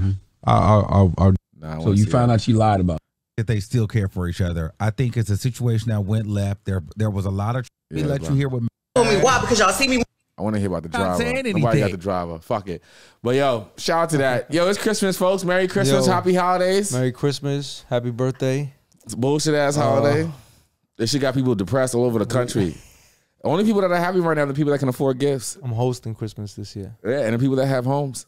So you found out she lied about if they still care for each other. I think it's a situation that went left. There was a lot of. Yeah, let you hear what. Why? Because y'all see me. I want to hear about the Not driver. saying anything. Nobody got the driver. Fuck it. But yo, shout out to that. Yo, it's Christmas, folks. Merry Christmas. Happy holidays. Merry Christmas. Happy birthday. It's a bullshit ass holiday. This shit got people depressed all over the country. Only people that are happy right now are the people that can afford gifts. I'm hosting Christmas this year. Yeah, and the people that have homes.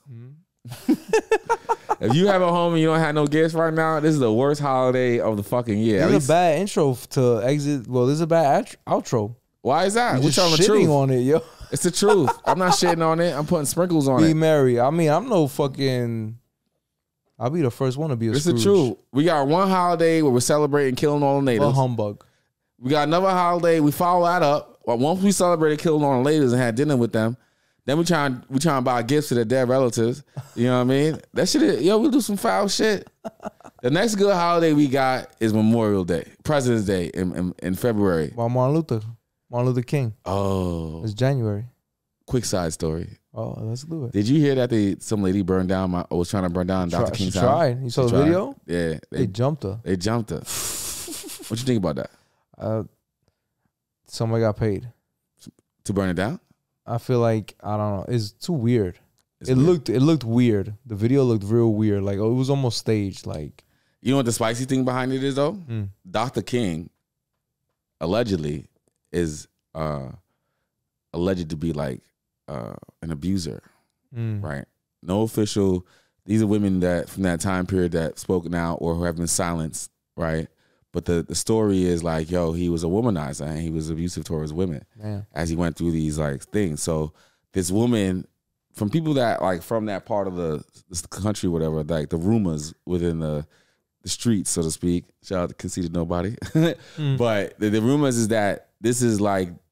If you have a home and you don't have no gifts right now, this is the worst holiday of the fucking year. This is a bad intro to exit. Well, this is a bad outro. Why is that? We're telling the truth on it, yo. It's the truth. I'm not shitting on it. I'm putting sprinkles on it. Be merry. I mean, I'm no fucking. I'll be the first one to be a Scrooge. It's the truth. We got one holiday where we're celebrating killing all the natives. A humbug. We got another holiday. We follow that up. Once we celebrated killing all the natives and had dinner with them, then we try to buy gifts to their dead relatives. You know what I mean? That shit is, we'll do some foul shit. The next good holiday we got is Memorial Day, President's Day in February. Well, Martin Luther King. Oh. It's January. Quick side story. Oh, let's do it. Did you hear that some lady burned down was trying to burn down Dr. King's house? Tried. You saw the video? Yeah. They jumped her. They jumped her. What you think about that? Somebody got paid. To burn it down? I feel like, I don't know. It's too weird. It looked weird. The video looked real weird. Like, it was almost staged. Like, you know what the spicy thing behind it is, though? Dr. King allegedly is alleged to be like an abuser, right? No official. These are women that from that time period that spoke now or who have been silenced, right? But the story is like, he was a womanizer and he was abusive towards women as he went through these like things. So this woman, from people that like from that part of the country, whatever, like the rumors within the streets, so to speak. Shout out to Conceitednobodi. But the rumors is that this is like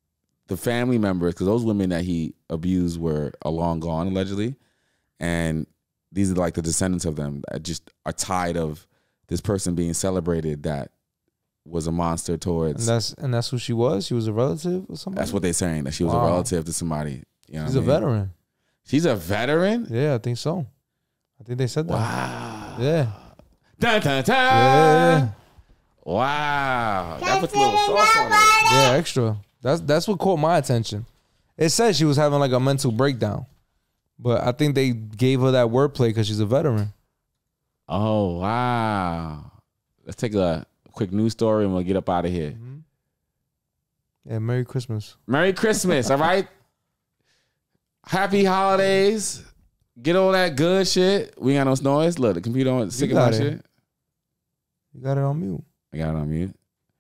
the family members, because those women that he abused were long gone allegedly, and these are like the descendants of them that just are tired of this person being celebrated that was a monster towards. And that's who she was. She was a relative or something. That's what they're saying, that she was a relative to somebody. You know She's a veteran. She's a veteran? Yeah, I think so. I think they said that. Wow. Yeah. Dun, dun, dun. Yeah. Wow. That puts a little sauce on it. Yeah, extra. That's what caught my attention. It said she was having like a mental breakdown, but I think they gave her that wordplay because she's a veteran. Oh, wow. Let's take a quick news story and we'll get up out of here. Yeah, Merry Christmas. Merry Christmas, all right? Happy holidays. Get all that good shit. We ain't got no noise. Look, the computer on sick of my shit. You got it on mute. I got it on mute.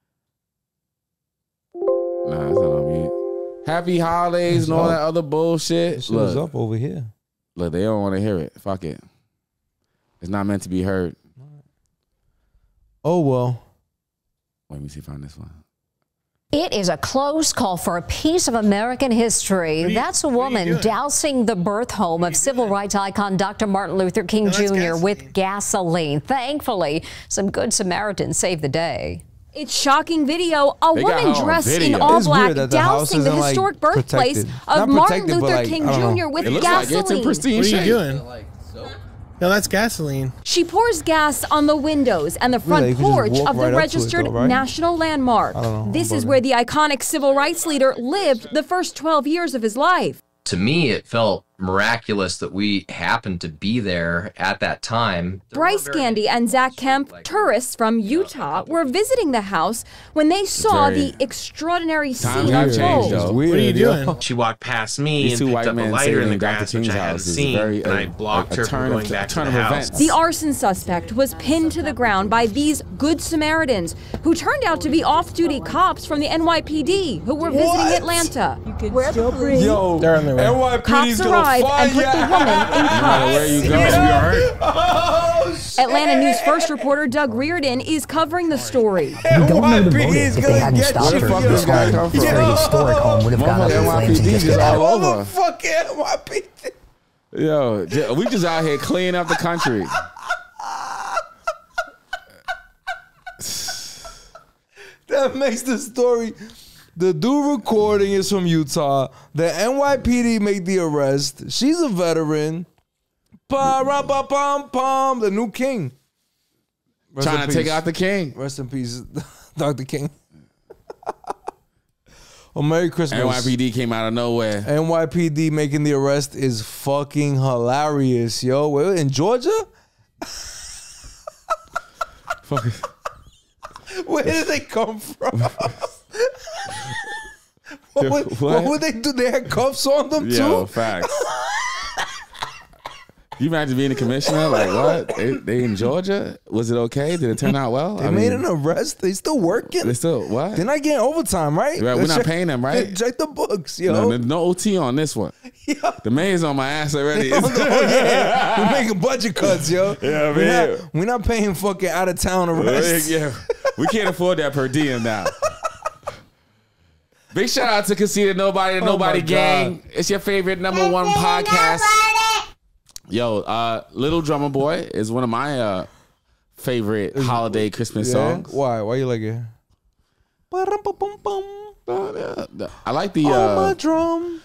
Nah, it's not on mute. Happy holidays and all that other bullshit. This shit was up over here. Look, they don't want to hear it. Fuck it. It's not meant to be heard. Oh, well. Let me see if I find this one. It is a close call for a piece of American history. That's a woman dousing the birth home of civil rights icon Dr. Martin Luther King Jr. with gasoline. Thankfully, some good Samaritans saved the day. It's shocking video. A woman dressed in all black dousing the historic birthplace of Martin Luther King Jr. with gasoline. Like it's in pristine what are you shape. doing? No, that's gasoline. She pours gas on the windows and the front porch of the registered national landmark. This is where the iconic civil rights leader lived the first 12 years of his life. To me, it felt miraculous that we happened to be there at that time. Bryce Gandy and Zach Kemp, tourists from Utah, were visiting the house when they saw the extraordinary scene unfold. What are you doing? She walked past me and picked up a lighter in the grass, which I hadn't seen, and I blocked her from going back to the house. The arson suspect was pinned to the ground by these Good Samaritans, who turned out to be off-duty cops from the NYPD who were visiting Atlanta. Where the police? Yo, Cops arrived and put the woman in cuffs. Where you go? Atlanta News First reporter Doug Reardon is covering the story. We don't know the motive. If they hadn't stopped her, this home, this very historic home, would have gone up in flames in just an hour. Fuck NYPD. Yo, we just out here cleaning up the country. That makes the story. The dude recording is from Utah. The NYPD made the arrest. She's a veteran. The new king. Trying to take out the king. Rest in peace, Dr. King. Oh, Merry Christmas. NYPD came out of nowhere. NYPD making the arrest is fucking hilarious, yo. We're in Georgia? Where did they come from? What would they do? They had cuffs on them too? Yo, facts. You imagine being a commissioner? Like, what? They in Georgia? Was it okay? Did it turn out well? They made an arrest. They still working. They still, what? They're not getting overtime, right? Right, we're not paying them, right? Check the books, yo. No OT on this one. Yeah. The mayor's on my ass already. We're making budget cuts, yo. Yeah, man. We're not paying fucking out of town arrests. Yeah, we can't afford that per diem now. Big shout out to Conceitednobodi and Nobody Gang. It's your favorite #1 podcast. Yo, Little Drummer Boy is one of my favorite holiday Christmas songs. Why? Why you like it? I like the my drum.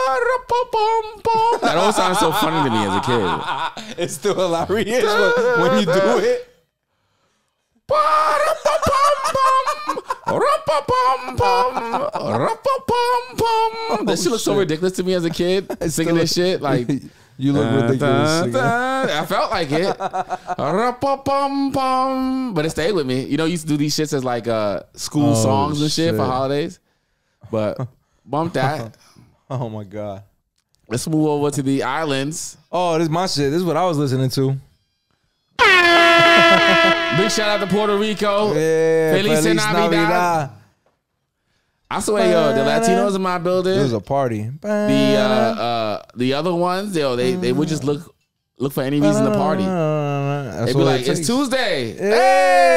That always sounded so funny to me as a kid. It's still hilarious when you do it. This shit looks so ridiculous to me as a kid. Singing this shit like you look ridiculous. I felt like it, but it stayed with me. You know, you used to do these shits as like school songs and shit for holidays. But bump that. Oh my god. Let's move over to the islands. Oh, this is my shit. This is what I was listening to. Big shout out to Puerto Rico. Yeah, Feliz Navidad. I swear, yo, the Latinos in my building. It was a party. The other ones, yo, they would just look for any reason to party. They'd be like, it's Tuesday.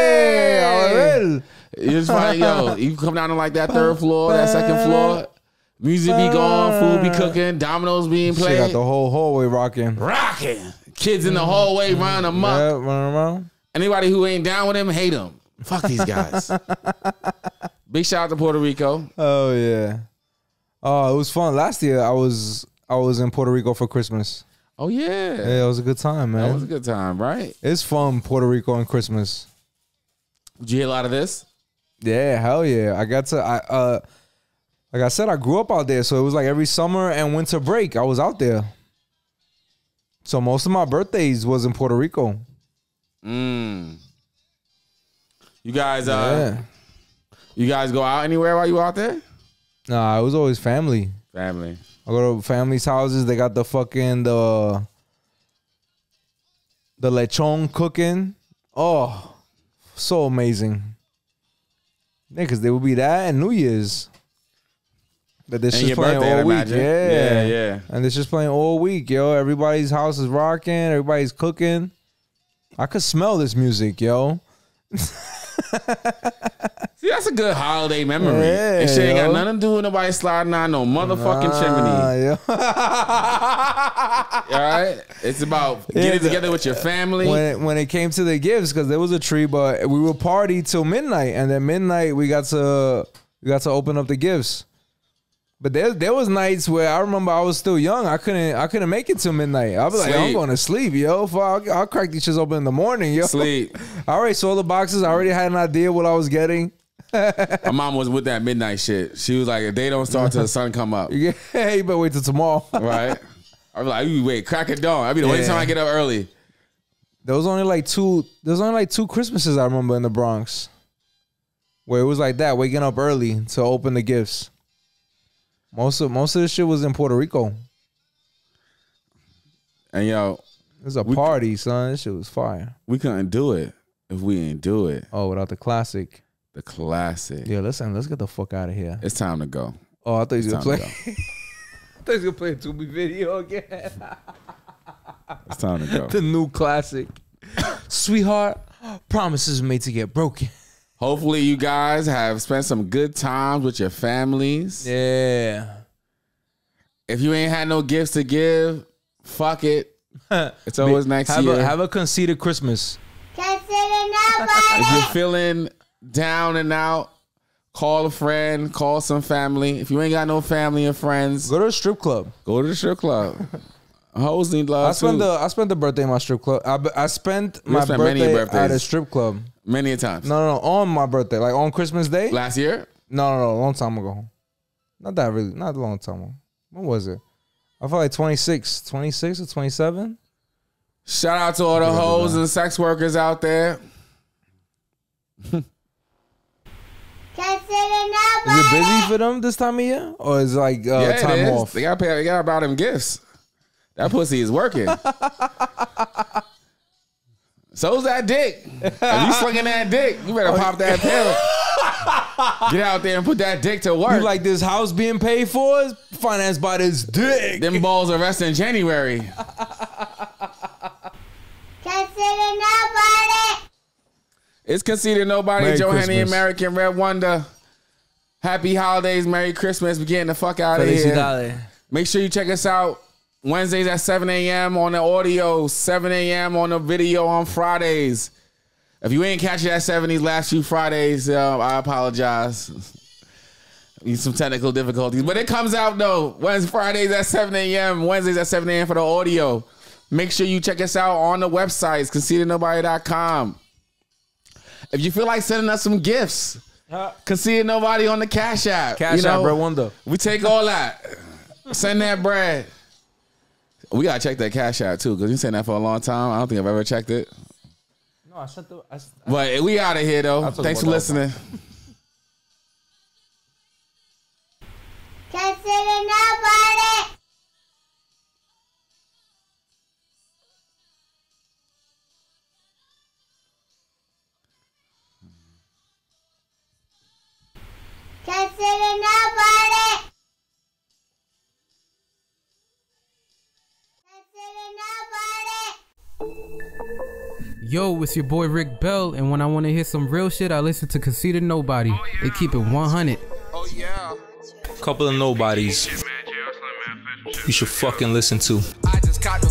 Hey! You just find, yo, you come down to like that third floor, that second floor. Music be going, food be cooking, dominoes being played. Shit got the whole hallway rocking. Kids in the hallway running amok. Yeah, running around. Anybody who ain't down with him, hate him. Fuck these guys. Big shout out to Puerto Rico. Oh yeah. Oh, it was fun. Last year I was in Puerto Rico for Christmas. Oh yeah. Yeah, it was a good time, man. That was a good time, right? It's fun, Puerto Rico and Christmas. Did you hear a lot of this? Yeah, hell yeah. I got to like I said, I grew up out there, so it was like every summer and winter break, I was out there. So most of my birthdays was in Puerto Rico. You guys you guys go out anywhere while you out there? Nah, it was always family. Family. I go to family's houses. They got the fucking the lechon cooking. Oh, so amazing. Yeah, because they would be that and New Year's. But this just playing birthday, all week. Yeah. And it's just playing all week, yo. Everybody's house is rocking. Everybody's cooking. I could smell this music, yo. See, that's a good holiday memory. Yeah, and shit ain't got nothing to do with nobody sliding on no motherfucking chimney. Yeah. All right? It's about getting together with your family. When it came to the gifts, because there was a tree, but we would party till midnight, and then midnight we got to open up the gifts. But there was nights where I remember I was still young. I couldn't make it till midnight. I was like, I'm going to sleep, yo. I'll crack these shits open in the morning, yo. Sleep. I already saw the boxes. I already had an idea what I was getting. My mom was with that midnight shit. She was like, if they don't start till the sun come up. Yeah, you better wait till tomorrow. Right? I was like, wait, crack of dawn. I mean, the only time I get up early. There was only like two Christmases I remember in the Bronx where it was like that, waking up early to open the gifts. Most of the shit was in Puerto Rico. And yo, it was a party, son. This shit was fire. We couldn't do it if we ain't do it. Oh, without the classic. The classic. Yeah, let's get the fuck out of here. It's time to go. Oh, I thought he was gonna play. I thought he was gonna play a Tubi video again. It's time to go. The new classic. Sweetheart, promises made to get broken. Hopefully you guys have spent some good times with your families. Yeah. If you ain't had no gifts to give, fuck it. It's always next year. Have a conceited Christmas. If you're feeling down and out, call a friend, call some family. If you ain't got no family and friends, go to a strip club. Go to the strip club. Hoes need love I spent the birthday in my strip club. I spent my birthday at a strip club. Many a times. No, on my birthday. Like on Christmas Day. Last year? No, a long time ago. Not a long time ago. When was it? I felt like 26 or 27. Shout out to all the hoes and sex workers out there. Is it busy for them this time of year? Or is it like time off? They gotta buy them gifts. That pussy is working. So's that dick. If you slinging that dick, you better pop that pill. Get out there and put that dick to work. You like this house being paid for? Financed by this dick. Them balls are resting in January. Consider nobody. It's Consider Nobody. Johantheamerican, Red1der. Happy holidays, Merry Christmas. We're getting the fuck out of here. Make sure you check us out Wednesdays at 7 a.m. on the audio, 7 a.m. on the video on Fridays. If you ain't catch it at 7 these last few Fridays, I apologize. Need some technical difficulties. But it comes out, though. Fridays at 7 a.m., Wednesdays at 7 a.m. for the audio. Make sure you check us out on the websites, Conceitednobodi.com. If you feel like sending us some gifts, Conceitednobodi Nobody on the Cash App. Cash App, Red1der. We take all that. Send that bread. We gotta check that Cash App too, because you saying that for a long time. I don't think I've ever checked it. No, I sent the. But we out of here though. Thanks for listening. Consider nobody. Consider nobody. Yo, it's your boy Rick Bell, and when I want to hear some real shit, I listen to Conceitednobodi. They keep it 100. Oh yeah. Couple of nobodies you should fucking listen to. I just caught